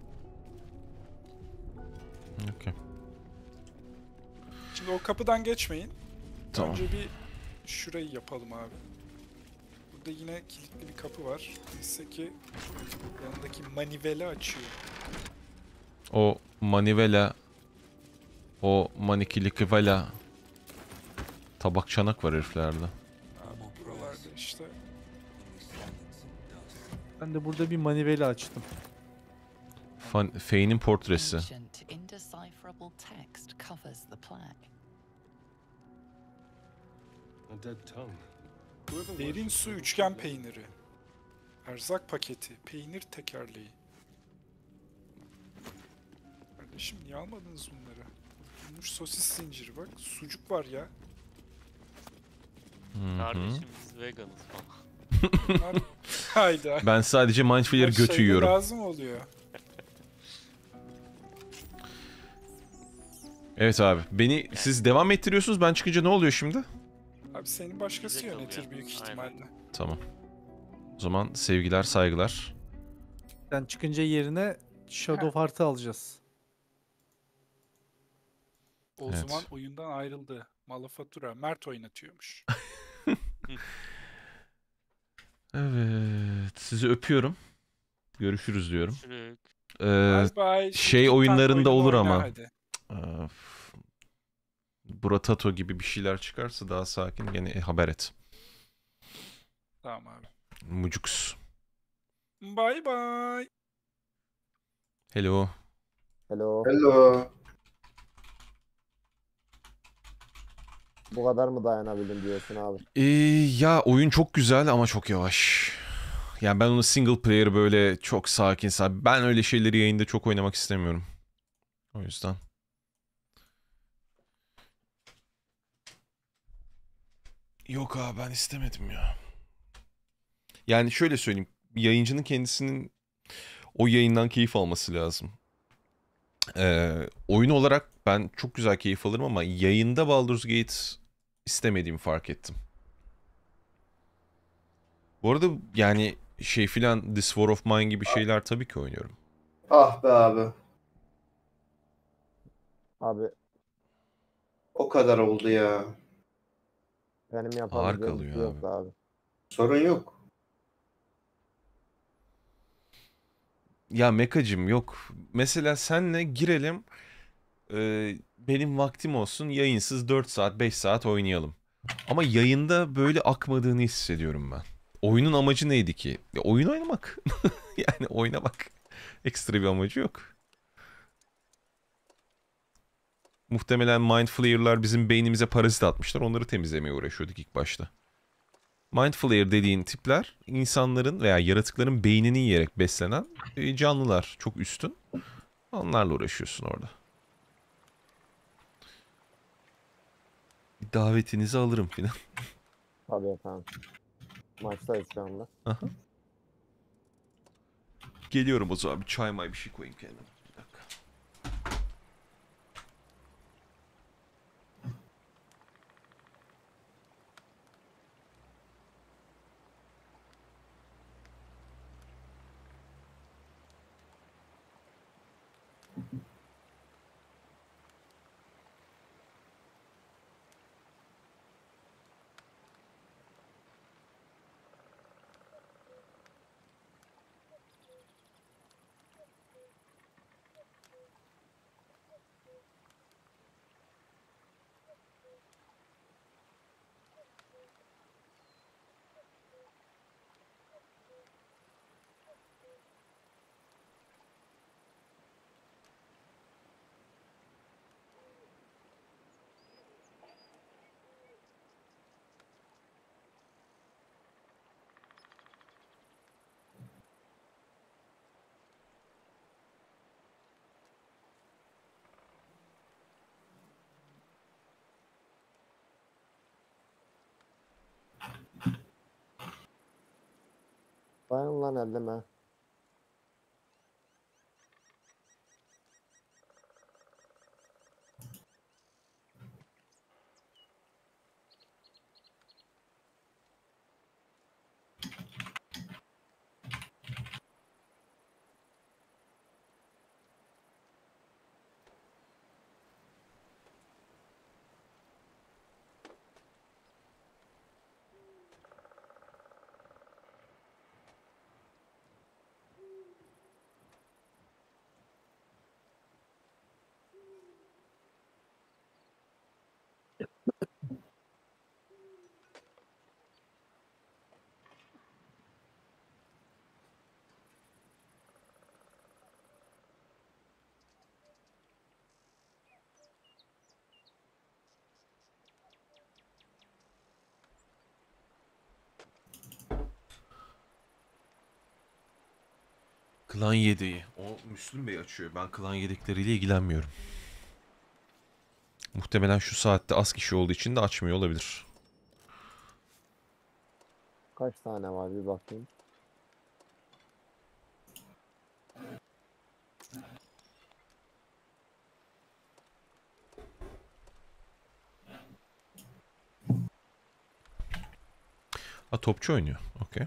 Okay. Şimdi o kapıdan geçmeyin. Tamam. Önce bir şurayı yapalım abi. Burada yine kilitli bir kapı var. Neyse ki yanındaki manivela açıyor. O manivela, o manikilikivela tabak çanak var heriflerde. Abi buralarda işte. Ben de burada bir manivela açtım. Faye'nin portresi. Ancient, indecipherable text covers the plaque. Derin su üçgen peyniri. Erzak paketi. Peynir tekerleği. Kardeşim niye almadınız bunları? Bulmuş sosis zinciri bak. Sucuk var ya. Hı hı. Kardeşim biz veganız falan. Bunlar... Hayda. Ben sadece Mind Flayer Her götü şeyde yiyorum. lazım oluyor. Evet abi. Beni siz devam ettiriyorsunuz. Ben çıkınca ne oluyor şimdi? Abi senin başkası Bize yönetir kalıyor. büyük Aynen. ihtimalle. Tamam. O zaman sevgiler, saygılar. Sen çıkınca yerine Shadow Heart'ı alacağız. O Evet. zaman oyundan ayrıldı. Malafatura. Mert oynatıyormuş. Evet. Sizi öpüyorum. Görüşürüz diyorum. Şuraya Bye bye. Şey TikTok oyunlarında oyununu olur oyna ama. hadi. Öf. Buratato gibi bir şeyler çıkarsa daha sakin gene haber et. Tamam abi. Mucuks. Bye bye. Hello. Hello. Hello. Bu kadar mı dayanabildim diyorsun abi? Ya oyun çok güzel ama çok yavaş. Yani ben onu single player böyle çok sakin. Ben öyle şeyleri yayında çok oynamak istemiyorum. O yüzden. Yok abi ben istemedim ya. Yani şöyle söyleyeyim. Yayıncının kendisinin o yayından keyif alması lazım. Oyun olarak ben çok güzel keyif alırım ama yayında Baldur's Gate istemediğimi fark ettim. Bu arada yani şey filan This War of Mine gibi şeyler tabii ki oynuyorum. Ah be abi. Abi O kadar oldu ya. benim Ağır yapabileceğim bir kalıyor şey yoktu abi. abi. Sorun yok. Ya Mekacım yok. Mesela senle girelim. Benim vaktim olsun yayınsız 4 saat 5 saat oynayalım. Ama yayında böyle akmadığını hissediyorum ben. Oyunun amacı neydi ki? Oyun oynamak. Yani oynamak. Ekstra bir amacı yok. Muhtemelen Mind Flayer'lar bizim beynimize parazit atmışlar. Onları temizlemeye uğraşıyorduk ilk başta. Mind Flayer dediğin tipler insanların veya yaratıkların beynini yiyerek beslenen canlılar. Çok üstün. Onlarla uğraşıyorsun orada. Bir davetinizi alırım filan. Tabii efendim. Maçtayız şu anda. Aha. Geliyorum o zaman. Bir çay may bir şey koyayım kendime. Bir dakika. Dayan lan elleme. Klan yedeği. O Müslüm Bey açıyor. Ben klan yedekleriyle ilgilenmiyorum. Muhtemelen şu saatte az kişi olduğu için de açmıyor olabilir. Kaç tane var bir bakayım. Ha, topçu oynuyor. Okey.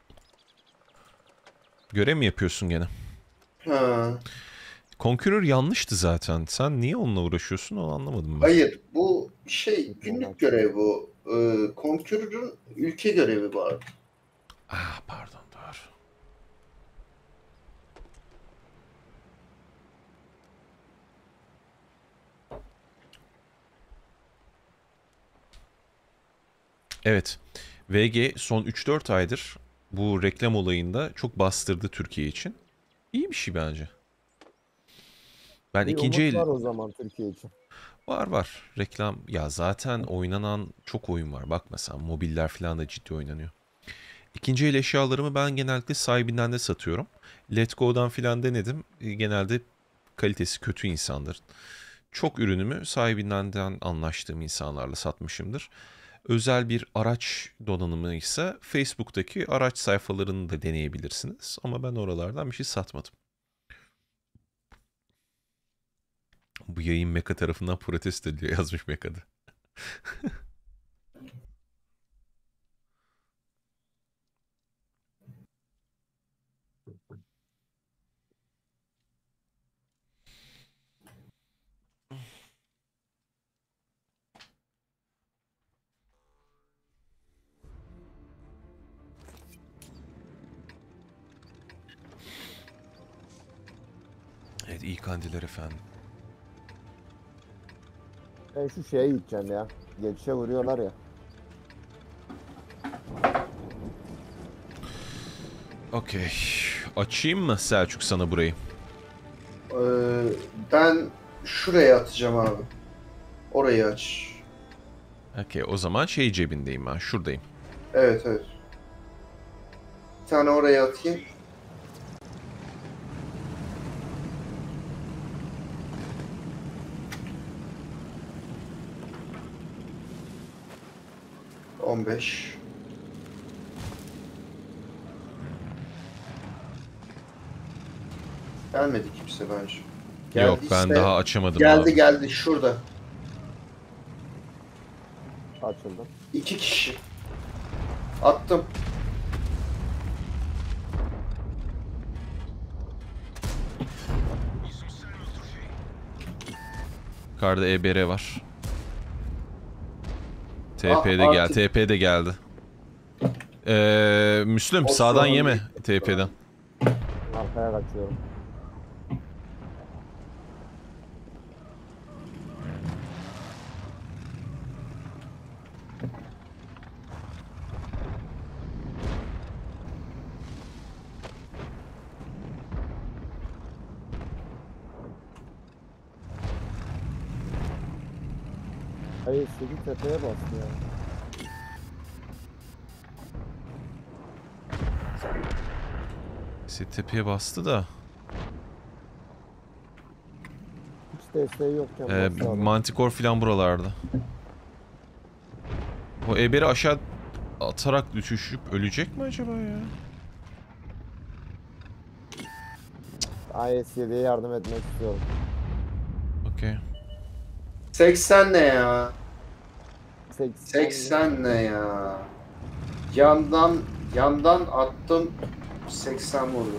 Görev mi yapıyorsun gene? Ha. Conqueror yanlıştı zaten. Sen niye onunla uğraşıyorsun onu anlamadım ben. Hayır, bu günlük görev bu. Conqueror'ın ülke görevi var. Ah pardon doğru. Evet. VG son 3-4 aydır bu reklam olayında çok bastırdı Türkiye için. İyi bir şey bence. Ben Bir ikinci umut el... var o zaman Türkiye için. Var. Reklam ya zaten oynanan çok oyun var. Bak mesela mobiller falan da ciddi oynanıyor. İkinci el eşyalarımı ben genellikle sahibinden de satıyorum. Let Go'dan falan denedim. Genelde kalitesi kötü insandır. Çok ürünümü sahibinden anlaştığım insanlarla satmışımdır. Özel bir araç donanımı ise Facebook'taki araç sayfalarını da deneyebilirsiniz. Ama ben oralardan bir şey satmadım. Bu yayın Meka tarafından protesto ediliyor yazmış Meka'da. Evet iyi kandiller efendim. Ben şu şeye gideceğim ya. Geçişe vuruyorlar ya. Okey. Açayım mı Selçuk sana burayı? Ben şuraya atacağım abi. Orayı aç. Okey o zaman şey cebindeyim ben. Şuradayım. Evet. Bir tane oraya atayım. ...15. Gelmedi kimse bence. Yok ben Geldiyse- daha açamadım abi. Geldi şurada. Açıldı. 2 kişi. Attım. Yukarıda EBR var. TP'de Ah, geldi. artık- TP'de geldi. Müslüm O sağdan sorun yeme değil. TP'den. Arkaya kaçıyorum. Hayır, Sigi tepeye bastı ya. Tepeye bastı da. Hiç desteği yokken bastı adam. Manticore falan buralarda. O EBR'i aşağı atarak düşüşüp ölecek mi acaba ya? ISC'ye yardım etmek istiyorum. Okey. 80 ne ya? 80. 80 ne ya? Yandan attım 80 vurdu.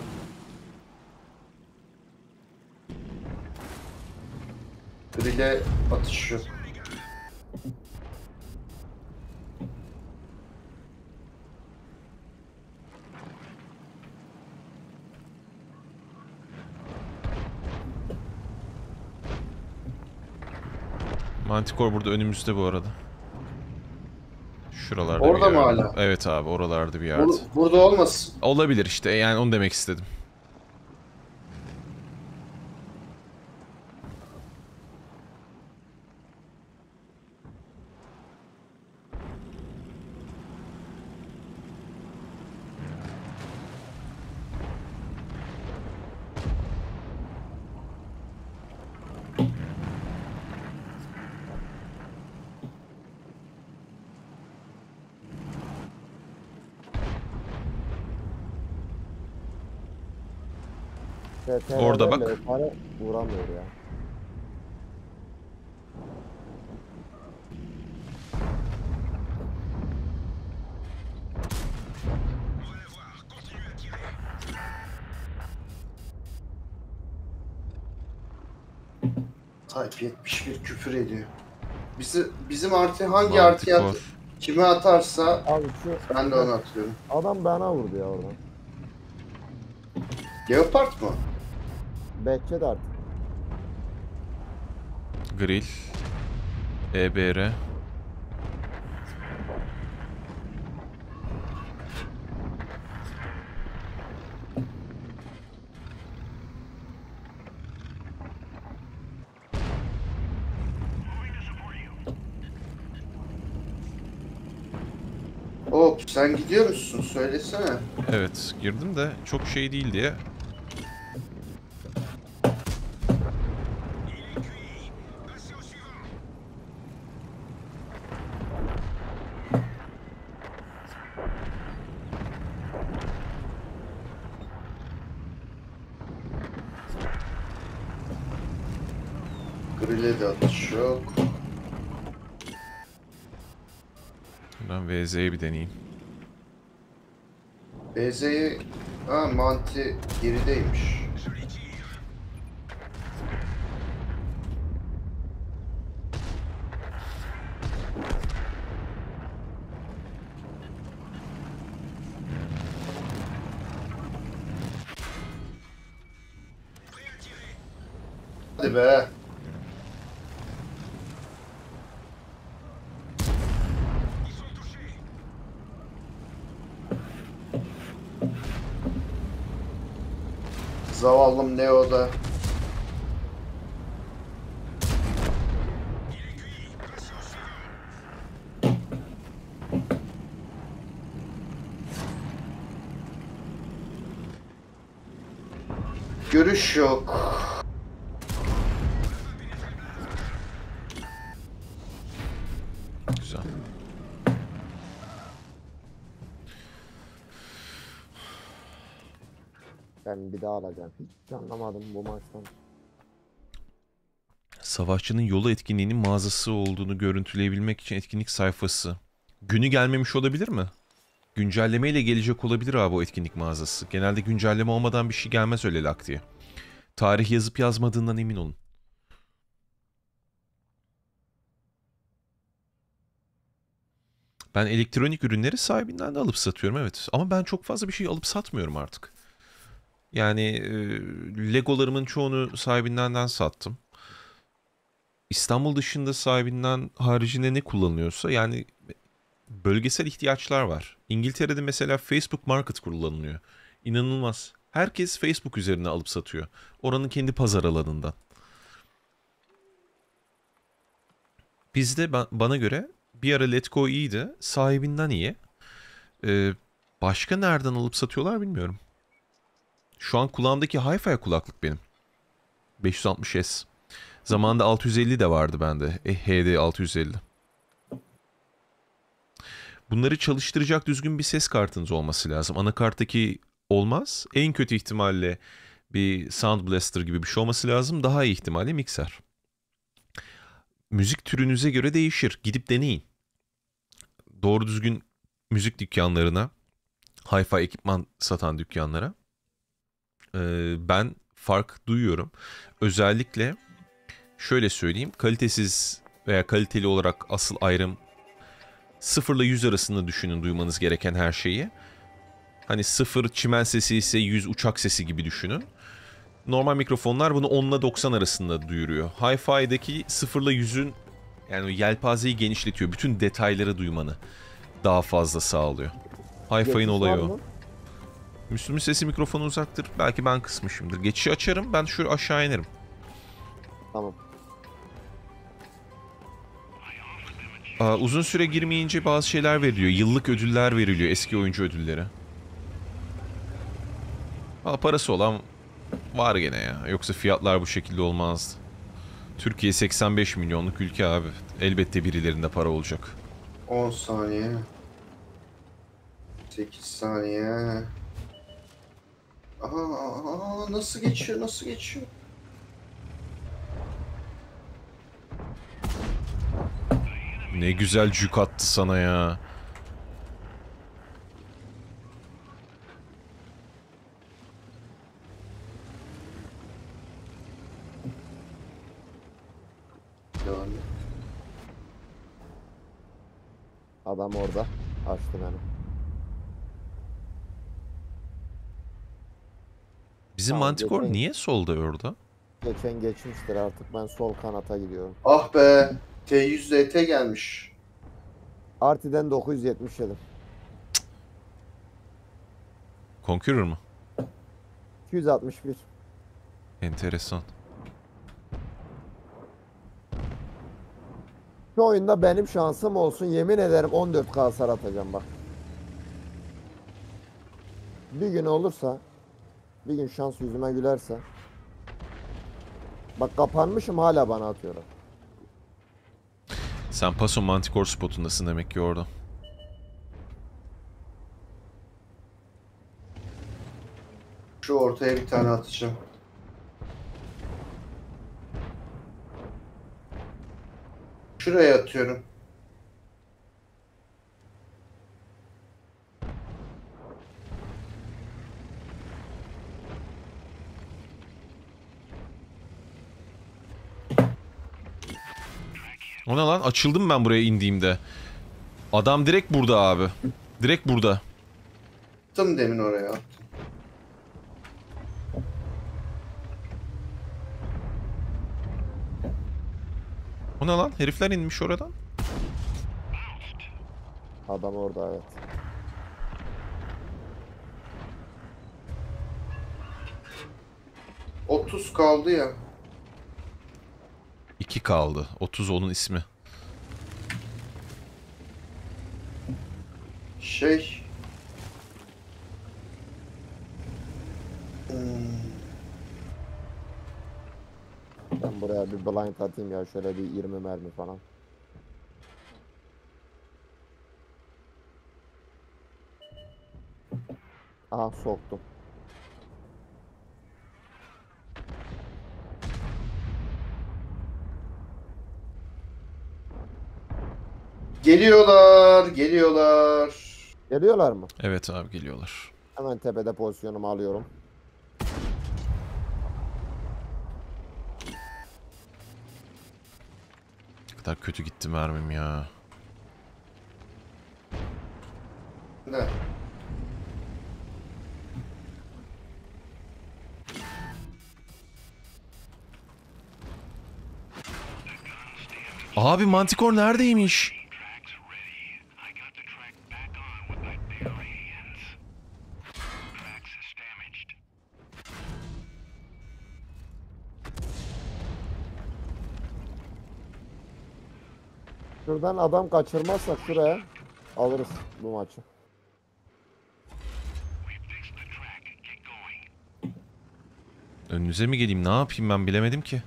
Grille atış yok. Manticore burada önümüzde bu arada. Şuralarda Orada bir mı yerde. hala? Evet abi, oralarda bir yerde. Burada olmasın. Olabilir işte, yani onu demek istedim. Orada bak. Leopar'a vuramıyor ya. Type 71 küfür ediyor. Bizim artı hangi Manticore. artıya kime atarsa Abi şu ben de onu atıyorum. adam bana vurdu ya oradan. Leopard mı? Behçet artık. Grill. EBR. Hop sen gidiyor musun? Söylesene. Evet, girdim de çok şey değil diye. Grille de atış yok. Ben VZ'yi bir deneyeyim. BZ'yi... Ha Manti gerideymiş. Hadi be. Zavallım Neo'da. Görüş yok. Güzel. Ben bir daha alacağım. Hiç anlamadım bu maçtan. Savaşçının yolu etkinliğinin mağazası olduğunu görüntüleyebilmek için etkinlik sayfası. Günü gelmemiş olabilir mi? Güncellemeyle gelecek olabilir abi o etkinlik mağazası. Genelde güncelleme olmadan bir şey gelmez öyle lak diye. Tarih yazıp yazmadığından emin olun. Ben elektronik ürünleri sahibinden de alıp satıyorum, evet. Ama ben çok fazla bir şey alıp satmıyorum artık. Yani Legolarımın çoğunu sahibinden sattım. İstanbul dışında sahibinden haricinde ne kullanılıyorsa, yani bölgesel ihtiyaçlar var. İngiltere'de mesela Facebook Market kullanılıyor. İnanılmaz. Herkes Facebook üzerine alıp satıyor. Oranın kendi pazar alanından. Bizde bana göre bir ara Letgo iyiydi. Sahibinden iyi. Başka nereden alıp satıyorlar bilmiyorum. Şu an kulağımdaki Hi-Fi kulaklık benim. 560S. Zamanında 650 de vardı bende. HD 650. Bunları çalıştıracak düzgün bir ses kartınız olması lazım. Anakarttaki olmaz. En kötü ihtimalle Bir Sound Blaster gibi bir şey olması lazım. Daha iyi ihtimalle mikser. Müzik türünüze göre değişir. Gidip deneyin. Doğru düzgün müzik dükkanlarına, hi-fi ekipman satan dükkanlara ben fark duyuyorum. Özellikle şöyle söyleyeyim, kalitesiz veya kaliteli olarak asıl ayrım 0 ile 100 arasında düşünün duymanız gereken her şeyi. Hani 0 çimen sesi ise 100 uçak sesi gibi düşünün. Normal mikrofonlar bunu 10 ile 90 arasında duyuruyor. Hi-Fi'deki 0 ile 100'ün yani yelpazeyi genişletiyor. Bütün detayları duymanı daha fazla sağlıyor. Hi-Fi'nin olayı o. Müslüm'ün sesi mikrofonu uzaktır. Belki ben kısmışımdır. Geçişi açarım. Ben şöyle aşağı inerim. Tamam. Uzun süre girmeyince bazı şeyler veriliyor. Yıllık ödüller veriliyor. Eski oyuncu ödülleri. Parası olan var gene ya. Yoksa fiyatlar bu şekilde olmazdı. Türkiye 85 milyonluk ülke abi. Elbette birilerinde para olacak. 10 saniye. 8 saniye. Aha, nasıl geçiyor, nasıl geçiyor? Ne güzel cük attı sana ya. Adam orada. Açtım hemen. Bizim Tamam, Manticore geçen- niye solda orada? Geçen geçmiştir artık. Ben sol kanata gidiyorum. Ah be, T100 LT gelmiş. Arti'den 977. Conqueror mu? 261. Enteresan. Şu oyunda benim şansım olsun. Yemin ederim 14K hasar atacağım bak. Bir gün olursa, bir gün şans yüzüme gülerse. Bak kapanmışım hala bana atıyorlar. Sen Paso Manticore spotundasın demek ki orada. Şu ortaya bir tane atacağım. Şuraya atıyorum. O ne lan? Açıldım ben buraya indiğimde. Adam direkt burada abi. Direkt burada. Attım demin oraya. O ne lan? Herifler inmiş oradan. Adam orada evet. ...30 kaldı ya. 2 kaldı. 30 onun ismi. Şey... Ben buraya bir blind atayım ya. Şöyle bir 20 mermi falan. Aha soktum. Geliyorlar, geliyorlar. Geliyorlar mı? Evet abi geliyorlar. Hemen tepede pozisyonumu alıyorum. Ne kadar kötü gitti mermim ya. Ne? Abi Manticore neredeymiş? Şuradan adam kaçırmazsak şuraya alırız bu maçı. Önünüze mi geleyim? Ne yapayım ben bilemedim ki.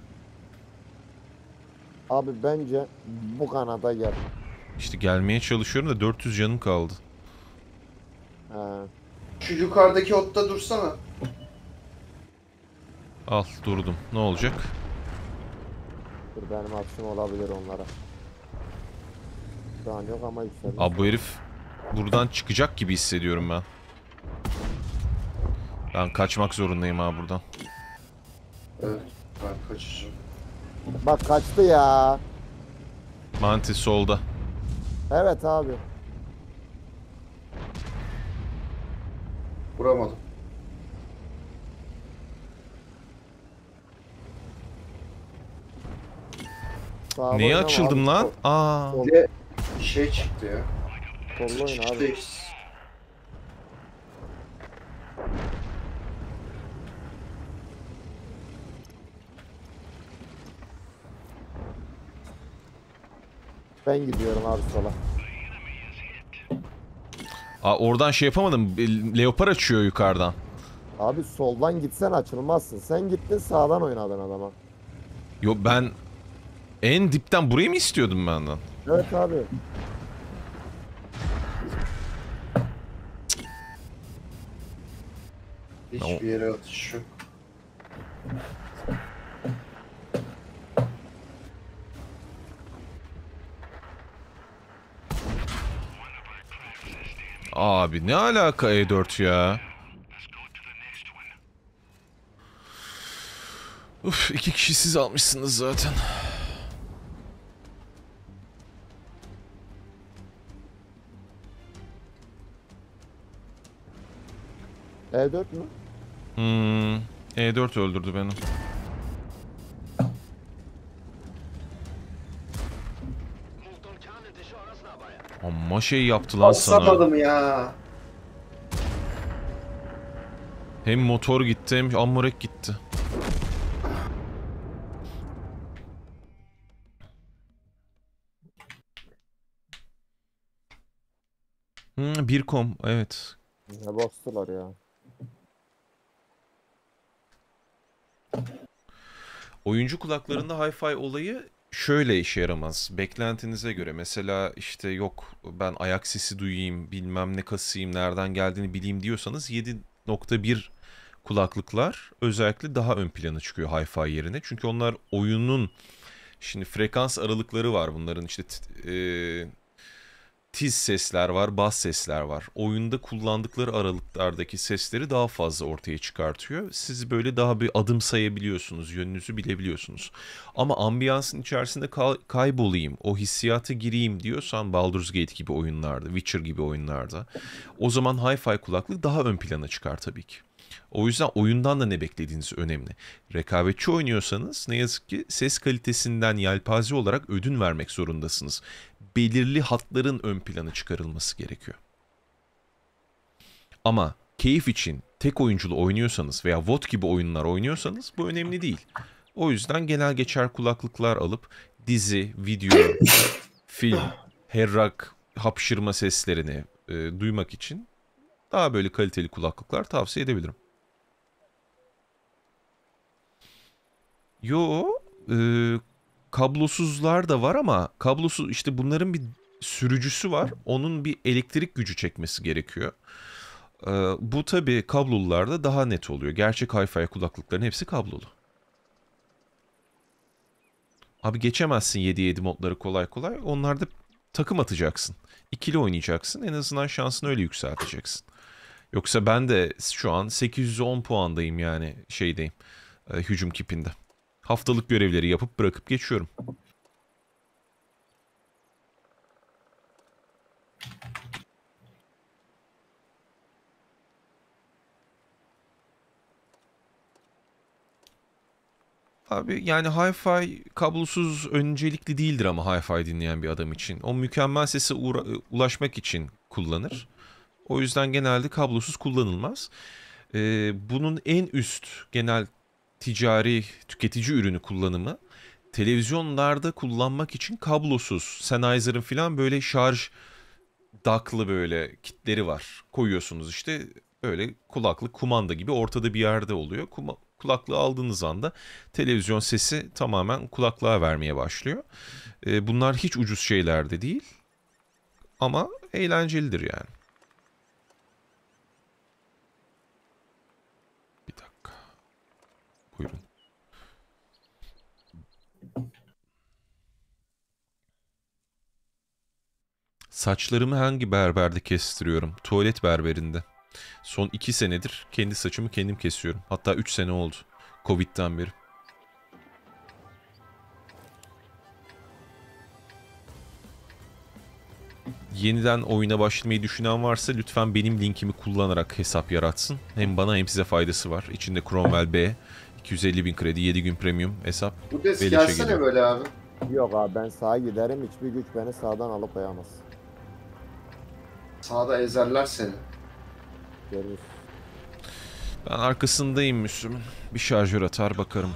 Abi bence bu kanada gel. İşte gelmeye çalışıyorum da 400 canım kaldı. He. Şu yukarıdaki otta dursana. Al durdum. Ne olacak? Dur benim atışım olabilir onlara. Şu an yok ama yükselmiş. Abi bu herif buradan çıkacak gibi hissediyorum ben. Ben kaçmak zorundayım abi buradan. Evet, ben kaçacağım. Bak kaçtı ya. Mantis solda. Evet abi. Vuramadım. Sağa Neye oynama açıldım abi. lan? Aa. Bir de şey çıktı ya. Sollu oyna abi. Ben gidiyorum abi sola. Aa, oradan şey yapamadım. Leopar açıyor yukarıdan. Abi soldan gitsen açılmazsın. Sen gittin sağdan oynadın adama. Yo ben en dipten burayı mı istiyordum benden? Evet abi. Hiçbir yere atış yok. Abi ne alaka E4 ya? Uf, 2 kişi siz almışsınız zaten. E4 mü? E4 öldürdü beni. Amma şey yaptı lan sana. Basamadım ya. Hem motor gitti hem amorek gitti. Bir kom evet. Ne bastılar ya. Oyuncu kulaklarında hi-fi olayı şöyle işe yaramaz. Beklentinize göre mesela işte yok ben ayak sesi duyayım, bilmem ne kasayım, nereden geldiğini bileyim diyorsanız 7.1 kulaklıklar özellikle daha ön plana çıkıyor hi-fi yerine. Çünkü onlar oyunun şimdi frekans aralıkları var bunların işte tiz sesler var, bas sesler var. Oyunda kullandıkları aralıklardaki sesleri daha fazla ortaya çıkartıyor. Siz böyle daha bir adım sayabiliyorsunuz, yönünüzü bilebiliyorsunuz. Ama ambiyansın içerisinde kaybolayım, o hissiyata gireyim diyorsan Baldur's Gate gibi oyunlarda, Witcher gibi oyunlarda o zaman hi-fi kulaklık daha ön plana çıkar tabii ki. O yüzden oyundan da ne beklediğiniz önemli. Rekabetçi oynuyorsanız ne yazık ki ses kalitesinden yelpaze olarak ödün vermek zorundasınız. Belirli hatların ön plana çıkarılması gerekiyor. Ama keyif için tek oyunculu oynuyorsanız veya VOD gibi oyunlar oynuyorsanız bu önemli değil. O yüzden genel geçer kulaklıklar alıp dizi, video, film, herrak, hapşırma seslerini duymak için daha böyle kaliteli kulaklıklar tavsiye edebilirim. Yo, kablosuzlar da var ama kablosuz işte bunların bir sürücüsü var. Onun bir elektrik gücü çekmesi gerekiyor. Bu tabii kablolularda daha net oluyor. Gerçek hi-fi kulaklıkların hepsi kablolu. Abi geçemezsin 7/7 modları kolay kolay. Onlarda takım atacaksın. İkili oynayacaksın. En azından şansını öyle yükselteceksin. Yoksa ben de şu an 810 puandayım yani şeydeyim. Hücum kipinde. Haftalık görevleri yapıp bırakıp geçiyorum. Abi yani hi-fi kablosuz öncelikli değildir ama hi-fi dinleyen bir adam için. O mükemmel sese ulaşmak için kullanır. O yüzden genelde kablosuz kullanılmaz. Bunun en üst genel ticari tüketici ürünü kullanımı televizyonlarda kullanmak için kablosuz. Sennheiser'ın falan böyle şarj daklı böyle kitleri var. Koyuyorsunuz işte böyle kulaklık kumanda gibi ortada bir yerde oluyor. Kulaklığı aldığınız anda televizyon sesi tamamen kulaklığa vermeye başlıyor. Bunlar hiç ucuz şeyler de değil ama eğlencelidir yani. Bir dakika. Bu Buyurun. Saçlarımı hangi berberde kestiriyorum? Tuvalet berberinde. Son 2 senedir kendi saçımı kendim kesiyorum. Hatta 3 sene oldu. Covid'den beri. Yeniden oyuna başlamayı düşünen varsa lütfen benim linkimi kullanarak hesap yaratsın. Hem bana hem size faydası var. İçinde Cromwell B, 250.000 kredi, 7 gün premium hesap. Bu des beleşe gelsene geliyor. böyle abi. Yok abi ben sağa giderim. Hiçbir güç beni sağdan alıp ayamaz. Sağda ezerler seni. Görürüz. Ben arkasındayım Müslüm'ün. Bir şarjör atar bakarım.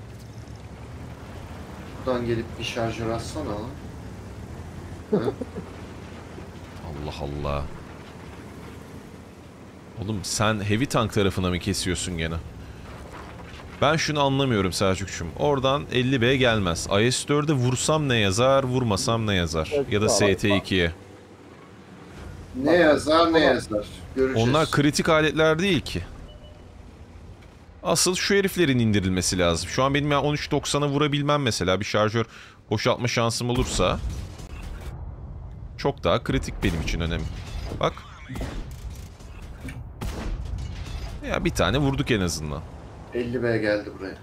Buradan gelip bir şarjör atsana lan. Hı? Allah Allah. Oğlum sen heavy tank tarafına mı kesiyorsun gene? Ben şunu anlamıyorum Selçuk'cum. Oradan 50B gelmez. IS-4'e vursam ne yazar, vurmasam ne yazar? Ya da ST2'ye. Ne yazar ne yazar. Göreceğiz. Onlar kritik aletler değil ki. Asıl şu heriflerin indirilmesi lazım. Şu an benim yani 13.90'a vurabilmem mesela. Bir şarjör boşaltma şansım olursa çok daha kritik benim için önemli. Bak. Ya bir tane vurduk en azından. 50B geldi buraya.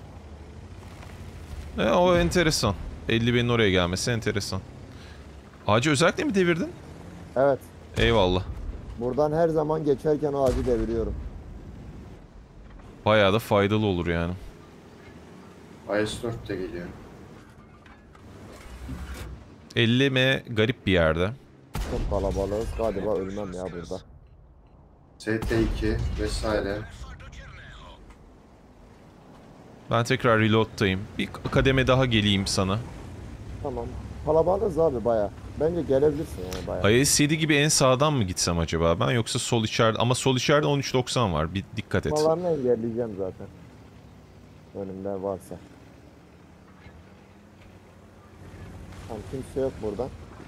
O enteresan. 50B'nin oraya gelmesi enteresan. Ağacı özellikle mi devirdin? Evet. Eyvallah. Buradan her zaman geçerken o ağacı deviriyorum. Bayağı da faydalı olur yani. IS-4 de geliyor. 50M garip bir yerde. Çok kalabalığız. Galiba ölmem ya burada. ST2 vesaire. Ben tekrar reload'tayım. Bir kademe daha geleyim sana. Tamam. Kalabalığız abi baya. Bence gelebilirsin yani baya. IS-7 gibi en sağdan mı gitsem acaba ben, yoksa sol içeride? Ama sol içeride 13.90 var. Bir dikkat et. Malarını engelleyeceğim zaten. Önümde varsa. Tamam, kimse yok burada.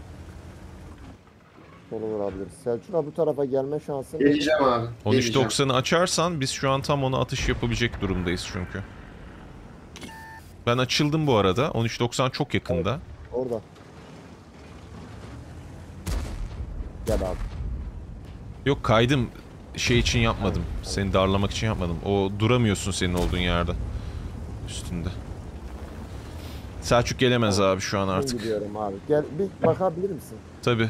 Solu vurabiliriz. Selçuk abi bu tarafa gelme şansın. Geleceğim abi. 13.90'ı açarsan biz şu an tam ona atış yapabilecek durumdayız çünkü. Ben açıldım bu arada. 13.90 çok yakında. Evet, orada. Gel abi. Yok, kaydım şey için yapmadım. Seni darlamak için yapmadım. O duramıyorsun senin olduğun yerde. Üstünde. Selçuk gelemez abi şu an Ben artık. gidiyorum abi. Gel bir bakabilir misin? Tabii.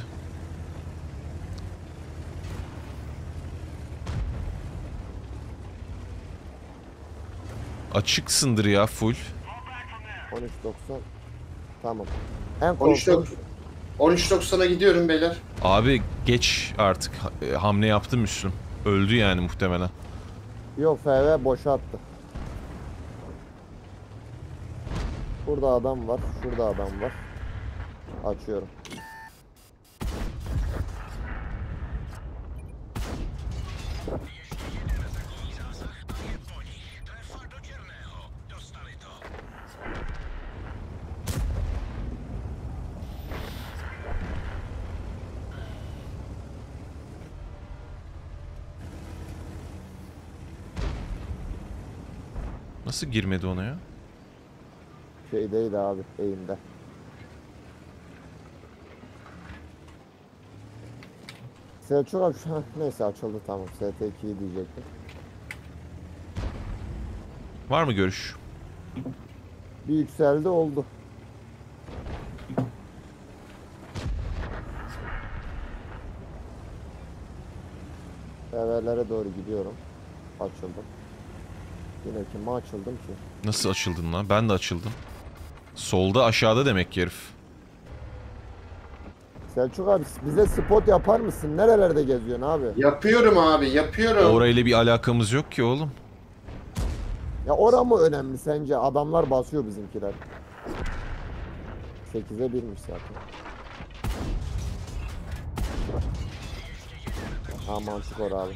Açıksındır ya full. 13.90. Tamam. En 13.90'a gidiyorum beyler. Abi geç artık. Hamle yaptı Müslüm. Öldü yani muhtemelen. Yok, FV boşa attı. Burada adam var. Şurada adam var. Açıyorum. Nasıl girmedi ona ya? Şeydeydi abi, eğimde. Selçuk abi şu an neyse açıldı, tamam. ST2'yi diyecektim. Var mı görüş? Bir yükseldi oldu. Evlere doğru gidiyorum. Açıldım. Yine kime açıldım ki? Nasıl açıldın lan? Ben de açıldım. Solda aşağıda demek ki herif. Selçuk abi bize spot yapar mısın? Nerelerde geziyorsun abi? Yapıyorum abi, yapıyorum. Orayla bir alakamız yok ki oğlum. Ya ora mı önemli sence? Adamlar basıyor bizimkiler. 8'e 1'miş zaten. Ha, mantık ora abi.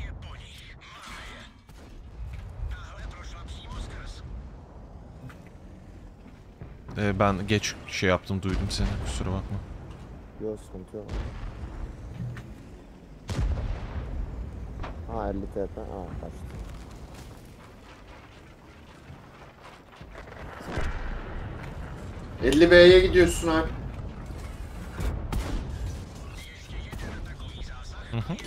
Ben geç şey yaptım, duydum seni, kusura bakma. Yok, sıkıntı yok. Ha, 50 TP. Ha, kaçtı. 50B'ye gidiyorsun abi. Hı hı.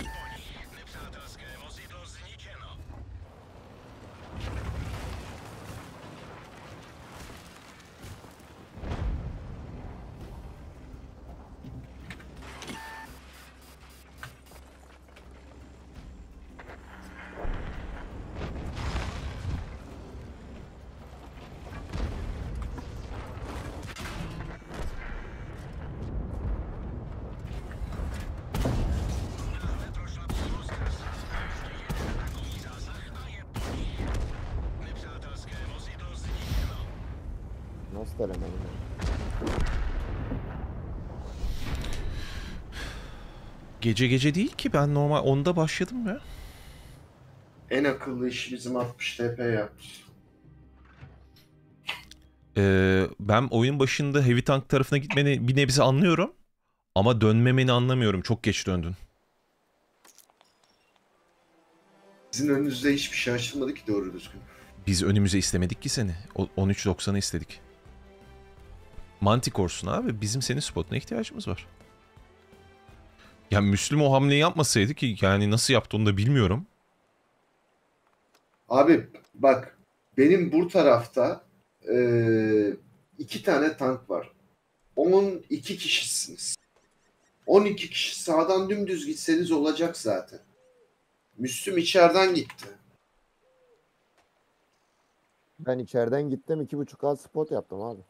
Nasıl denemedim ya? Gece gece değil ki, ben normal 10'da başladım ya. En akıllı işi bizim 60 TP yaptı. Ben oyun başında heavy tank tarafına gitmeni bir nebze anlıyorum. Ama dönmemeni anlamıyorum. Çok geç döndün. Sizin önünüzde hiçbir şey açılmadı ki doğru düzgün. Biz önümüze istemedik ki seni. 13.90'ı istedik. Manticore'sun abi. Bizim senin spotuna ihtiyacımız var. Ya Müslüm o hamleyi yapmasaydı ki, yani nasıl yaptı onu da bilmiyorum. Abi bak, benim bu tarafta 2 tane tank var. 12 kişisiniz. 12 kişi sağdan dümdüz gitseniz olacak zaten. Müslüm içeriden gitti. Ben içeriden gittim 2.5 spot yaptım abi.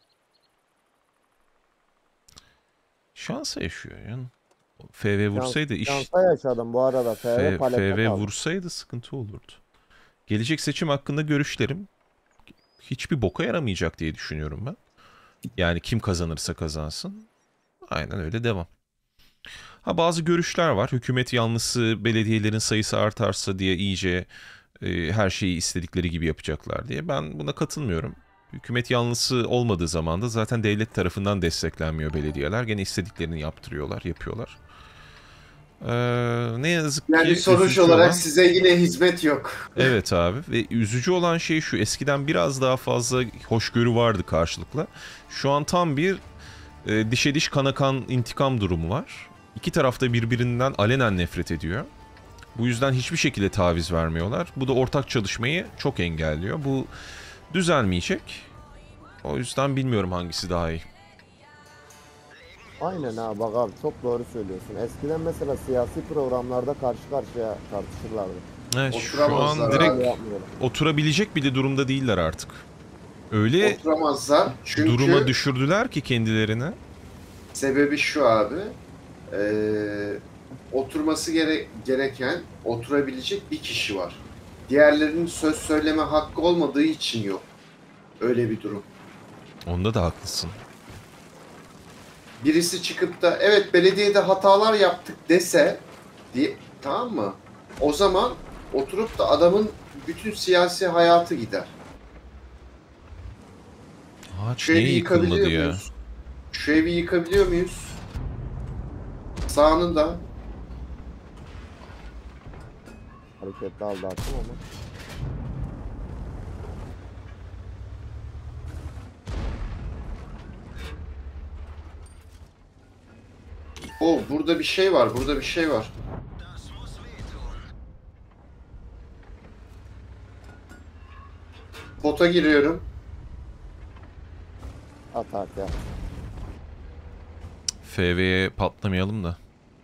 Şansa yaşıyor yani. FV vursaydı iş... Şansa yaşadım bu arada. FV palette FV kaldı. vursaydı sıkıntı olurdu. Gelecek seçim hakkında görüşlerim hiçbir boka yaramayacak diye düşünüyorum ben. Yani kim kazanırsa kazansın. Aynen öyle devam. Ha, bazı görüşler var. Hükümet yanlısı belediyelerin sayısı artarsa diye iyice her şeyi istedikleri gibi yapacaklar diye. Ben buna katılmıyorum. Hükümet yanlısı olmadığı zaman da zaten devlet tarafından desteklenmiyor belediyeler. Gene istediklerini yaptırıyorlar, yapıyorlar. Ne yazık ki Yani sonuç üzücü olarak olan... size yine hizmet yok. Evet abi, ve üzücü olan şey şu: eskiden biraz daha fazla hoşgörü vardı karşılıklı. Şu an tam bir dişe diş kana kan intikam durumu var. İki taraf da birbirinden alenen nefret ediyor. Bu yüzden hiçbir şekilde taviz vermiyorlar. Bu da ortak çalışmayı çok engelliyor. Bu düzelmeyecek. O yüzden bilmiyorum hangisi daha iyi. Aynen ha, bak abi çok doğru söylüyorsun. Eskiden mesela siyasi programlarda karşı karşıya tartışırlardı. Evet, şu Oturamazlar an abi. direkt Yapmıyorlar. oturabilecek bile durumda değiller artık. Öyle Oturamazlar çünkü duruma düşürdüler ki kendilerini. sebebi şu abi. Oturması gereken, oturabilecek bir kişi var. Diğerlerinin söz söyleme hakkı olmadığı için yok. Öyle bir durum. Onda da haklısın. Birisi çıkıp da evet belediyede hatalar yaptık dese diye, tamam mı? O zaman oturup da adamın bütün siyasi hayatı gider. Ağaç Şu niye evi yıkılmadı yıkabiliyor ya? muyuz? Şu evi yıkabiliyor muyuz? Sağını da. Hareketli aldı attım ama. O burada bir şey var, burada bir şey var. Bota giriyorum. At at ya. FV'ye patlamayalım da.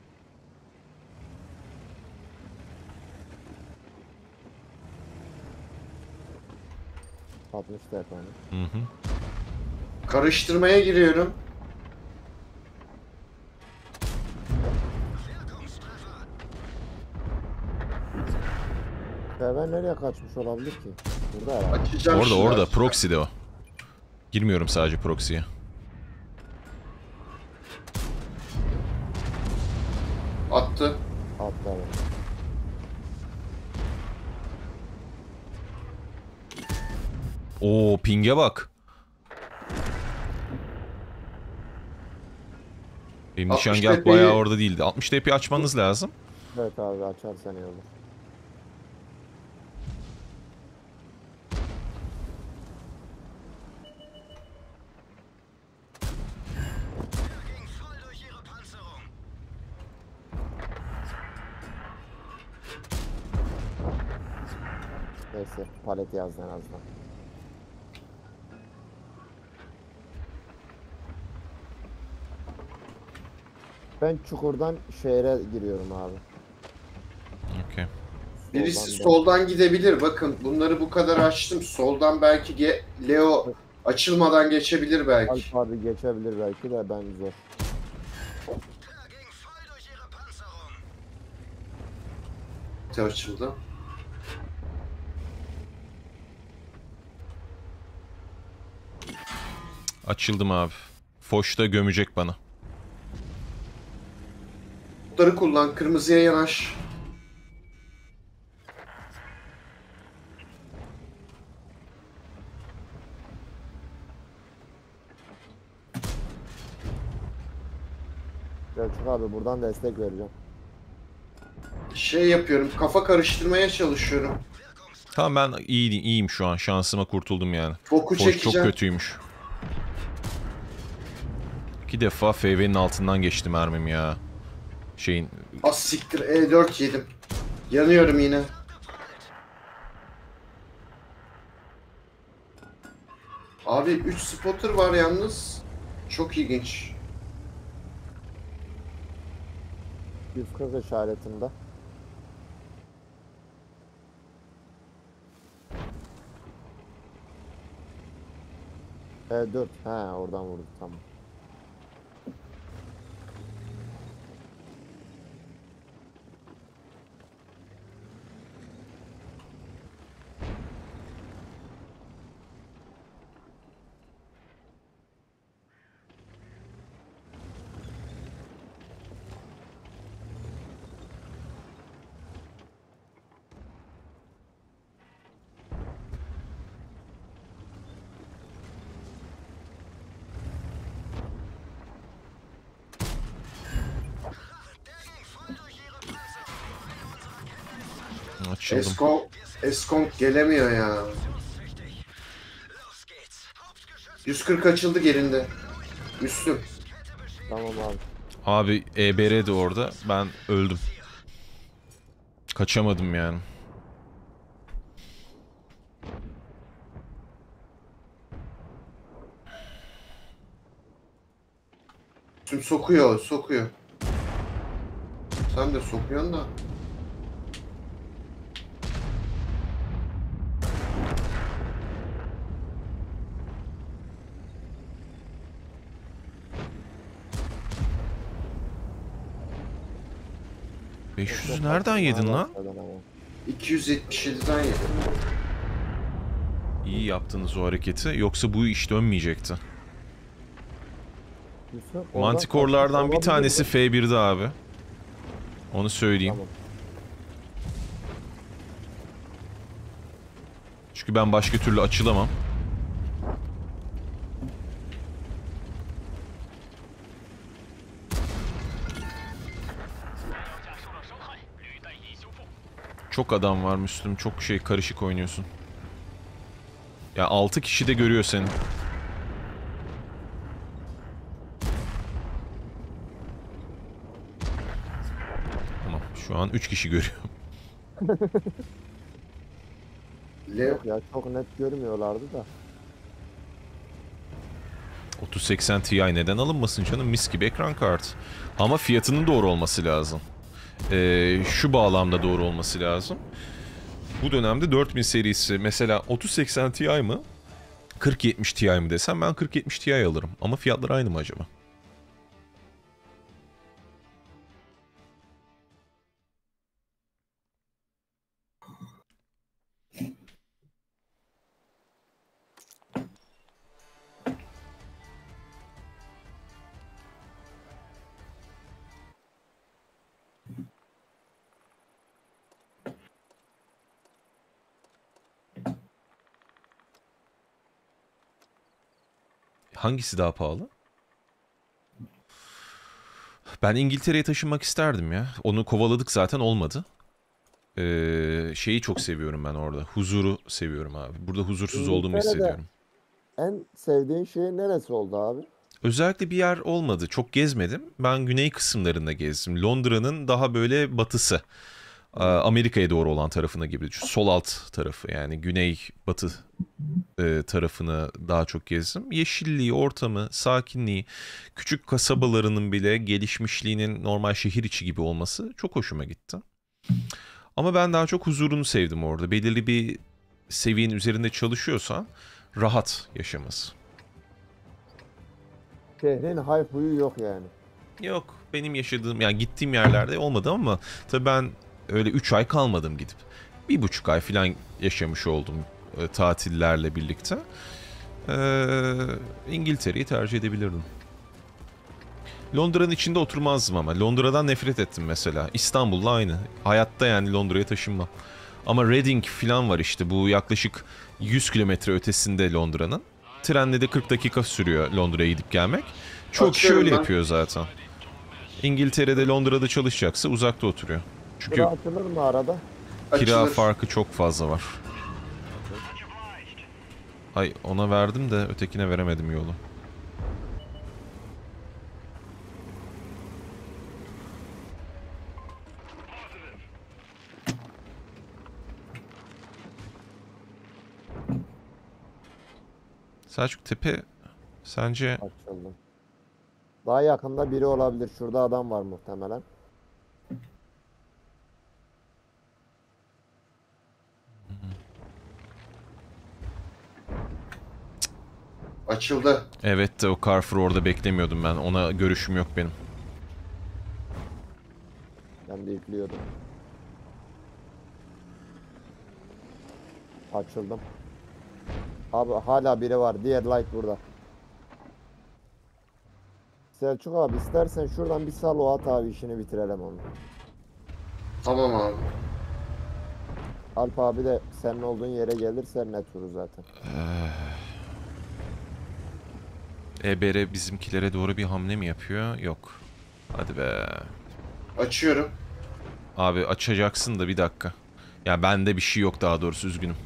Atmıştı efendim. Hı hı. Karıştırmaya giriyorum. FV nereye kaçmış olabilir ki? Burada herhalde. Açacağım Orada şunu. orada proxy'de o. Girmiyorum sadece proxy'ye. Attı. Attı evet. Oo, ping'e bak. Benim 60 nişangah TP'yi bayağı orada değildi. 60 TP açmanız lazım. Evet abi açarsan iyi olur. Neyse palet yazdı en azından. Ben çukurdan şehre giriyorum abi. Okey. Birisi Soldan soldan gidebilir. Bakın bunları bu kadar açtım. Soldan belki Leo açılmadan geçebilir belki. Alp abi geçebilir belki de ben zor. Açıldı. Açıldım abi. Foş'ta gömecek bana. Bunları kullan. Kırmızıya yanaş. Selçuk abi buradan destek vereceğim. Şey yapıyorum. Kafa karıştırmaya çalışıyorum. Tamam ben iyiyim şu an. Şansıma kurtuldum yani. Foku Foş çok çekeceğim. kötüymüş. 2 defa FV'nin altından geçti mermim ya. Şeyin... Az siktir. E4 yedim. Yanıyorum yine. Abi 3 spotter var yalnız. Çok ilginç. 140 işaretinde. E4. He oradan vurdu tamam. Açıldım. Eskong gelemiyor ya. 140 açıldı gerinde. Müslüm. Tamam abi. Abi EBR de orada. Ben öldüm. Kaçamadım yani. Müslüm sokuyor. Sen de sokuyorsun da. ...500'ü nereden yedin lan? 277'den yedim. İyi yaptınız o hareketi. Yoksa bu iş dönmeyecekti. Manticore'lardan bir tanesi F1'de abi. Onu söyleyeyim. Tamam. Çünkü ben başka türlü açılamam. Çok adam var Müslüm. Çok karışık oynuyorsun. Ya 6 kişi de görüyor seni. Tamam. Şu an 3 kişi görüyor. Yok ya çok net görmüyorlardı da. 3080 Ti neden alınmasın canım? Mis gibi ekran kartı. Ama fiyatının doğru olması lazım. Şu bağlamda doğru olması lazım. Bu dönemde 4000 serisi mesela 3080 Ti mi? 4070 Ti mi desem ben 4070 Ti alırım. Ama fiyatlar aynı mı acaba? Hangisi daha pahalı? Ben İngiltere'ye taşınmak isterdim ya. Onu kovaladık zaten olmadı. Şeyi çok seviyorum ben orada. Huzuru seviyorum abi. Burada huzursuz olduğumu İngiltere'de hissediyorum. En sevdiğin şey neresi oldu abi? Özellikle bir yer olmadı. Çok gezmedim. Ben güney kısımlarında gezdim. Londra'nın daha böyle batısı. Amerika'ya doğru olan tarafına gibi. Şu sol alt tarafı yani güney batı tarafını daha çok gezdim. Yeşilliği, ortamı, sakinliği, küçük kasabalarının bile gelişmişliğinin normal şehir içi gibi olması çok hoşuma gitti. Ama ben daha çok huzurunu sevdim orada. Belirli bir seviyenin üzerinde çalışıyorsan rahat yaşaması. Şehrin hype huyu yok yani. Yok, benim yaşadığım yani gittiğim yerlerde olmadı ama tabii ben öyle 3 ay kalmadım gidip. 1,5 ay falan yaşamış oldum tatillerle birlikte. İngiltere'yi tercih edebilirdim. Londra'nın içinde oturmazdım ama. Londra'dan nefret ettim mesela. İstanbul'la aynı. Hayatta yani Londra'ya taşınmam. Ama Reading falan var işte. Bu yaklaşık 100 kilometre ötesinde Londra'nın. Trenle de 40 dakika sürüyor Londra'ya gidip gelmek. Çok kişi öyle yapıyor zaten. İngiltere'de, Londra'da çalışacaksa uzakta oturuyor. Çünkü Kira açılır mı arada? kira Açılır. farkı çok fazla var. Ay ona verdim de ötekine veremedim yolu. Selçuk Tepe sence Açıldı. Daha yakında biri olabilir. Şurada adam var muhtemelen. Açıldı. evet de o Carrefour orada beklemiyordum ben. Ona görüşüm yok benim. Ben de yüklüyordum. Açıldım. Abi hala biri var. Diğer light burada. Selçuk abi istersen şuradan bir sal o at abi işini bitirelim onu. Tamam abi. Alp abi de senin olduğun yere gelirse net vurur zaten. EBR bizimkilere doğru bir hamle mi yapıyor? Yok. Hadi be. Açıyorum. Abi açacaksın da bir dakika. Ya bende bir şey yok daha doğrusu üzgünüm.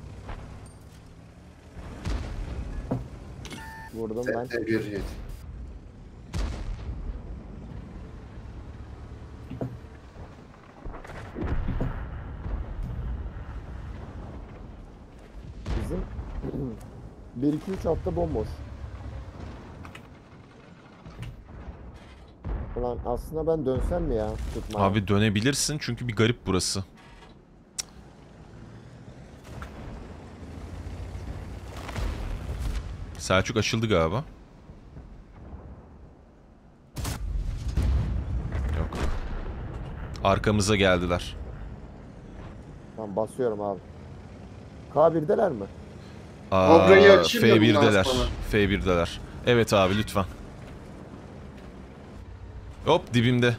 Vurdum ben. Bir yedi. Bizim 1-2-3 hafta bomboş. Ulan aslında ben dönsem mi ya tutmaya? Abi dönebilirsin çünkü bir garip burası. Selçuk açıldı galiba. Yok. Arkamıza geldiler. Tamam basıyorum abi. K1'deler mi? Kobra'yı açayım da bundan F1'deler. sonra. F1'deler. Evet abi lütfen. Hop dibimde.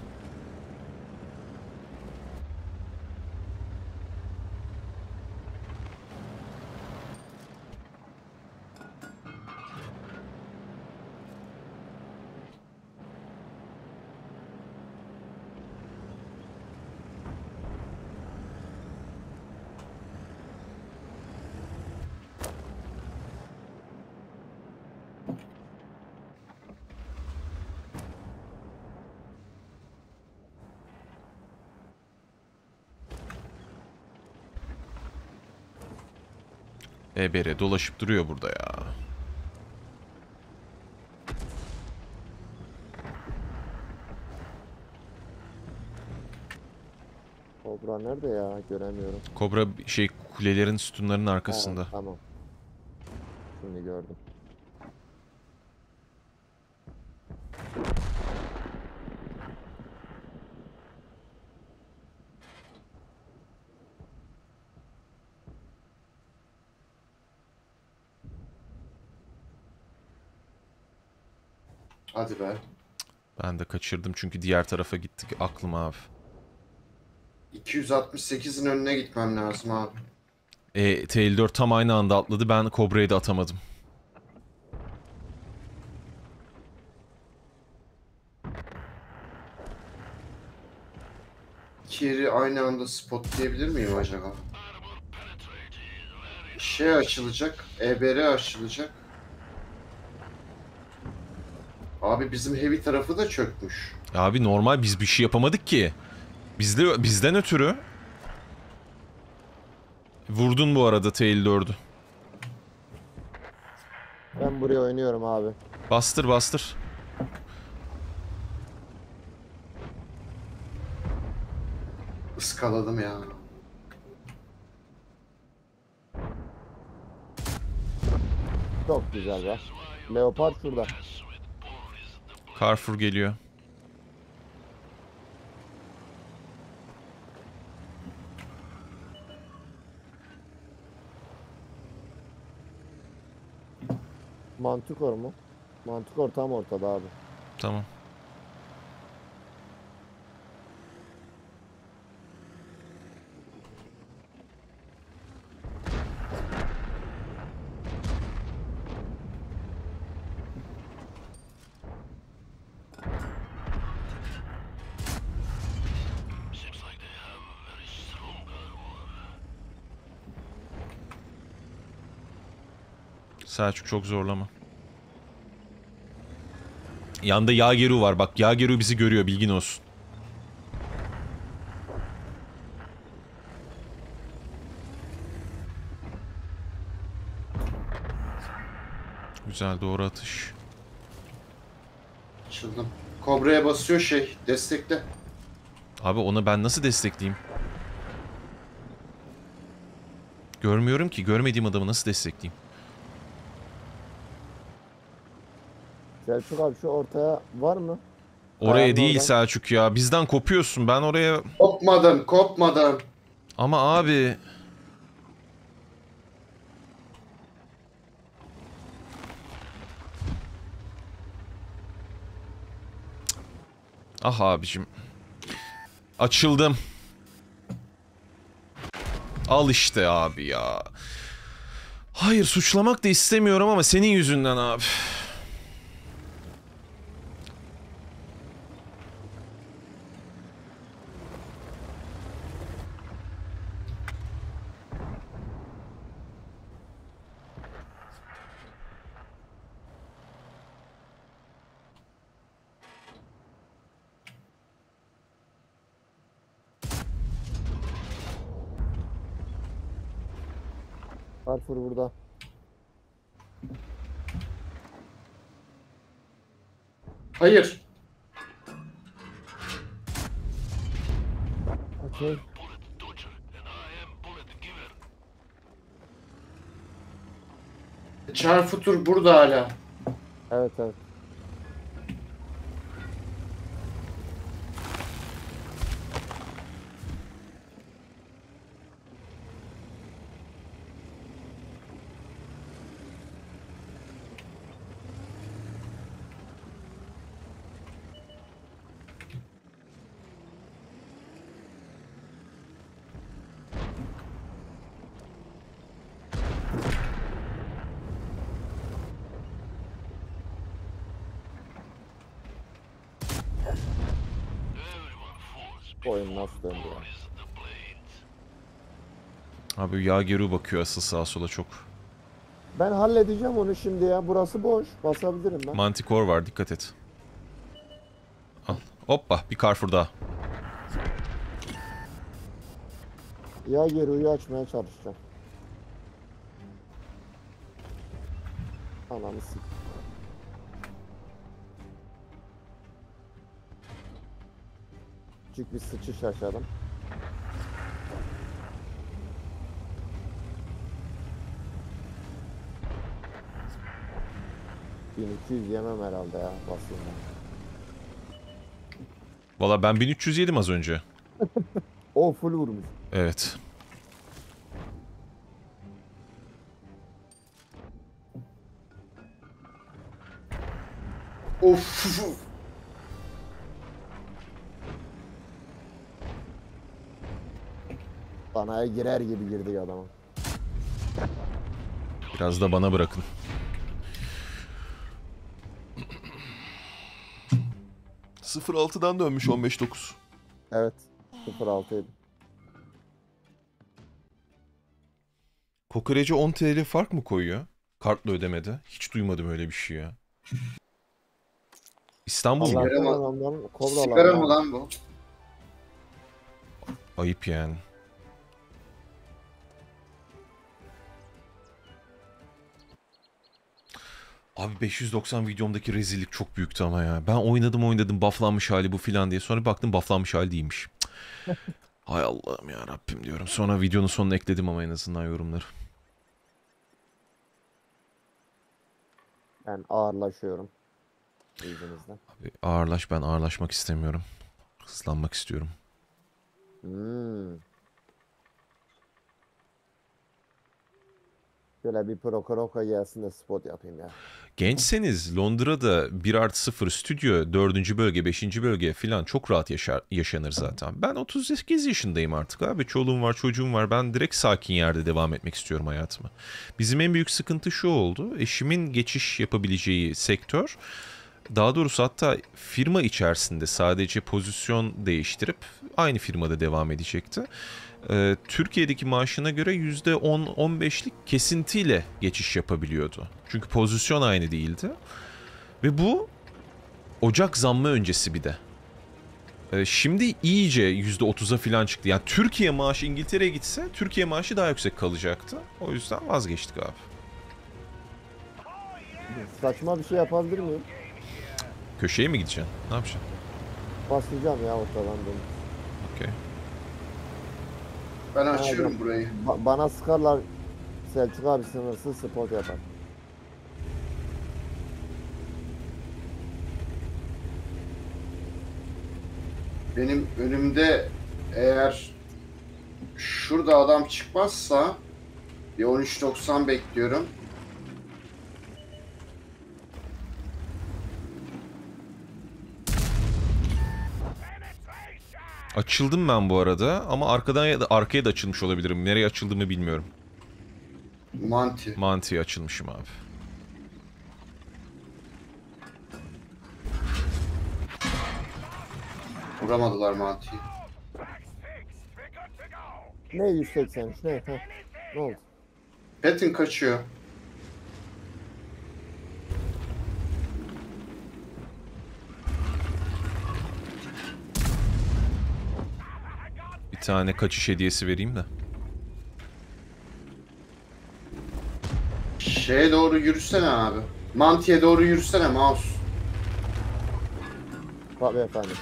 EBR dolaşıp duruyor burada ya. Kobra nerede ya? Göremiyorum. Kobra şey kulelerin sütunlarının arkasında. Ha, tamam. Şimdi gördüm. Hadi be. Ben de kaçırdım çünkü diğer tarafa gittik aklım abi. 268'in önüne gitmem lazım abi. TL4 tam aynı anda atladı. Ben Kobra'yı da atamadım. İki yeri aynı anda spotlayabilir miyim acaba? Şey açılacak. EBR açılacak. Abi bizim heavy tarafı da çökmüş. Abi normal biz bir şey yapamadık ki. Bizden ötürü Vurdun bu arada T54'ü. Ben buraya oynuyorum abi. Bastır bastır. Iskaladım ya. Çok güzel be. Leopard şurada. Carrefour geliyor. Mantikor mu? Mantikor tam ortada abi. Tamam. Selçuk çok zorlama. Yanda Yageru var. Bak Yageru bizi görüyor, bilgin olsun. Güzel, doğru atış. Açıldım. Kobra'ya basıyor şey. Destekle. Abi onu ben nasıl destekleyeyim? Görmüyorum ki. Görmediğim adamı nasıl destekleyeyim? Selçuk abi şu ortaya var mı? Oraya Ayağının değil oradan. Selçuk ya. Bizden kopuyorsun. Ben oraya... Kopmadım, kopmadım. Ama abi... Ah abicim. Açıldım. Al işte abi ya. Hayır, suçlamak da istemiyorum ama senin yüzünden abi. Carrefour burada. Hayır. Okey. Çarfutur burada hala. Evet evet. Bu oyun nasıl döndü ya? Abi Yageru bakıyor asıl sağa sola çok. Ben halledeceğim onu şimdi ya. Burası boş. Basabilirim ben. Manticore var, dikkat et. Al. Hoppa, bir Carrefour daha. Ya Geru'yu açmaya çalışacağım. Ananı sik. Küçük bir sıçış aşağıdan. ...1200 yemem herhalde ya basayım ben. Valla ben 1300 yedim az önce. O full vurmuş. Evet. Of. Banaya girer gibi girdi adama. Biraz da bana bırakın. ...0-6'dan dönmüş 15-9. Evet. 0.6 yedi. Kokoreci 10 TL fark mı koyuyor? Kartla ödemede. Hiç duymadım öyle bir şey ya. İstanbul mu? Allah'tan Sigara adamların kobralar. Sigara mı lan bu? Ayıp yani. Abi 590 videomdaki rezillik çok büyüktü ama ya. Ben oynadım bufflanmış hali bu filan diye. Sonra bir baktım bufflanmış hali değilmiş. Hay Allah'ım ya Rabbim diyorum. Sonra videonun sonuna ekledim ama en azından yorumları. Ben ağırlaşıyorum. İzninizle. Abi ben ağırlaşmak istemiyorum. Hızlanmak istiyorum. Şöyle bir Prokoroka gelsin de spot yapayım ya. Gençseniz Londra'da 1+0 stüdyo 4. bölge 5. bölge falan çok rahat yaşanır zaten. Ben 38 yaşındayım artık abi. Çoluğum var çocuğum var. Ben direkt sakin yerde devam etmek istiyorum hayatıma. Bizim en büyük sıkıntı şu oldu. Eşimin geçiş yapabileceği sektör, daha doğrusu hatta firma içerisinde sadece pozisyon değiştirip aynı firmada devam edecekti. Türkiye'deki maaşına göre %10-15'lik kesintiyle geçiş yapabiliyordu. Çünkü pozisyon aynı değildi. Ve bu Ocak zammı öncesi bir de. Şimdi iyice %30'a falan çıktı. Yani Türkiye maaşı İngiltere'ye gitse Türkiye maaşı daha yüksek kalacaktı. O yüzden vazgeçtik abi. Saçma bir şey yapabilir miyim? Köşeye mi gideceksin? Ne yapacaksın? Başlayacağım ya ortadan dönüp. Okey. Ben açıyorum burayı. Bana sıkarlar, Selçuk abi sınırsız spot yapar. Benim önümde eğer şurada adam çıkmazsa bir 13.90 bekliyorum. Açıldım ben bu arada ama arkadan ya da arkaya da açılmış olabilirim. Nereye açıldığımı bilmiyorum. Manti'ye açılmışım abi. Vuramadılar Manti'yi. Ne 183 ne? Heh. Ne oldu? Patton kaçıyor. Bir tane kaçış hediyesi vereyim de. Şeye doğru yürüsene abi. Manti'ye doğru yürüsene mouse. Tabii efendim.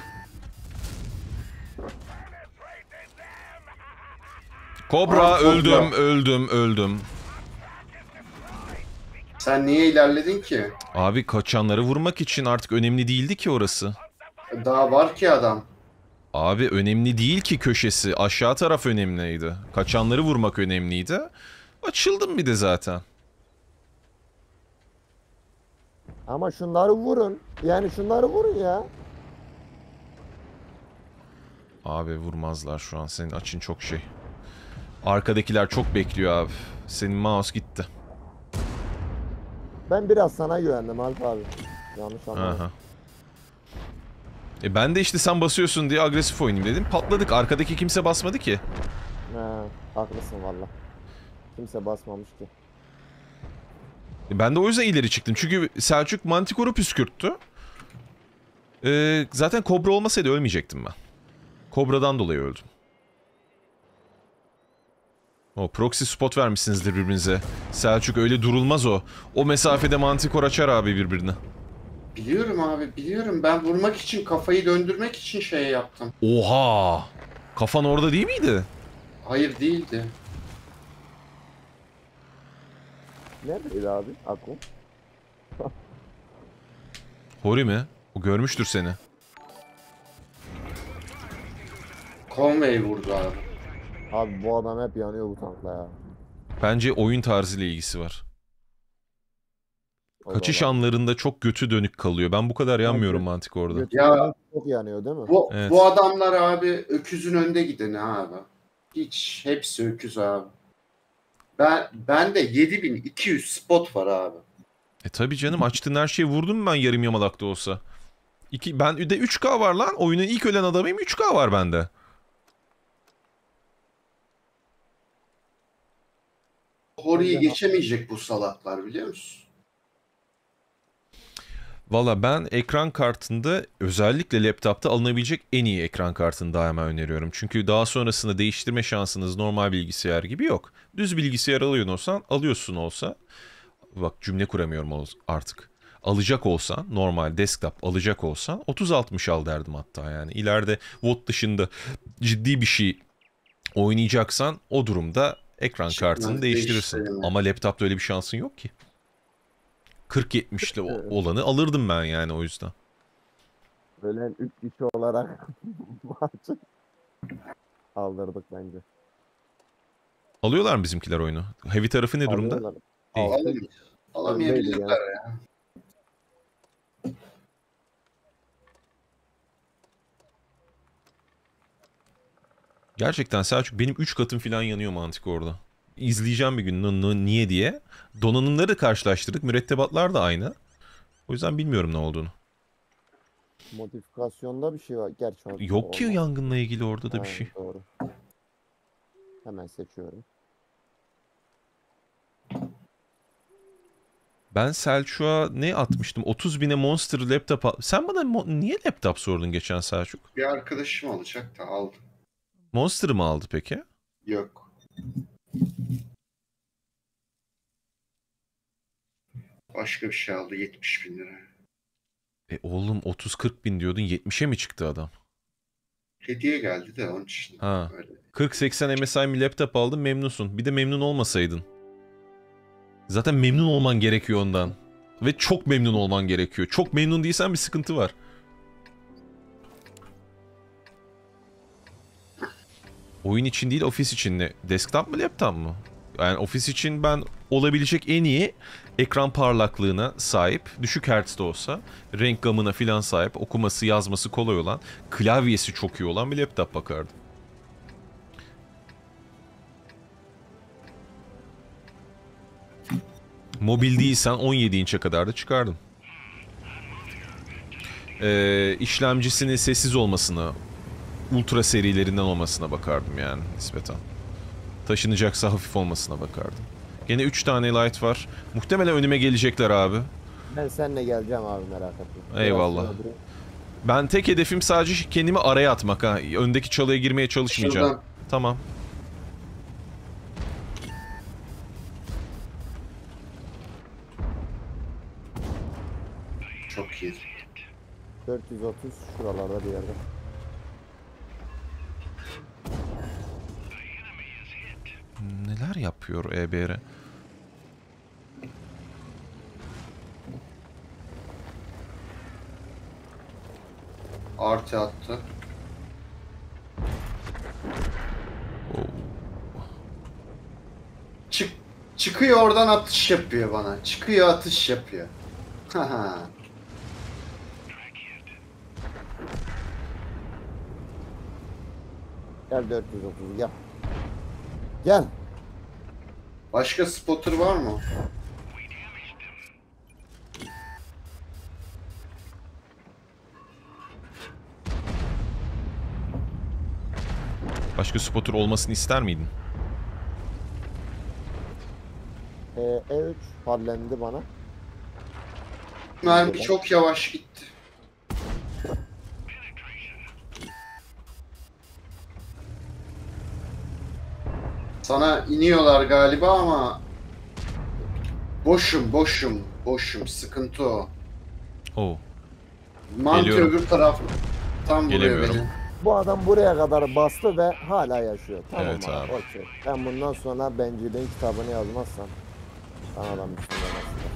Kobra Abi, öldüm. Sen niye ilerledin ki? Abi kaçanları vurmak için artık önemli değildi ki orası. Daha var ki adam. Abi önemli değil ki köşesi. Aşağı taraf önemliydi. Kaçanları vurmak önemliydi. Açıldım bir de zaten. Ama şunları vurun. Yani şunları vurun ya. Abi vurmazlar şu an. Senin açın çok şey. Arkadakiler çok bekliyor abi. Senin mouse gitti. Ben biraz sana güvendim Alp abi. Yanlış anlamadım. Aha. Ben de işte sen basıyorsun diye agresif oynayayım dedim. Patladık. Arkadaki kimse basmadı ki. Haklısın valla. Kimse basmamış ki. Ben de o yüzden ileri çıktım. Çünkü Selçuk Manticore'u püskürttü. Zaten Kobra olmasaydı ölmeyecektim ben. Kobra'dan dolayı öldüm. O proxy spot vermişsinizdir birbirinize. Selçuk öyle durulmaz o. O mesafede Manticore açar abi birbirine. Biliyorum abi biliyorum. Ben vurmak için kafayı döndürmek için şey yaptım. Oha! Kafan orada değil miydi? Hayır değildi. Neredeydi abi Akku? Hori mi? O görmüştür seni. Conway vurdu abi. Abi bu adam hep yanıyor bu tankla ya. Bence oyun tarzıyla ilgisi var. Kaçış anlarında çok götü dönük kalıyor. Ben bu kadar yanmıyorum Manticore'da. Ya çok yanıyor değil mi? Bu, bu adamlar abi öküzün önde gideni abi. Hiç hepsi öküz abi. Ben de 7200 spot var abi. Tabi canım açtığın her şeyi vurdum ben yarım yamalakta olsa. Ben de 3K var lan. Oyunun ilk ölen adamıyım 3K var bende. Hori'yi geçemeyecek bu salaklar biliyor musun? Valla ben ekran kartında özellikle laptopta alınabilecek en iyi ekran kartını daima öneriyorum. Çünkü daha sonrasında değiştirme şansınız normal bilgisayar gibi yok. Düz bilgisayar alıyorsun olsa bak cümle kuramıyorum artık. Alacak olsan, normal desktop alacak olsan 3060 al derdim hatta yani. İleride VOD dışında ciddi bir şey oynayacaksan o durumda ekran kartını değiştirirsin. Ama laptopta öyle bir şansın yok ki. 4070'li olanı alırdım ben yani o yüzden. Ölen 3 kişi olarak maçı aldırdık bence. Alıyorlar mı bizimkiler oyunu? Heavy tarafı ne durumda? Alıyorlar. Alamayabilirler ya. Gerçekten Selçuk benim 3 katım falan yanıyor mantık orada. İzleyeceğim bir gün niye diye. Donanımları karşılaştırdık. Mürettebatlar da aynı. O yüzden bilmiyorum ne olduğunu. Modifikasyonda bir şey var. Gerçi Yok ki yangınla ilgili orada da bir şey. Doğru. Hemen seçiyorum. Ben Selçuk'a ne atmıştım? 30.000'e Monster laptop Sen bana niye laptop sordun geçen Selçuk? Bir arkadaşım alacak da aldım. Monster'ı mı aldı peki? Yok. Başka bir şey aldı 70.000 lira. Oğlum 30-40 bin diyordun 70'e mi çıktı adam? Hediye geldi de onun için. Ha. Öyle. 40-80 MSI bir laptop aldın memnunsun. Bir de memnun olmasaydın. Zaten memnun olman gerekiyor ondan. Ve çok memnun olman gerekiyor. Çok memnun değilsen bir sıkıntı var. Oyun için değil ofis için ne? Desktop mı laptop mu? Yani ofis için ben olabilecek en iyi ekran parlaklığına sahip, düşük hertz'te olsa, renk gamına filan sahip, okuması yazması kolay olan, klavyesi çok iyi olan bir laptop bakardım. Mobil değilsen 17 inçe kadar da çıkardım. İşlemcisinin sessiz olmasına, ultra serilerinden olmasına bakardım yani nispeten. Taşınacaksa hafif olmasına bakardım. Gene 3 tane light var. Muhtemelen önüme gelecekler abi. Ben seninle geleceğim abi merak etme. Eyvallah. Ben tek hedefim sadece kendimi araya atmak ha. Öndeki çalıya girmeye çalışmayacağım. Şuradan. Tamam. Çok iyi. 430 şuralarda bir yerde. Neler yapıyor EBR? Artı attı. Çıkıyor oradan atış yapıyor bana. Çıkıyor atış yapıyor. Haha. Gel 430 gel. Gel. Başka spotter var mı? Başka spotter olmasını ister miydin? E3 hallendi bana. Mermi çok yavaş gitti. Sana iniyorlar galiba ama boşum sıkıntı o. Oo. Mantı Geliyorum. öbür taraf tam vuruyor Gelemiyorum. beni. Bu adam buraya kadar bastı ve hala yaşıyor. Tamam Evet abi. Okey. Ben bundan sonra bencilliğin kitabını yazmazsam sana adam üstüne yazsın.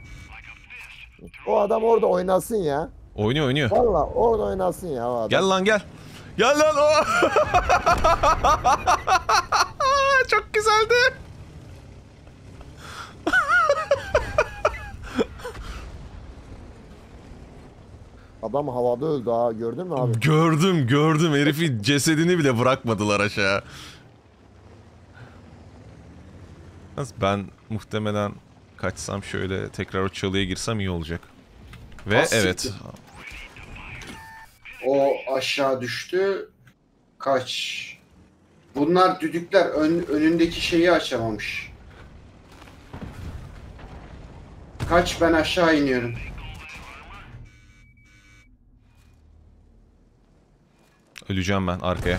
O adam orada oynasın ya. Oynuyor. Valla orada oynasın ya o adam. Gel lan gel. Gel lan o. Çok güzeldi. Adam havada öldü ha, gördün mü abi? Gördüm. Herifi cesedini bile bırakmadılar aşağı. Ben muhtemelen kaçsam şöyle tekrar o çalıya girsem iyi olacak. Ve evet. O aşağı düştü. Kaç. Bunlar düdükler önündeki şeyi açamamış. Kaç, ben aşağı iniyorum. Öleceğim ben arkaya.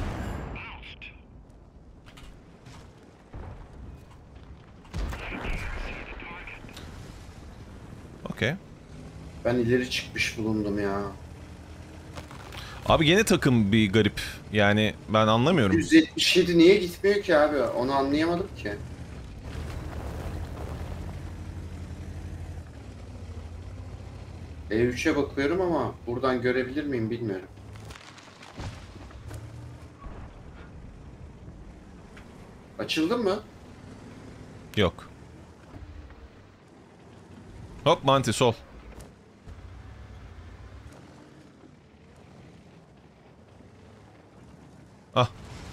Okey. Ben ileri çıkmış bulundum ya. Abi gene takım bir garip. Yani ben anlamıyorum. 177 niye gitmiyor ki abi? Onu anlayamadım ki. E3'e bakıyorum ama buradan görebilir miyim bilmiyorum. Açıldın mı? Yok. Hop Manti sol. Ah.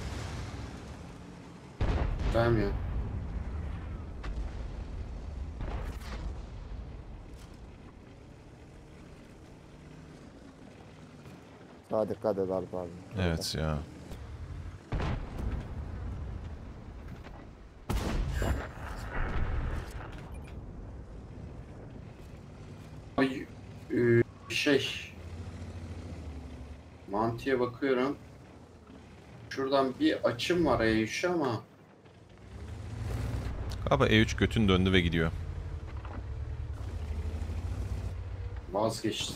Vermiyor. Daha dikkat et Alp abi. Evet ya. Ay, şey. Mantıya bakıyorum. Şuradan bir açım var E3'e ama Galiba E3 götün döndü ve gidiyor. vazgeçti.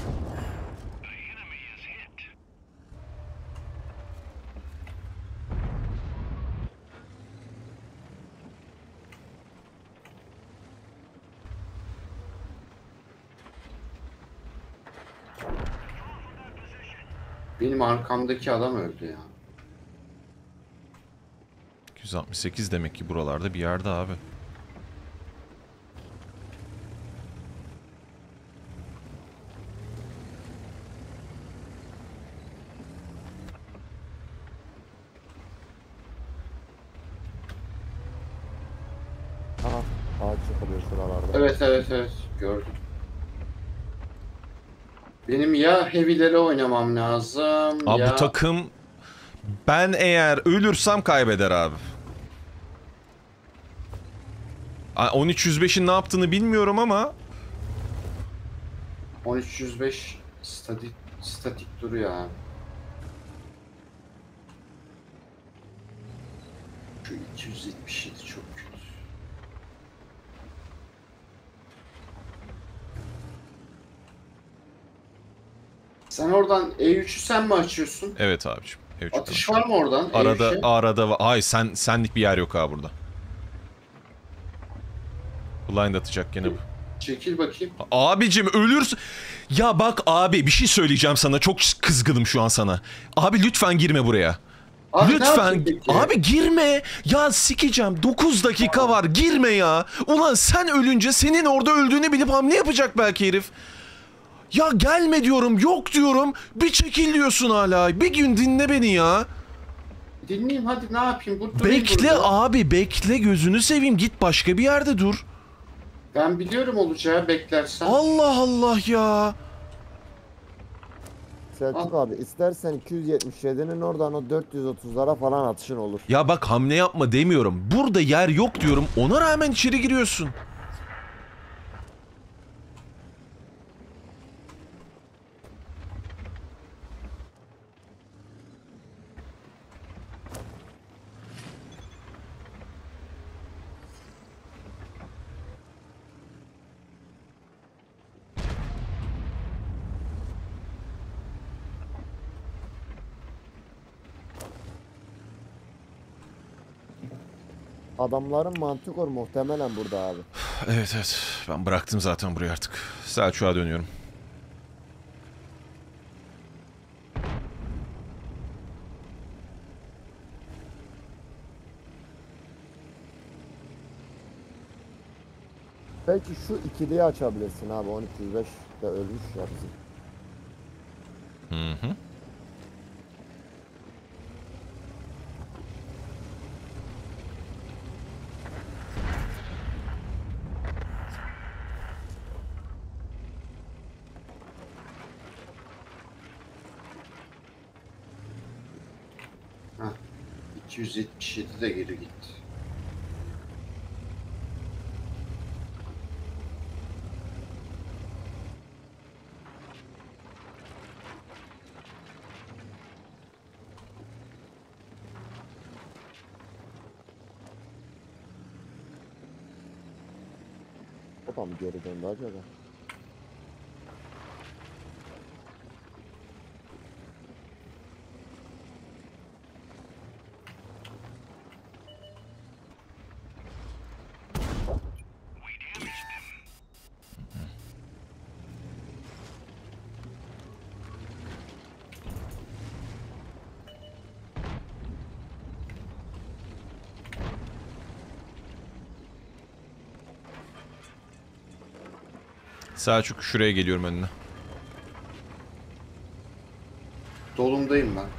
Benim arkamdaki adam öldü ya. 268 demek ki buralarda bir yerde abi. Aha. Ağaç çıkılıyor şuralarda. Evet gördüm. Benim ya heavy'leri oynamam lazım Abi ya... bu takım ben eğer ölürsem kaybeder abi. 1305'in ne yaptığını bilmiyorum ama 1305 statik duruyor abi. Şu 277 çok kötü. Sen oradan E3'ü sen mi açıyorsun? evet abiciğim. E3 Atış var mı oradan? Arada E3'e? arada var. Hayır senlik bir yer yok abi burada. Blind atacak gene bu. Çekil bakayım. Abicim ölürsün. Ya bak abi bir şey söyleyeceğim sana. Çok kızgınım şu an sana. Abi lütfen girme buraya. Abi ne Lütfen. yapayım peki? Abi girme. Ya sikeceğim. 9 dakika var. Girme ya. Ulan sen ölünce senin orada öldüğünü bilip hamle yapacak belki herif. Ya gelme diyorum. Yok diyorum. Bir çekil diyorsun hala. Bir gün dinle beni ya. Dinleyeyim hadi ne yapayım? Durayım Bekle burada. abi bekle. Gözünü seveyim. Git başka bir yerde dur. Ben biliyorum olacağı beklersen. Allah Allah ya. Selçuk abi istersen 277'nin oradan o 430'lara falan atışın olur. Ya bak hamle yapma demiyorum. Burada yer yok diyorum. Ona rağmen içeri giriyorsun. Adamların mantikor muhtemelen burada abi. Evet. Ben bıraktım zaten burayı artık. Selçuk'a dönüyorum. Belki şu ikiliyi açabilirsin abi. 1205 de ölmüş ya bizim. Hı hı. Heh. 277 de geri gitti. O da mı geri döndü acaba? Selçuk şuraya geliyorum önüne. Dolumdayım ben.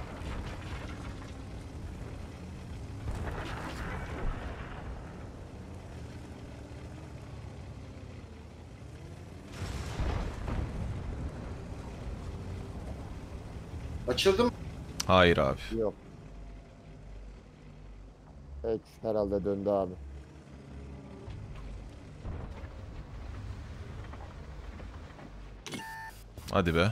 Açıldı mı? Hayır abi. Yok. Evet herhalde döndü abi. Hadi be.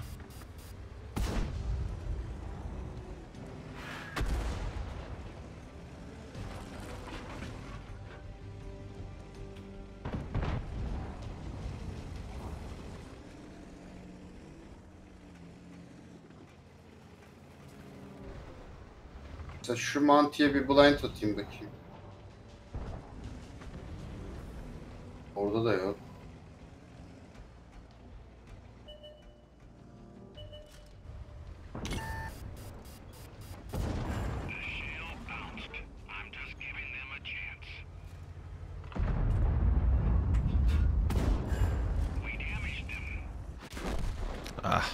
Mesela şu mantıya bir blind atayım bakayım. Orada da yok. Ah.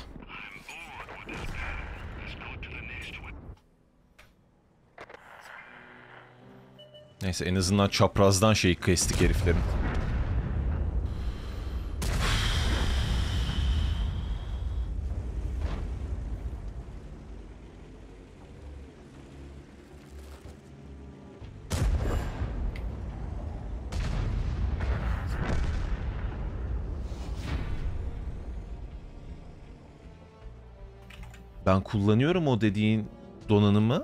Neyse en azından çaprazdan şeyi kestik heriflerin. Ben kullanıyorum o dediğin donanımı.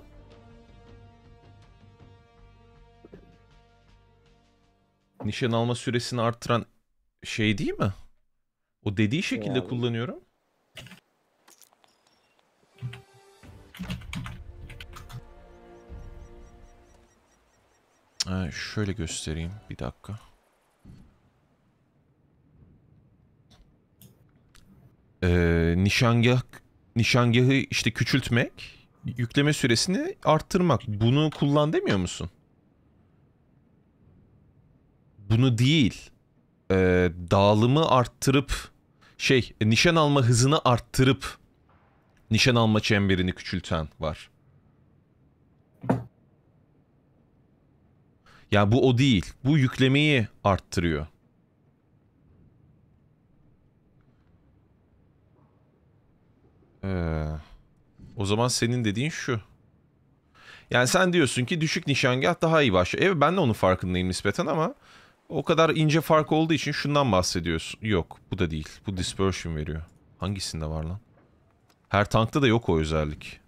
Nişan alma süresini arttıran şey değil mi? O dediği şekilde Yani. kullanıyorum. Şöyle göstereyim. Bir dakika. Nişangahı işte küçültmek, yükleme süresini arttırmak. Bunu kullan demiyor musun? Bunu değil. Dağılımı arttırıp nişan alma hızını arttırıp nişan alma çemberini küçülten var. Yani bu o değil. Bu yüklemeyi arttırıyor. O zaman senin dediğin şu. Yani sen diyorsun ki düşük nişangah daha iyi başlıyor. Evet ben de onun farkındayım nispeten ama o kadar ince fark olduğu için şundan bahsediyorsun. Yok bu da değil. Bu dispersion veriyor. Hangisinde var lan? Her tankta da yok o özellik.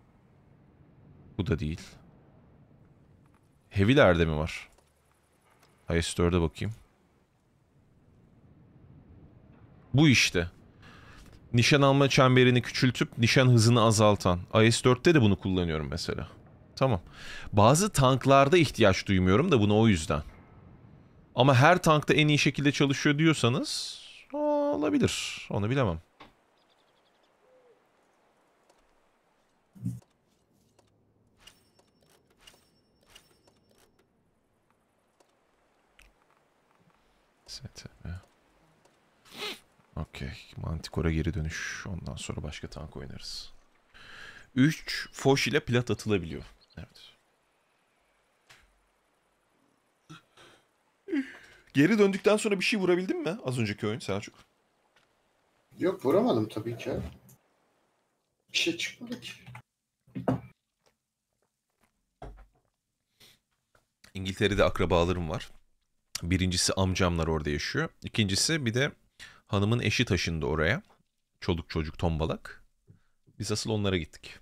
Bu da değil. Heavy'lerde mi var? IS-4'e bakayım. Bu işte. Nişan alma çemberini küçültüp nişan hızını azaltan. IS-4'te de bunu kullanıyorum mesela. Tamam. Bazı tanklarda ihtiyaç duymuyorum da bunu o yüzden. Ama her tankta en iyi şekilde çalışıyor diyorsanız olabilir. Onu bilemem. STB. Okey. Manticore'a geri dönüş. Ondan sonra başka tank oynarız. 3 Foch ile plat atılabiliyor. Evet. Geri döndükten sonra bir şey vurabildin mi az önceki oyun Selçuk? Yok vuramadım tabii ki. Bir şey çıkmadı ki. İngiltere'de akrabalarım var. Birincisi amcamlar orada yaşıyor. İkincisi bir de hanımın eşi taşındı oraya. Çoluk çocuk tombalak. Biz asıl onlara gittik.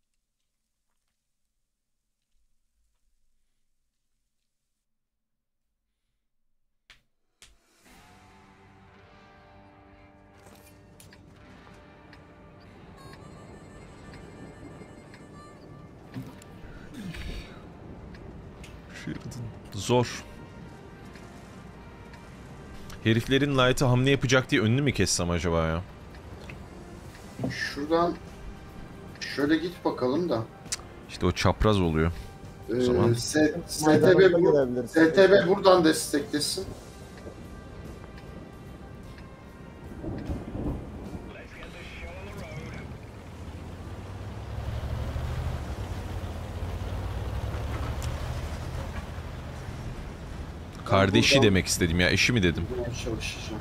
Zor. Heriflerin Light'a hamle yapacak diye önünü mü kessem acaba ya? Şuradan şöyle git bakalım da. İşte o çapraz oluyor. O zaman. STB buradan desteklesin. Kardeşi buradan demek istedim ya. Eşi mi dedim? bulmaya çalışacağım.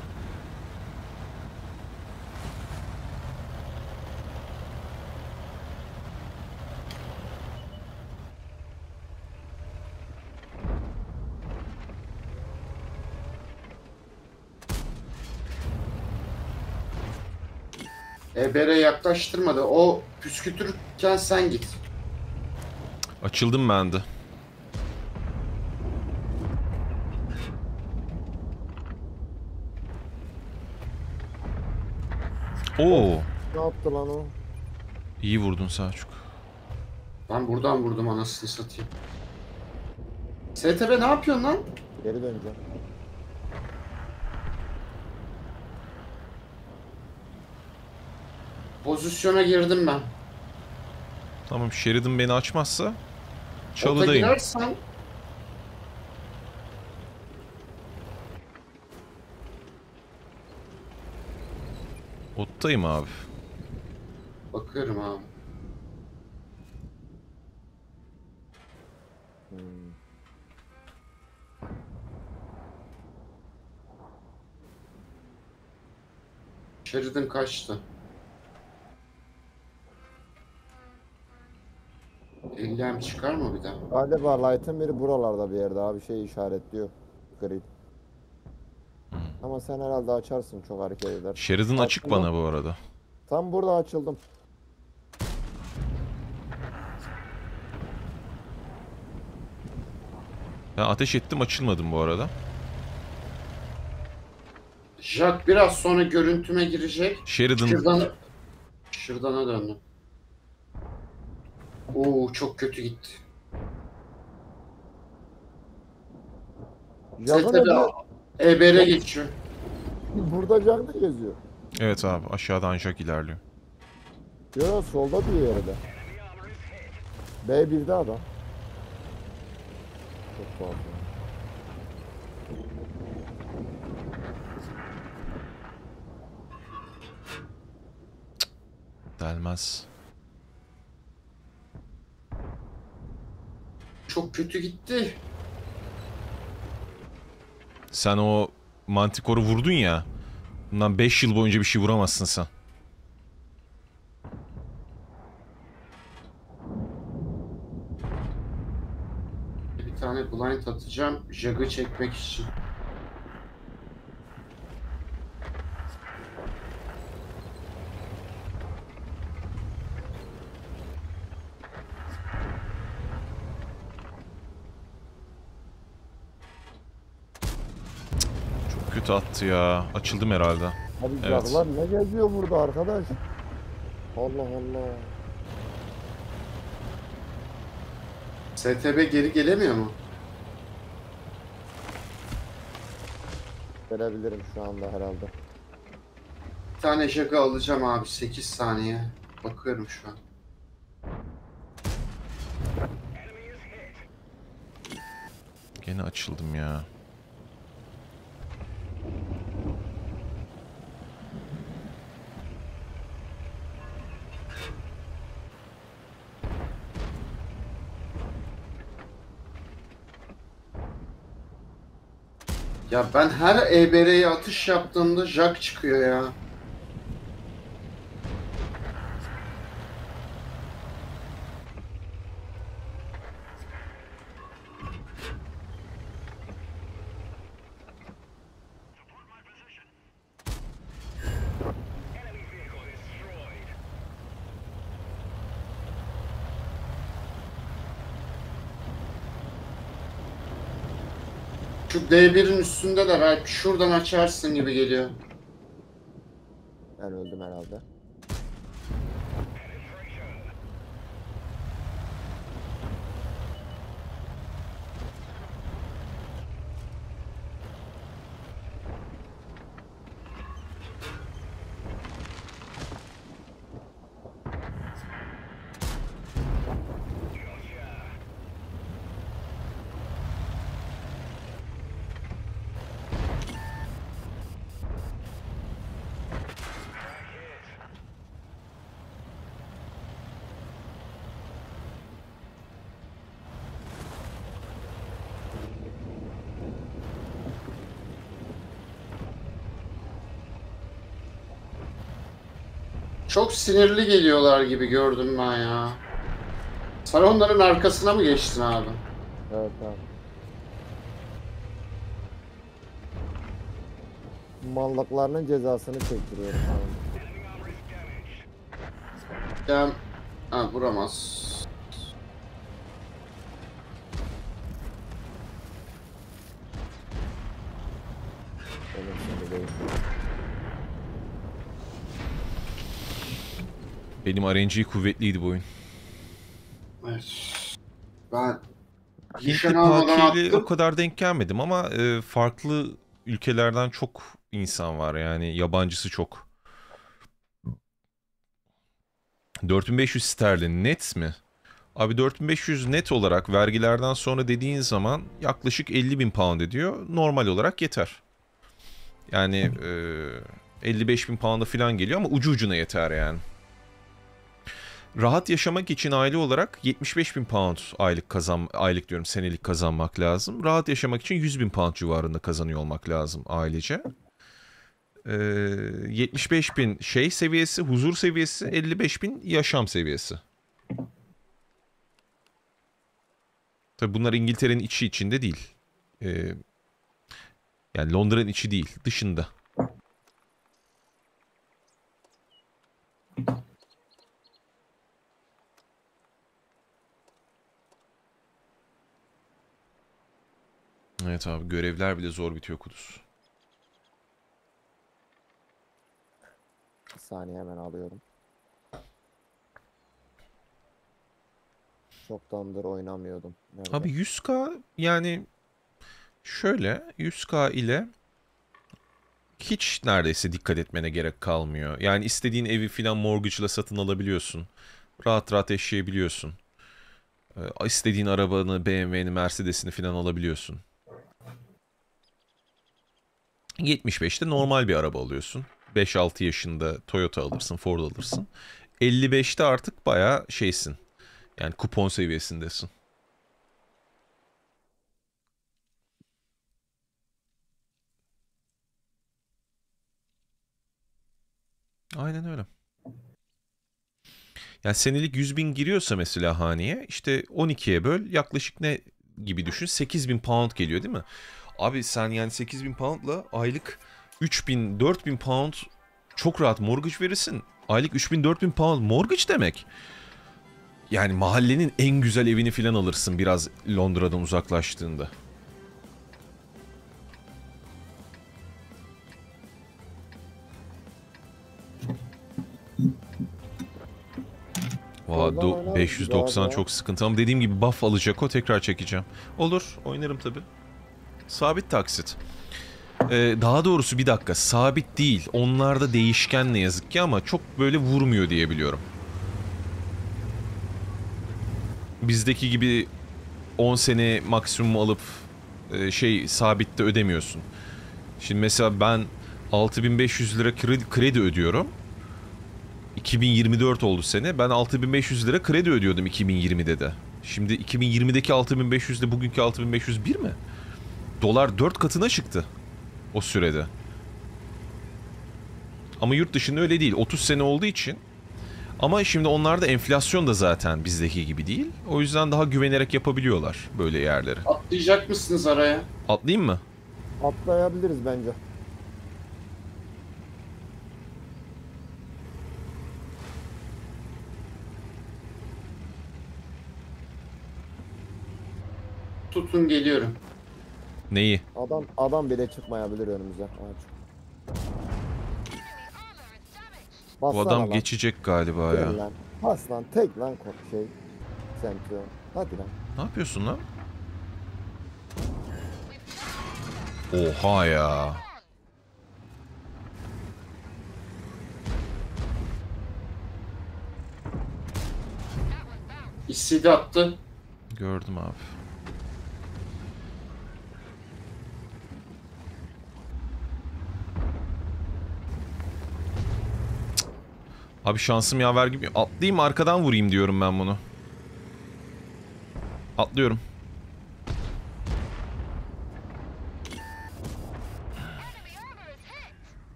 Ebere yaklaştırmadı. O püskürtürken sen git. Açıldım ben de. Oo, Ne yaptı lan o? iyi vurdun Selçuk. Ben buradan vurdum anasını satayım. STB ne yapıyorsun lan? Geri döneceğim. Pozisyona girdim ben. Tamam, Sheridan beni açmazsa Ota çalıdayım. girersen Ottayım abi. bakıyorum abi. Sheridan kaçtı. 50'm çıkar mı bir daha? Galiba Light'ın biri buralarda bir yerde abi şey işaretliyor. Grid. Ama sen herhalde açarsın çok hareket eder. Sheridan açık Açıldım. bana bu arada. Tam burada açıldım. Ben ateş ettim, açılmadım bu arada. Jack biraz sonra görüntüme girecek. Sheridan Şırdana döndüm. Oo çok kötü gitti. Jack'ın STB EBR'e geçiyor. burada Jack da geziyor. evet abi, aşağıdan Jack ilerliyor. Yo solda bir yerde. B1'de adam. Çok tuhaf. Delmez. Çok kötü gitti. Sen o Manticore'u vurdun ya. Bundan 5 yıl boyunca bir şey vuramazsın sen. Bir tane blind atacağım. Jack'ı çekmek için. Çok kötü attı ya. Açıldım herhalde. Abi Evet. Jack'lar ne geziyor burada arkadaş? Allah Allah. STB geri gelemiyor mu? Gelebilirim şu anda herhalde. Bir tane Jack'ı alacağım abi. 8 saniye. Bakıyorum şu an. Gene açıldım ya. Ya ben her EBR'ye atış yaptığımda Jack çıkıyor ya. Şu D1'in üstünde de belki şuradan açarsın gibi geliyor. Ben öldüm herhalde. Çok sinirli geliyorlar gibi gördüm ben ya. Sen onların arkasına mı geçtin abi? Evet abi. Mallıklarının cezasını çektiriyorum abi. Ya, ha, vuramaz. Benim şimdi değil. Benim RNG kuvvetliydi bu oyun. Evet. Ben Hintli nişan almadan Paki'yle attım. o kadar denk gelmedim ama farklı ülkelerden çok insan var, yani yabancısı çok. 4500 sterlin net mi? Abi 4500 net olarak vergilerden sonra dediğin zaman yaklaşık 50.000 pound ediyor. Normal olarak yeter. Yani 55.000 pound'a falan geliyor ama ucu ucuna yeter yani. Rahat yaşamak için aile olarak 75.000 pound aylık diyorum, senelik kazanmak lazım. Rahat yaşamak için 100.000 pound civarında kazanıyor olmak lazım ailece. 75.000 şey seviyesi, huzur seviyesi, 55.000 yaşam seviyesi. Tabii bunlar İngiltere'nin içi içinde değil. Yani Londra'nın içi değil, dışında. Evet abi, görevler bile zor bitiyor Kudüs. Bir saniye hemen alıyorum. Çoktandır oynamıyordum. Nerede? Abi 100k yani şöyle 100k ile hiç neredeyse dikkat etmene gerek kalmıyor. Yani istediğin evi filan mortgage'la satın alabiliyorsun. Rahat rahat yaşayabiliyorsun. İstediğin arabanı, BMW'ni, Mercedes'ini filan alabiliyorsun. 75'te normal bir araba alıyorsun. 5-6 yaşında Toyota alırsın, Ford alırsın. 55'te artık bayağı şeysin. Yani kupon seviyesindesin. Aynen öyle. Yani senelik 100.000 giriyorsa mesela haneye, işte 12'ye böl, yaklaşık ne gibi düşün, 8.000 pound geliyor değil mi? Abi sen yani 8.000 poundla aylık 3.000-4.000 pound çok rahat mortgage verirsin. Aylık 3.000-4.000 pound mortgage demek. Yani mahallenin en güzel evini filan alırsın biraz Londra'dan uzaklaştığında. Oradan oynarız 590 abi ya. çok sıkıntı ama dediğim gibi buff alacak o, tekrar çekeceğim. Olur, oynarım tabi. Sabit taksit. Daha doğrusu bir dakika, sabit değil. Onlarda değişken ne yazık ki ama çok böyle vurmuyor diye biliyorum. Bizdeki gibi 10 sene maksimum alıp sabitte ödemiyorsun. Şimdi mesela ben 6.500 lira kredi ödüyorum. 2024 oldu sene. Ben 6.500 lira kredi ödüyordum 2020'de de. Şimdi 2020'deki 6.500 ile bugünkü 6.500 bir mi? Dolar 4 katına çıktı o sürede. Ama yurt dışında öyle değil. 30 sene olduğu için. Ama şimdi onlarda enflasyon da zaten bizdeki gibi değil. O yüzden daha güvenerek yapabiliyorlar böyle yerleri. Atlayacak mısınız araya? Atlayayım mı? Atlayabiliriz bence. Tutun geliyorum. Neyi? Adam bile çıkmayabilir önümüze. Aç. Bu Bassana adam lan. geçecek galiba Gel ya. lan. Bas lan. Tek lan Sentry. Hadi lan. Ne yapıyorsun lan? Oha ya. İstidi attı. Gördüm abi. Abi şansım yaver gibi. Atlayayım arkadan vurayım diyorum ben bunu. Atlıyorum.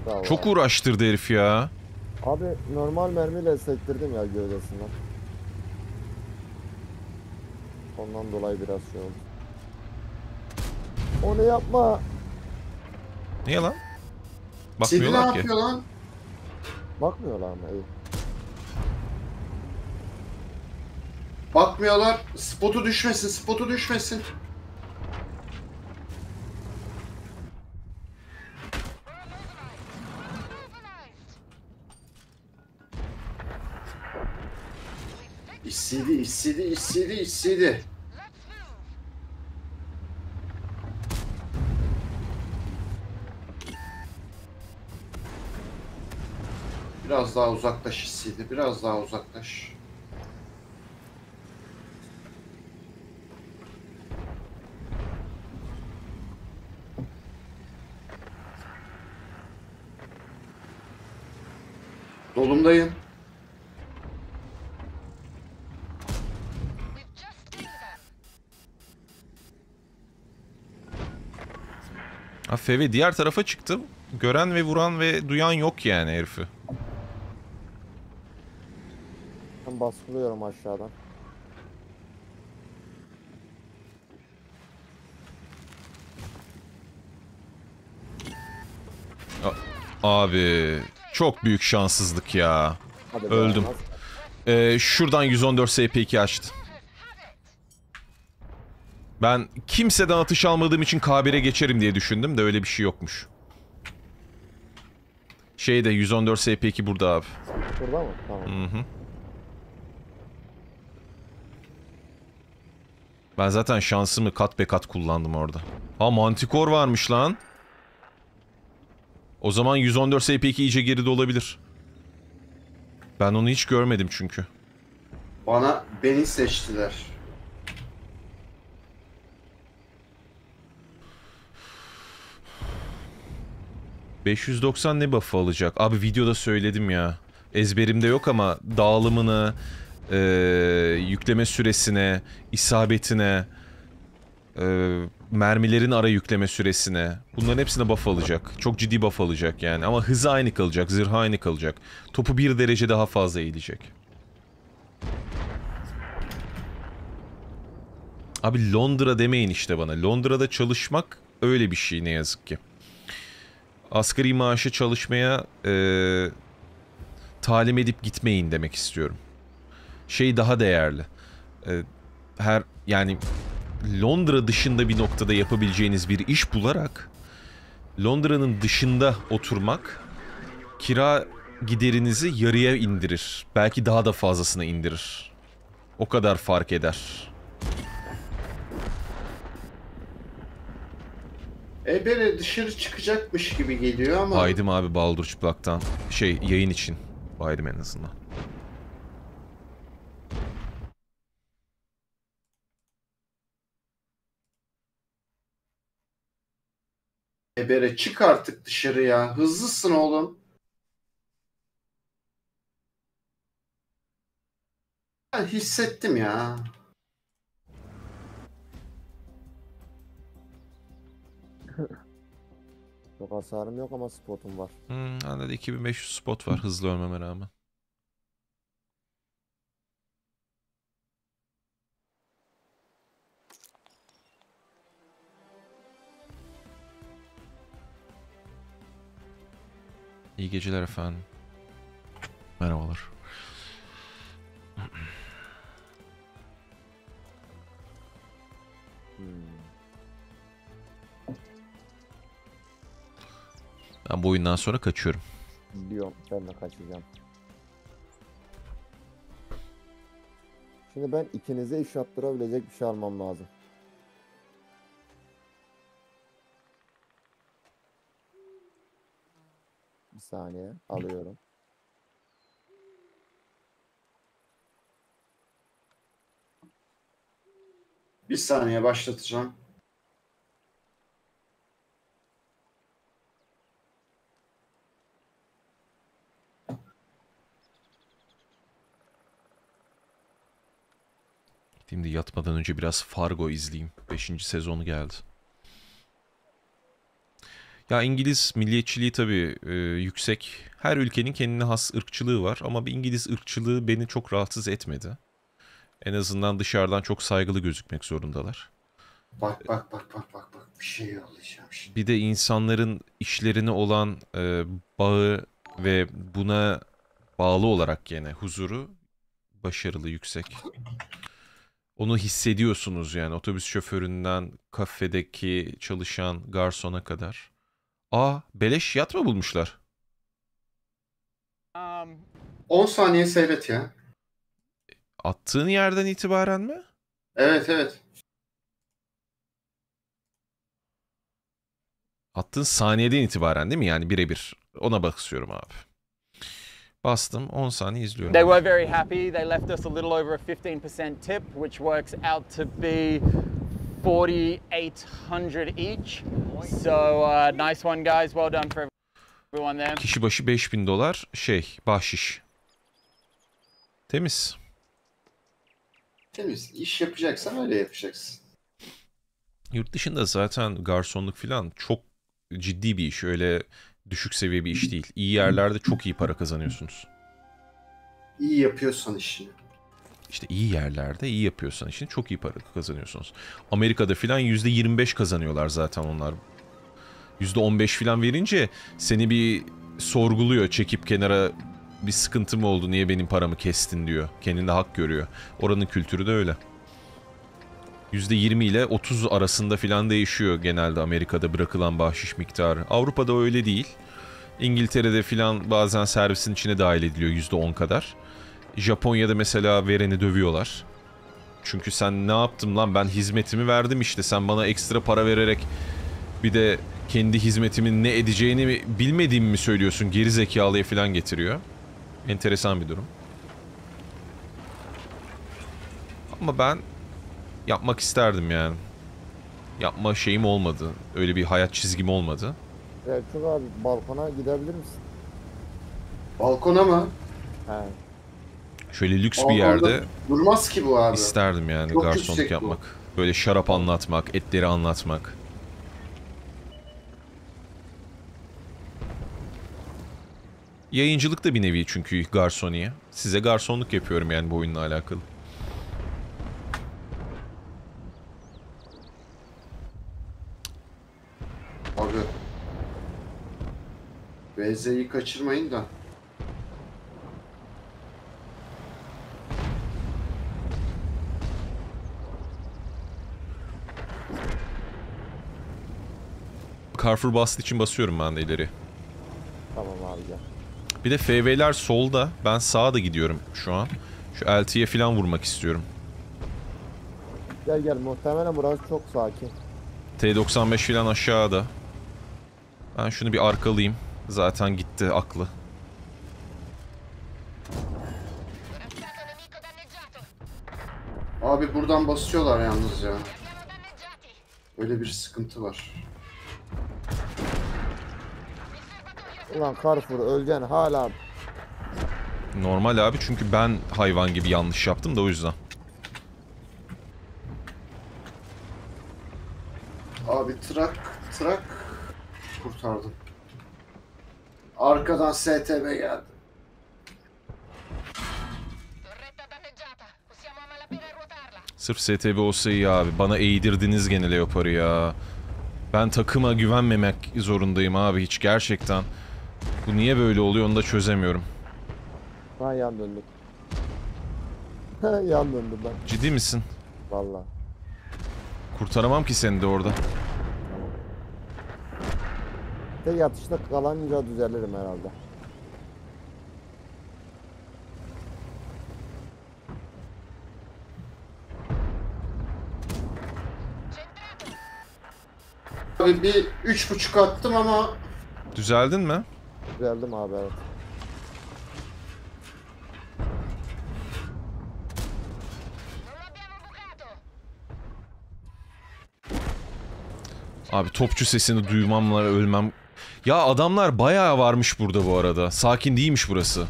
Bravo Çok abi. uğraştırdı herif ya. Abi normal mermiyle sektirdim ya gövdesinden. Ondan dolayı biraz şey oldu. Onu yapma. Niye lan? Sidi ne Bakmıyorlar ki. yapıyor lan? Bakmıyorlar mı? İyi. Bakmıyorlar. Spotu düşmesin, spotu düşmesin. İstedi. Biraz daha uzaklaş istedi, biraz daha uzaklaş. Dolumdayım. Ha, FV diğer tarafa çıktım. Gören ve vuran ve duyan yok yani herifi. Ben baskılıyorum aşağıdan. Abi çok büyük şanssızlık ya. Hadi Öldüm. Şuradan 114 SP2 açtı. Ben kimseden atış almadığım için K1'e geçerim diye düşündüm de öyle bir şey yokmuş. Şeyde 114 SP2 burada abi. Burada mı? Tamam. Hı. Ben zaten şansımı kat be kat kullandım orada. Ha, Manticore varmış lan. O zaman 114 SP2 iyice geride olabilir. Ben onu hiç görmedim çünkü. Beni seçtiler. ...590 ne buff'ı alacak? Abi videoda söyledim ya. Ezberimde yok ama dağılımını, yükleme süresine, isabetine, mermilerin ara yükleme süresine... ...bunların hepsine buff alacak. Çok ciddi buff alacak yani. Ama hızı aynı kalacak, zırhı aynı kalacak. Topu 1 derece daha fazla eğilecek. Abi Londra demeyin işte bana. Londra'da çalışmak öyle bir şey ne yazık ki. Asgari maaşı çalışmaya talim edip gitmeyin demek istiyorum. Şey daha değerli. Yani Londra dışında bir noktada yapabileceğiniz bir iş bularak Londra'nın dışında oturmak kira giderinizi yarıya indirir. Belki daha da fazlasına indirir. O kadar fark eder. Ebere dışarı çıkacakmış gibi geliyor ama... Baydım abi Baldur çıplaktan. Yayın için. Baydım en azından. Ebere çık artık dışarıya. Hızlısın oğlum. Ben hissettim ya. Çok hasarım yok ama spotum var. Bende de 2500 spot var hızlı ölmeme rağmen. İyi geceler efendim. Merhabalar. Ben bu oyundan sonra kaçıyorum. Biliyorum, ben de kaçacağım. Şimdi ben ikinize iş yaptırabilecek bir şey almam lazım. Bir saniye alıyorum. Bir saniye başlatacağım. Şimdi yatmadan önce biraz Fargo izleyeyim. 5. sezonu geldi. Ya İngiliz milliyetçiliği tabii yüksek. Her ülkenin kendine has ırkçılığı var ama bir İngiliz ırkçılığı beni çok rahatsız etmedi. En azından dışarıdan çok saygılı gözükmek zorundalar. Bak bir şey yollayacağım şimdi. Bir de insanların işlerine olan bağı ve buna bağlı olarak gene huzuru başarılı, yüksek. Onu hissediyorsunuz yani otobüs şoföründen kafedeki çalışan garsona kadar. Beleş yat mı bulmuşlar? 10 saniye seyret ya. Attığın yerden itibaren mi? Evet. Attığın saniyeden itibaren değil mi? Yani birebir. Ona bakıyorum abi. Bastım 10 saniye izliyorum. They were very happy. They left us a little over a 15% tip, which works out to be 4,800 each. So nice one guys. Well done for everyone there. Kişi başı $5.000 bahşiş. Temiz. Temiz. İş yapacaksan öyle yapacaksın. Yurt dışında zaten garsonluk falan çok ciddi bir iş. Öyle düşük seviye bir iş değil. İyi yerlerde çok iyi para kazanıyorsunuz. İyi yapıyorsan işini. İşte iyi yerlerde iyi yapıyorsan işini çok iyi para kazanıyorsunuz. Amerika'da filan %25 kazanıyorlar zaten onlar. %15 filan verince seni bir sorguluyor, çekip kenara bir sıkıntı mı oldu, niye benim paramı kestin diyor. Kendinde hak görüyor. Oranın kültürü de öyle. %20 ile 30 arasında filan değişiyor genelde Amerika'da bırakılan bahşiş miktarı. Avrupa'da öyle değil. İngiltere'de filan bazen servisin içine dahil ediliyor %10 kadar. Japonya'da mesela vereni dövüyorlar. Çünkü sen ne yaptın lan, ben hizmetimi verdim işte, sen bana ekstra para vererek bir de kendi hizmetimin ne edeceğini bilmediğimi mi söylüyorsun, geri zekalıya filan getiriyor. Enteresan bir durum. Ama ben yapmak isterdim yani. Yapma şeyim olmadı. Öyle bir hayat çizgim olmadı. Selçuk abi balkona gidebilir misin? Balkona mı? He. Şöyle lüks bir Balkonda yerde durmaz ki bu abi. isterdim yani Çok garsonluk yüksek bu. yapmak. Böyle şarap anlatmak, etleri anlatmak. Yayıncılık da bir nevi çünkü garsoniye. Size garsonluk yapıyorum yani bu oyunla alakalı. Abi. VZ'yi kaçırmayın da. Carrefour bastı için basıyorum ben de ileri. Tamam abi gel. Bir de FV'ler solda. Ben sağa da gidiyorum şu an. Şu LT'ye falan vurmak istiyorum. Gel muhtemelen burası çok sakin. T95 falan aşağıda. Ben şunu bir arkalayayım. Zaten gitti aklı. Abi buradan basıyorlar yalnız ya. Öyle bir sıkıntı var. Ulan Carrefour öleceksin hala. Normal abi çünkü ben hayvan gibi yanlış yaptım da o yüzden. Abi trak kurtardım. Arkadan STB geldi. Sırf STB olsa iyi abi. Bana eğdirdiniz gene Leopard'ı ya. Ben takıma güvenmemek zorundayım abi hiç gerçekten. Bu niye böyle oluyor onu da çözemiyorum. Ha yan döndüm. Yan döndüm ben. Ciddi misin? Vallahi. Kurtaramam ki seni de orada. Tek yatışta kalınca düzelirim herhalde. Abi bir 3.5 attım ama Düzeldin mi? Düzeldim abi evet. Abi topçu sesini duymamla ölmem. Ya adamlar bayağı varmış burada bu arada. Sakin değilmiş burası.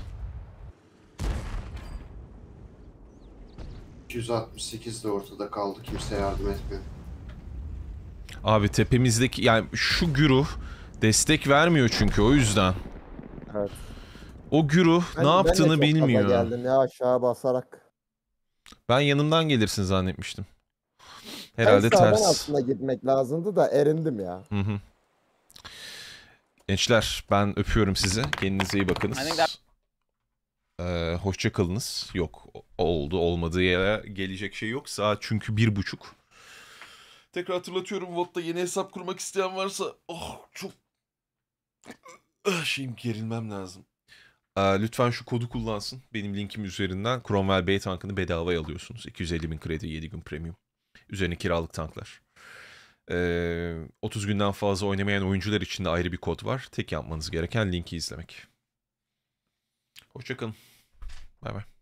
268 de ortada kaldı. Kimse yardım etmiyor. Abi tepemizdeki yani şu güruh Destek vermiyor çünkü o yüzden. Evet. O güruh ne Ben de yaptığını çok bilmiyor. gaza geldim ya aşağı basarak. Ben yanımdan gelirsin zannetmiştim. Herhalde Sağdan ters. aslında gitmek lazımdı da erindim ya. Hı hı. Gençler ben öpüyorum sizi. Kendinize iyi bakınız. Hoşça kalınız. Yok oldu olmadığı yere gelecek şey yok. Saat çünkü 1:30. Tekrar hatırlatıyorum. VOD'da yeni hesap kurmak isteyen varsa çok gerilmem lazım. Lütfen şu kodu kullansın. Benim linkim üzerinden Cromwell Bay tankını bedavaya alıyorsunuz. 250.000 kredi 7 gün premium. Üzerine kiralık tanklar. 30 günden fazla oynamayan oyuncular için de ayrı bir kod var. Tek yapmanız gereken linki izlemek. Hoşça kalın. Bay bay.